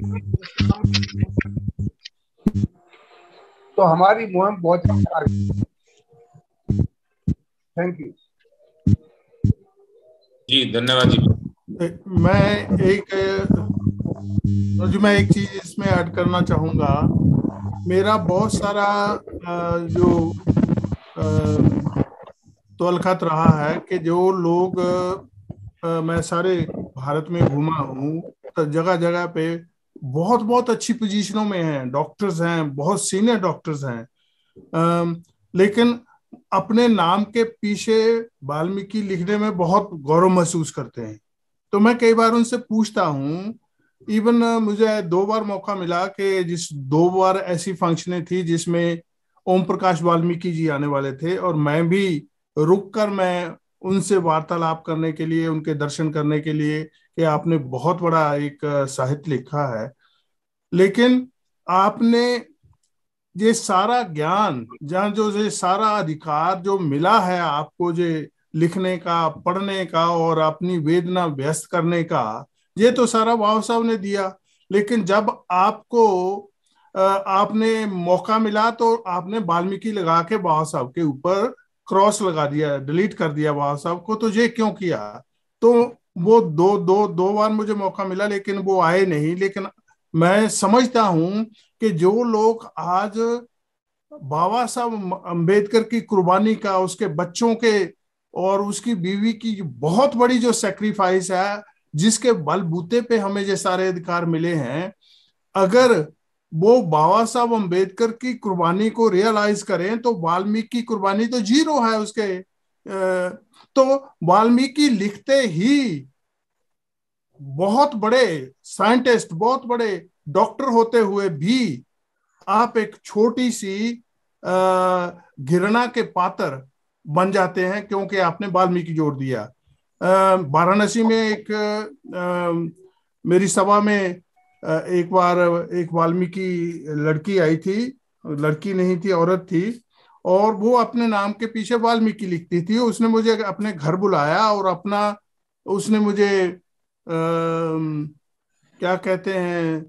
तो हमारी मुहिम बहुत आगे। थैंक यू जी, धन्यवाद जी। मैं एक चीज इसमें ऐड करना चाहूंगा। मेरा बहुत सारा जो तौलखत रहा है कि जो लोग मैं सारे भारत में घूमा हूँ, तो जगह जगह पे बहुत बहुत अच्छी पोजीशनों में हैं, डॉक्टर्स हैं, बहुत सीनियर डॉक्टर्स हैं, लेकिन अपने नाम के पीछे वाल्मीकि लिखने में बहुत गौरव महसूस करते हैं। तो मैं कई बार उनसे पूछता हूँ, इवन मुझे 2 बार मौका मिला कि 2 बार ऐसी फंक्शनें थी जिसमें ओम प्रकाश वाल्मीकि जी आने वाले थे, और मैं भी रुक कर मैं उनसे वार्तालाप करने के लिए, उनके दर्शन करने के लिए, कि आपने बहुत बड़ा एक साहित्य लिखा है, लेकिन आपने ये सारा ज्ञान, जहाँ जो ये सारा अधिकार जो मिला है आपको, जो लिखने का, पढ़ने का और अपनी वेदना व्यक्त करने का, ये तो सारा बाबा साहब ने दिया। लेकिन जब आपको आपने मौका मिला तो आपने वाल्मीकि लगा के बाबा साहब के ऊपर क्रॉस लगा दिया, डिलीट कर दिया बाबा साहब को। तो ये क्यों किया? तो वो दो बार मुझे मौका मिला, लेकिन वो आए नहीं। लेकिन मैं समझता हूं कि जो लोग आज बाबा साहब अम्बेडकर की कुर्बानी का, उसके बच्चों के और उसकी बीवी की बहुत बड़ी जो सेक्रीफाइस है, जिसके बलबूते पे हमें ये सारे अधिकार मिले हैं, अगर वो बाबा साहब अम्बेडकर की कुर्बानी को रियलाइज करें तो वाल्मीकि कुर्बानी तो 0 है उसके। तो वाल्मीकि लिखते ही बहुत बड़े साइंटिस्ट, बहुत बड़े डॉक्टर होते हुए भी आप एक छोटी सी घृणा के पात्र बन जाते हैं, क्योंकि आपने वाल्मीकि जोड़ दिया। वाराणसी में एक मेरी सभा में एक बार एक वाल्मीकि लड़की आई थी, लड़की नहीं थी, औरत थी, और वो अपने नाम के पीछे वाल्मीकि लिखती थी। उसने मुझे अपने घर बुलाया और उसने मुझे क्या कहते हैं,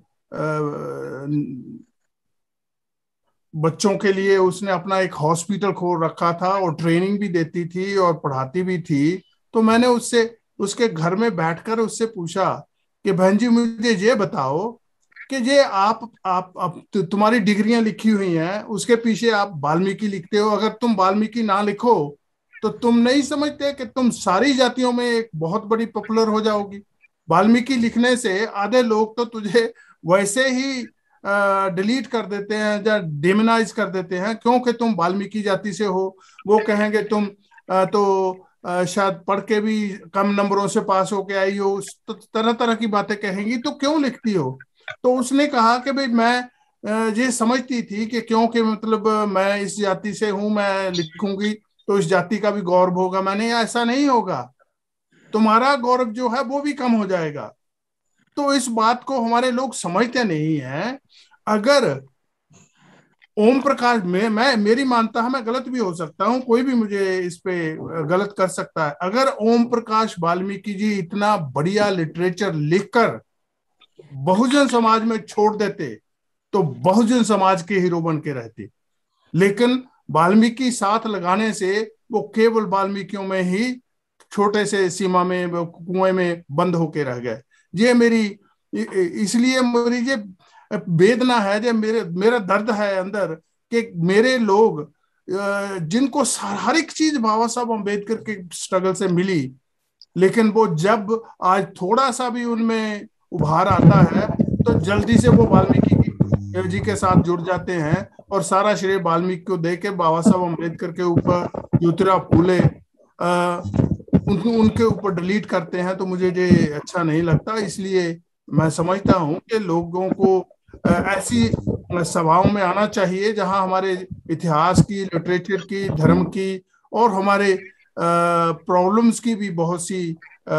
बच्चों के लिए उसने अपना एक हॉस्पिटल खोल रखा था और ट्रेनिंग भी देती थी और पढ़ाती भी थी। तो मैंने उसके घर में बैठकर उससे पूछा कि बहन जी मुझे ये बताओ कि ये आप तुम्हारी डिग्रियां लिखी हुई हैं, उसके पीछे आप वाल्मीकि लिखते हो, अगर तुम वाल्मीकि ना लिखो तो तुम नहीं समझते कि तुम सारी जातियों में एक बहुत बड़ी पॉपुलर हो जाओगी? वाल्मीकि लिखने से आधे लोग तो तुझे वैसे ही डिलीट कर देते हैं या डिमोनाइज कर देते हैं, क्योंकि तुम वाल्मीकि जाति से हो। वो कहेंगे तुम शायद पढ़ के भी कम नंबरों से पास होके आई हो, तो तरह तरह की बातें कहेंगी, तो क्यों लिखती हो? तो उसने कहा कि भाई मैं ये समझती थी कि क्योंकि मतलब मैं इस जाति से हूं, मैं लिखूंगी तो इस जाति का भी गौरव होगा। मैंने ऐसा नहीं होगा, तुम्हारा गौरव जो है वो भी कम हो जाएगा। तो इस बात को हमारे लोग समझते नहीं हैं। अगर ओम प्रकाश में मेरी मानता है, मैं गलत भी हो सकता हूं, कोई भी मुझे इस पे गलत कर सकता है, अगर ओम प्रकाश वाल्मीकि जी इतना बढ़िया लिटरेचर लिखकर बहुजन समाज में छोड़ देते तो बहुजन समाज के हीरो बन के रहते। लेकिन वाल्मीकि साथ लगाने से वो केवल वाल्मीकियों में ही छोटे से सीमा में, कुएं में बंद होके रह गए। ये इसलिए मेरी ये वेदना है, जो मेरा दर्द है अंदर, कि मेरे लोग जिनको हर एक चीज बाबा साहब अम्बेडकर के स्ट्रगल से मिली, लेकिन वो जब आज थोड़ा सा भी उनमें उभार आता है तो जल्दी से वो वाल्मीकि जी के साथ जुड़ जाते हैं और सारा श्रेय वाल्मीकि को देके बाबा साहब अम्बेडकर के ऊपर, ज्योतिराव फूले उनके ऊपर डिलीट करते हैं। तो मुझे ये अच्छा नहीं लगता। इसलिए मैं समझता हूं कि लोगों को ऐसी सभाओं में आना चाहिए जहां हमारे इतिहास की, लिटरेचर की, धर्म की और हमारे प्रॉब्लम्स की भी बहुत सी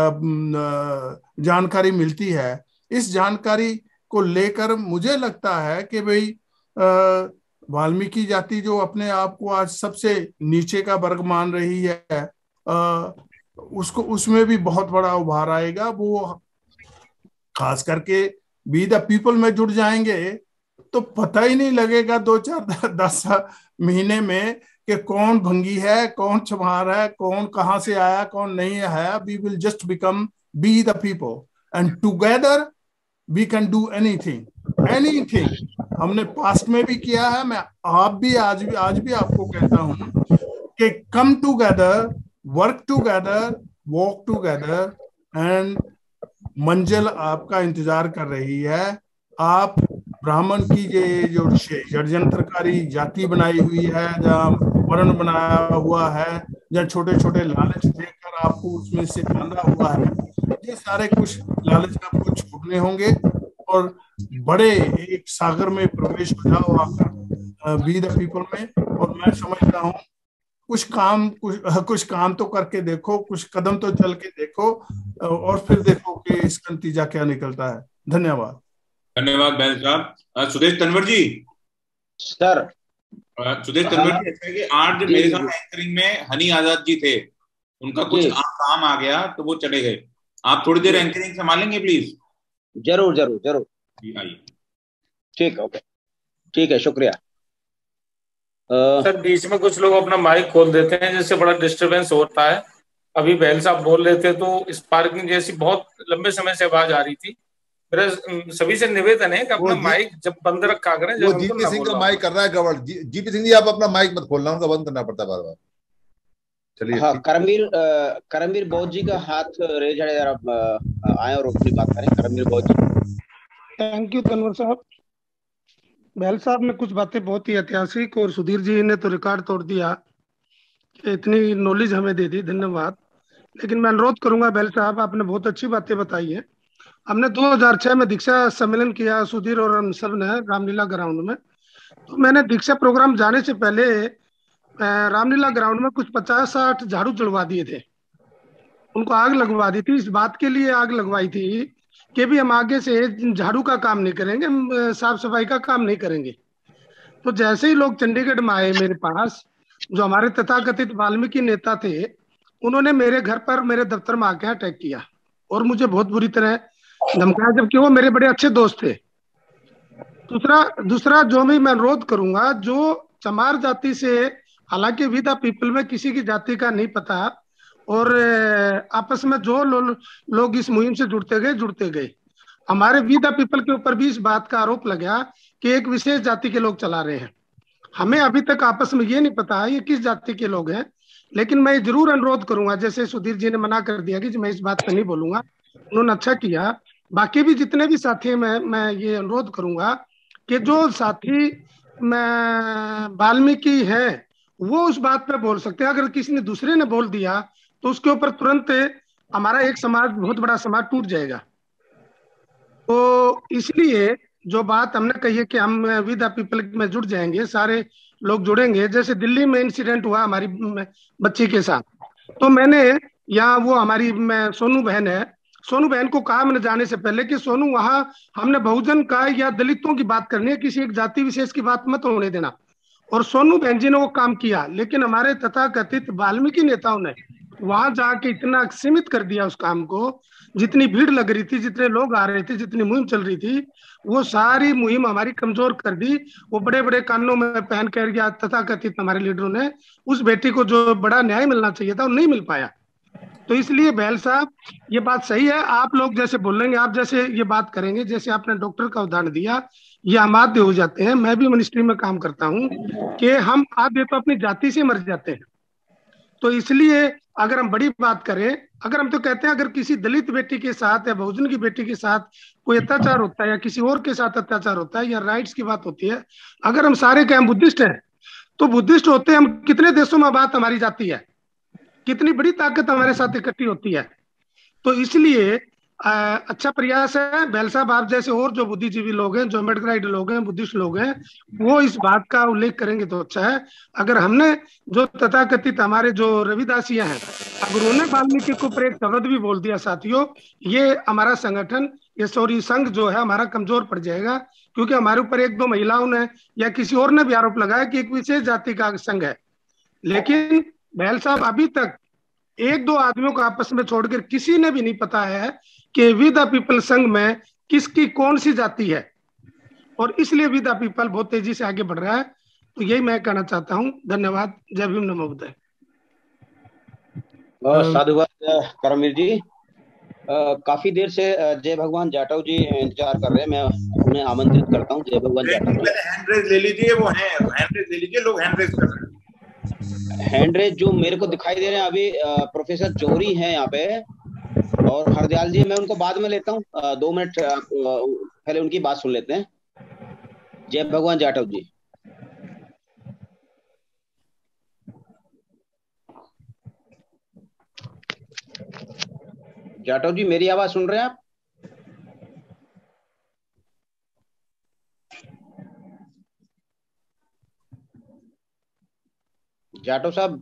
जानकारी मिलती है। इस जानकारी को लेकर मुझे लगता है कि भाई वाल्मीकि जाति जो अपने आप को आज सबसे नीचे का वर्ग मान रही है, उसको उसमें भी बहुत बड़ा उभार आएगा। वो खास करके बी द पीपल में जुड़ जाएंगे तो पता ही नहीं लगेगा 2-4-10 महीने में कि कौन भंगी है, कौन चमार है, कौन कहां से आया, कौन नहीं है। We will just become be the people and together we can do anything. हमने पास्ट में भी किया है, मैं आप भी आज भी आपको कहता हूं कि come together, work together, walk together, and मंजिल आपका इंतजार कर रही है। आप ब्राह्मण की जो षड्यंत्रकारी जाति बनाई हुई है, जहाँ वर्ण बनाया हुआ है या छोटे छोटे लालच देकर आपको उसमें से बांधा हुआ है, ये सारे कुछ लालच आपको छोड़ने होंगे और बड़े एक सागर में प्रवेश हो जाओ आकर बी द पीपल में। और मैं समझता हूँ कुछ काम तो करके देखो, कुछ कदम तो चल के देखो और फिर देखो कि इसका नतीजा क्या निकलता है। धन्यवाद। धन्यवाद बैल साहब। सुदेश तनवर जी। सर सुदेश तनवर जी, ऐसा है कि आज मेरे साथ एंकरिंग में हनी आजाद जी थे, उनका कुछ काम आ गया तो वो चले गए। आप थोड़ी देर एंकरिंग संभालेंगे प्लीज? जरूर जरूर जरूर। आइए। ठीक है, ओके, ठीक है, शुक्रिया। सर बीच में कुछ लोग अपना माइक खोल देते हैं जिससे बड़ा डिस्टरबेंस होता है। अभी बैल साहब बोल रहे थे तो स्पार्किंग जैसी बहुत लंबे समय से आवाज आ रही थी। मेरा सभी से निवेदन है कि अपना माइक जब बंद रखा करें। वो जीपी सिंह का माइक कर रहा है गड़बड़। जीपी सिंह जी आप अपना माइक मत खोलना, उनका बंद करना पड़ता है बार बार। चलिए। हाँ, करमवीर बौद्ध जी का हाथ रेज है, जरा आए और अपनी बात करें। करमवीर बौद्ध जी। थैंक यू तनवर साहब। बैल साहब ने कुछ बातें बहुत ही ऐतिहासिक और सुधीर जी ने तो रिकॉर्ड तोड़ दिया, इतनी नॉलेज हमें दे दी, धन्यवाद। लेकिन मैं अनुरोध करूंगा बैल साहब, आपने बहुत अच्छी बातें बताई है। हमने 2006 में दीक्षा सम्मेलन किया, सुधीर और हम सब ने रामलीला ग्राउंड में। तो मैंने दीक्षा प्रोग्राम जाने से पहले रामलीला ग्राउंड में कुछ 50-60 झाड़ू चढ़वा दिए थे, उनको आग लगवा दी थी। इस बात के लिए आग लगवाई थी कि भी हम आगे से झाड़ू का काम नहीं करेंगे, हम साफ सफाई का काम नहीं करेंगे। तो जैसे ही लोग चंडीगढ़ में आए मेरे पास, जो हमारे तथाकथित वाल्मीकि नेता थे, उन्होंने मेरे घर पर, मेरे दफ्तर में आके अटैक किया और मुझे बहुत बुरी तरह धमकाया, जबकि वो मेरे बड़े अच्छे दोस्त थे। दूसरा जो भी मैं अनुरोध करूंगा, जो चमार जाति से, हालांकि विदा पीपल में किसी की जाति का नहीं पता, और आपस में जो लोग इस मुहिम से जुड़ते गए, हमारे विदा पीपल के ऊपर भी इस बात का आरोप लगा कि एक विशेष जाति के लोग चला रहे हैं। हमें अभी तक आपस में ये नहीं पता है ये किस जाति के लोग हैं। लेकिन मैं जरूर अनुरोध करूंगा, जैसे सुधीर जी ने मना कर दिया कि मैं इस बात पर नहीं बोलूंगा, उन्होंने अच्छा किया। बाकी भी जितने भी साथी हैं, मैं ये अनुरोध करूंगा कि जो साथी वाल्मीकि है वो उस बात पे बोल सकते हैं। अगर किसी ने दूसरे ने बोल दिया तो उसके ऊपर तुरंत हमारा एक समाज, बहुत बड़ा समाज टूट जाएगा। तो इसलिए जो बात हमने कही है कि हम विद पीपल में जुड़ जाएंगे, सारे लोग जुड़ेंगे। जैसे दिल्ली में इंसिडेंट हुआ हमारी बच्ची के साथ, तो मैंने यहाँ, वो हमारी सोनू बहन है, सोनू बहन को कहा मैंने जाने से पहले कि सोनू, वहां हमने बहुजन का या दलितों की बात करनी है, किसी एक जाति विशेष की बात मत होने देना। और सोनू बहन जी ने वो काम किया। लेकिन हमारे तथाकथित वाल्मीकि नेताओं ने वहां जाके इतना सीमित कर दिया उस काम को, जितनी भीड़ लग रही थी, जितने लोग आ रहे थे, जितनी मुहिम चल रही थी, वो सारी मुहिम हमारी कमजोर कर दी। वो बड़े बड़े कानों में पहन कर या तथाकथित हमारे लीडरों ने उस बेटी को जो बड़ा न्याय मिलना चाहिए था वो नहीं मिल पाया। तो इसलिए बैल साहब, ये बात सही है, आप लोग जैसे बोलेंगे, आप जैसे ये बात करेंगे, जैसे आपने डॉक्टर का उदाहरण दिया, ये अमाध्य हो जाते हैं। मैं भी मिनिस्ट्री में काम करता हूँ कि हम आधे तो अपनी जाति से मर जाते हैं। तो इसलिए अगर हम बड़ी बात करें, अगर हम तो कहते हैं अगर किसी दलित बेटी के साथ या बहुजन की बेटी के साथ कोई अत्याचार होता है या किसी और के साथ अत्याचार होता है या राइट्स की बात होती है, अगर हम सारे के हम बुद्धिस्ट हैं, तो बुद्धिस्ट होते हैं हम, कितने देशों में बात हमारी जाती है, कितनी बड़ी ताकत हमारे साथ इकट्ठी होती है। तो इसलिए अच्छा प्रयास है बैल साहब, आप जैसे और जो बुद्धिजीवी लोग हैं, जो अम्बेडकराइट लोग हैं, बुद्धिस्ट लोग हैं, वो इस बात का उल्लेख करेंगे तो अच्छा है। अगर हमने जो तथाकथित हमारे जो रविदासियां हैं, अगर उन्होंने वाल्मीकि के ऊपर एक शब्द भी बोल दिया, साथियों, ये हमारा संगठन, ये सॉरी संघ जो है हमारा कमजोर पड़ जाएगा। क्योंकि हमारे ऊपर एक दो महिलाओं ने या किसी और ने भी आरोप लगाया कि एक विशेष जाति का संघ है। लेकिन बैल साहब, अभी तक एक दो आदमियों को आपस में छोड़कर किसी ने भी नहीं पता है कि विद पीपल संघ में किसकी कौन सी जाति है, और इसलिए विद पीपल बहुत तेजी से आगे बढ़ रहा है। तो यही मैं कहना चाहता हूँ। धन्यवाद। जय भीम, नमो बुद्धाय। साधुवाद करमवीर जी। काफी देर से जय भगवान जाटव जी इंतजार कर रहे हैं, मैं उन्हें आमंत्रित करता हूँ। जय भगवान जाटव जी, हैंड रेज ले लीजिए, वो है हैंड रेज ले लीजिए, लोग हैंड रेज कर रहे हैं। हैंड रेज जो मेरे को दिखाई दे रहे हैं अभी, प्रोफेसर जौहरी हैं यहाँ पे और हरदयाल जी, मैं उनको बाद में लेता हूँ। 2 मिनट पहले उनकी बात सुन लेते हैं। जय भगवान जाटव जी। जाटव जी मेरी आवाज सुन रहे हैं आप? जाटव साहब,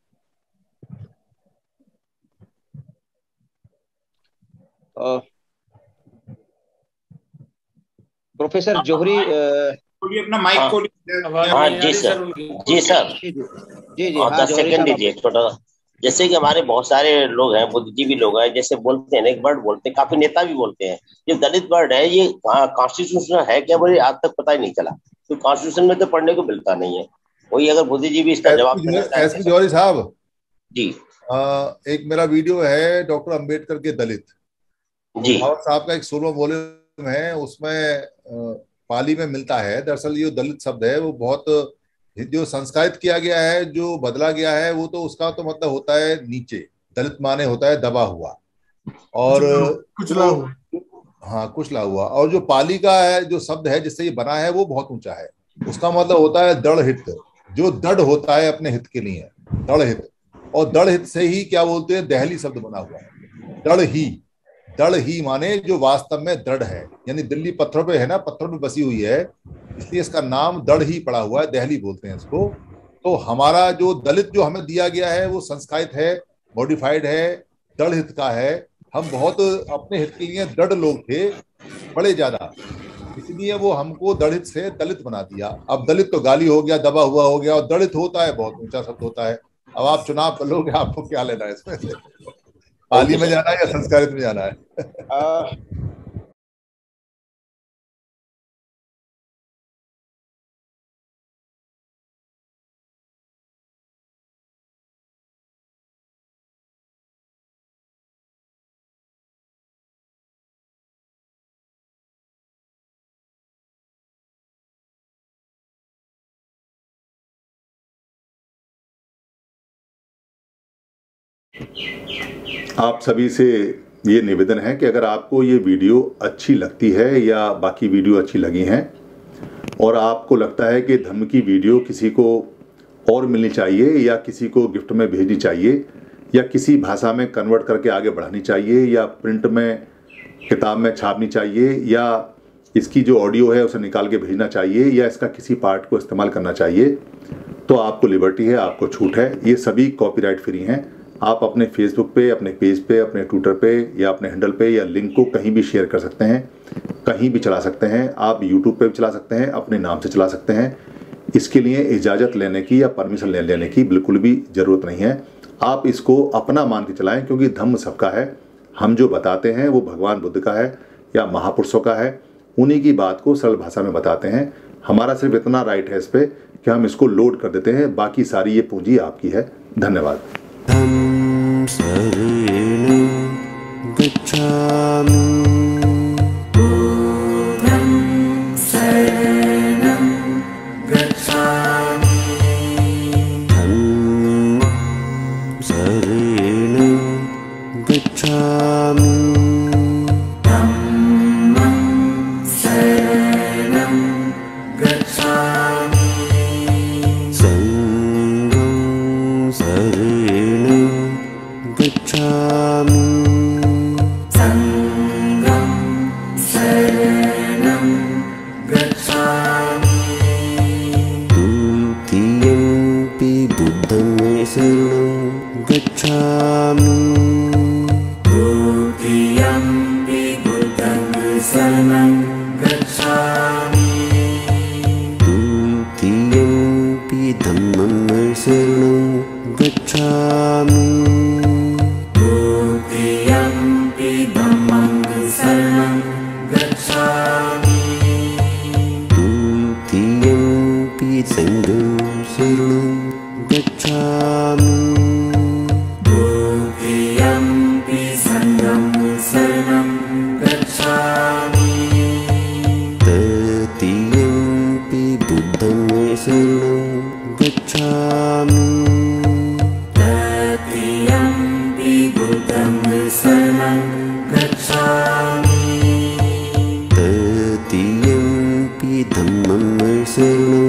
प्रोफेसर जोहरी खोलिए अपना माइक खोलिए। हाँ जी सर, जी सर, जी और 10 सेकंड दीजिए छोटा सा। जैसे कि हमारे बहुत सारे लोग हैं, बुद्धिजीवी लोग हैं, जैसे बोलते हैं एक वर्ड बोलते हैं, काफी नेता भी बोलते हैं, ये दलित वर्ड है, ये कॉन्स्टिट्यूशन है क्या, मुझे आज तक पता ही नहीं चला। तो कॉन्स्टिट्यूशन में तो पढ़ने को मिलता नहीं है। वही अगर बुद्धिजीवी इसका जवाब एसपी जौहरी साहब जी, एक मेरा वीडियो है डॉक्टर अंबेडकर के दलित जी साहब का, एक 16वां वॉल्यूम है, उसमें पाली में मिलता है। दरअसल ये दलित शब्द है वो बहुत जो संस्कारित किया गया है, जो बदला गया है, वो तो उसका तो मतलब होता है नीचे, दलित माने होता है दबा हुआ और कुचला हुआ। हाँ, कुचला हुआ। और जो पाली का है जो शब्द है जिससे ये बना है वो बहुत ऊंचा है, उसका मतलब होता है दृढ़ हित, जो दृढ़ होता है अपने हित के लिए, दृढ़ हित। और दृढ़ हित से ही क्या बोलते हैं, दहली शब्द बना हुआ है। दृढ़ ही माने जो वास्तव में दृढ़ है, यानी दिल्ली पत्थरों पे है ना, पत्थरों पे बसी हुई है, इसलिए इसका नाम दृढ़ ही पड़ा हुआ है, दहली बोलते हैं इसको। तो हमारा जो दलित जो हमें दिया गया है वो संस्कारित है, मॉडिफाइड है, दृढ़ हित का है। हम बहुत अपने हित के लिए दृढ़ लोग थे, बड़े ज्यादा, इसलिए वो हमको दलित से दलित बना दिया। अब दलित तो गाली हो गया, दबा हुआ हो गया, और दलित होता है बहुत ऊंचा शब्द होता है। अब आप चुनाव कर लोगे, आपको क्या लेना है इसमें से, पाली में जाना है या संस्कारित में जाना है। आप सभी से ये निवेदन है कि अगर आपको ये वीडियो अच्छी लगती है या बाकी वीडियो अच्छी लगी हैं और आपको लगता है कि धम्म की वीडियो किसी को और मिलनी चाहिए या किसी को गिफ्ट में भेजनी चाहिए या किसी भाषा में कन्वर्ट करके आगे बढ़ानी चाहिए या प्रिंट में किताब में छापनी चाहिए या इसकी जो ऑडियो है उसे निकाल के भेजना चाहिए या इसका किसी पार्ट को इस्तेमाल करना चाहिए, तो आपको लिबर्टी है, आपको छूट है। ये सभी कॉपीराइट फ्री हैं। आप अपने फेसबुक पे, अपने पेज पे, अपने ट्विटर पे या अपने हैंडल पे या लिंक को कहीं भी शेयर कर सकते हैं, कहीं भी चला सकते हैं। आप यूट्यूब पे भी चला सकते हैं, अपने नाम से चला सकते हैं। इसके लिए इजाज़त लेने की या परमिशन लेने की बिल्कुल भी ज़रूरत नहीं है। आप इसको अपना मान के चलाएं, क्योंकि धम्म सबका है। हम जो बताते हैं वो भगवान बुद्ध का है या महापुरुषों का है, उन्हीं की बात को सरल भाषा में बताते हैं। हमारा सिर्फ इतना राइट है इस पर कि हम इसको लोड कर देते हैं, बाकी सारी ये पूंजी आपकी है। धन्यवाद। Sing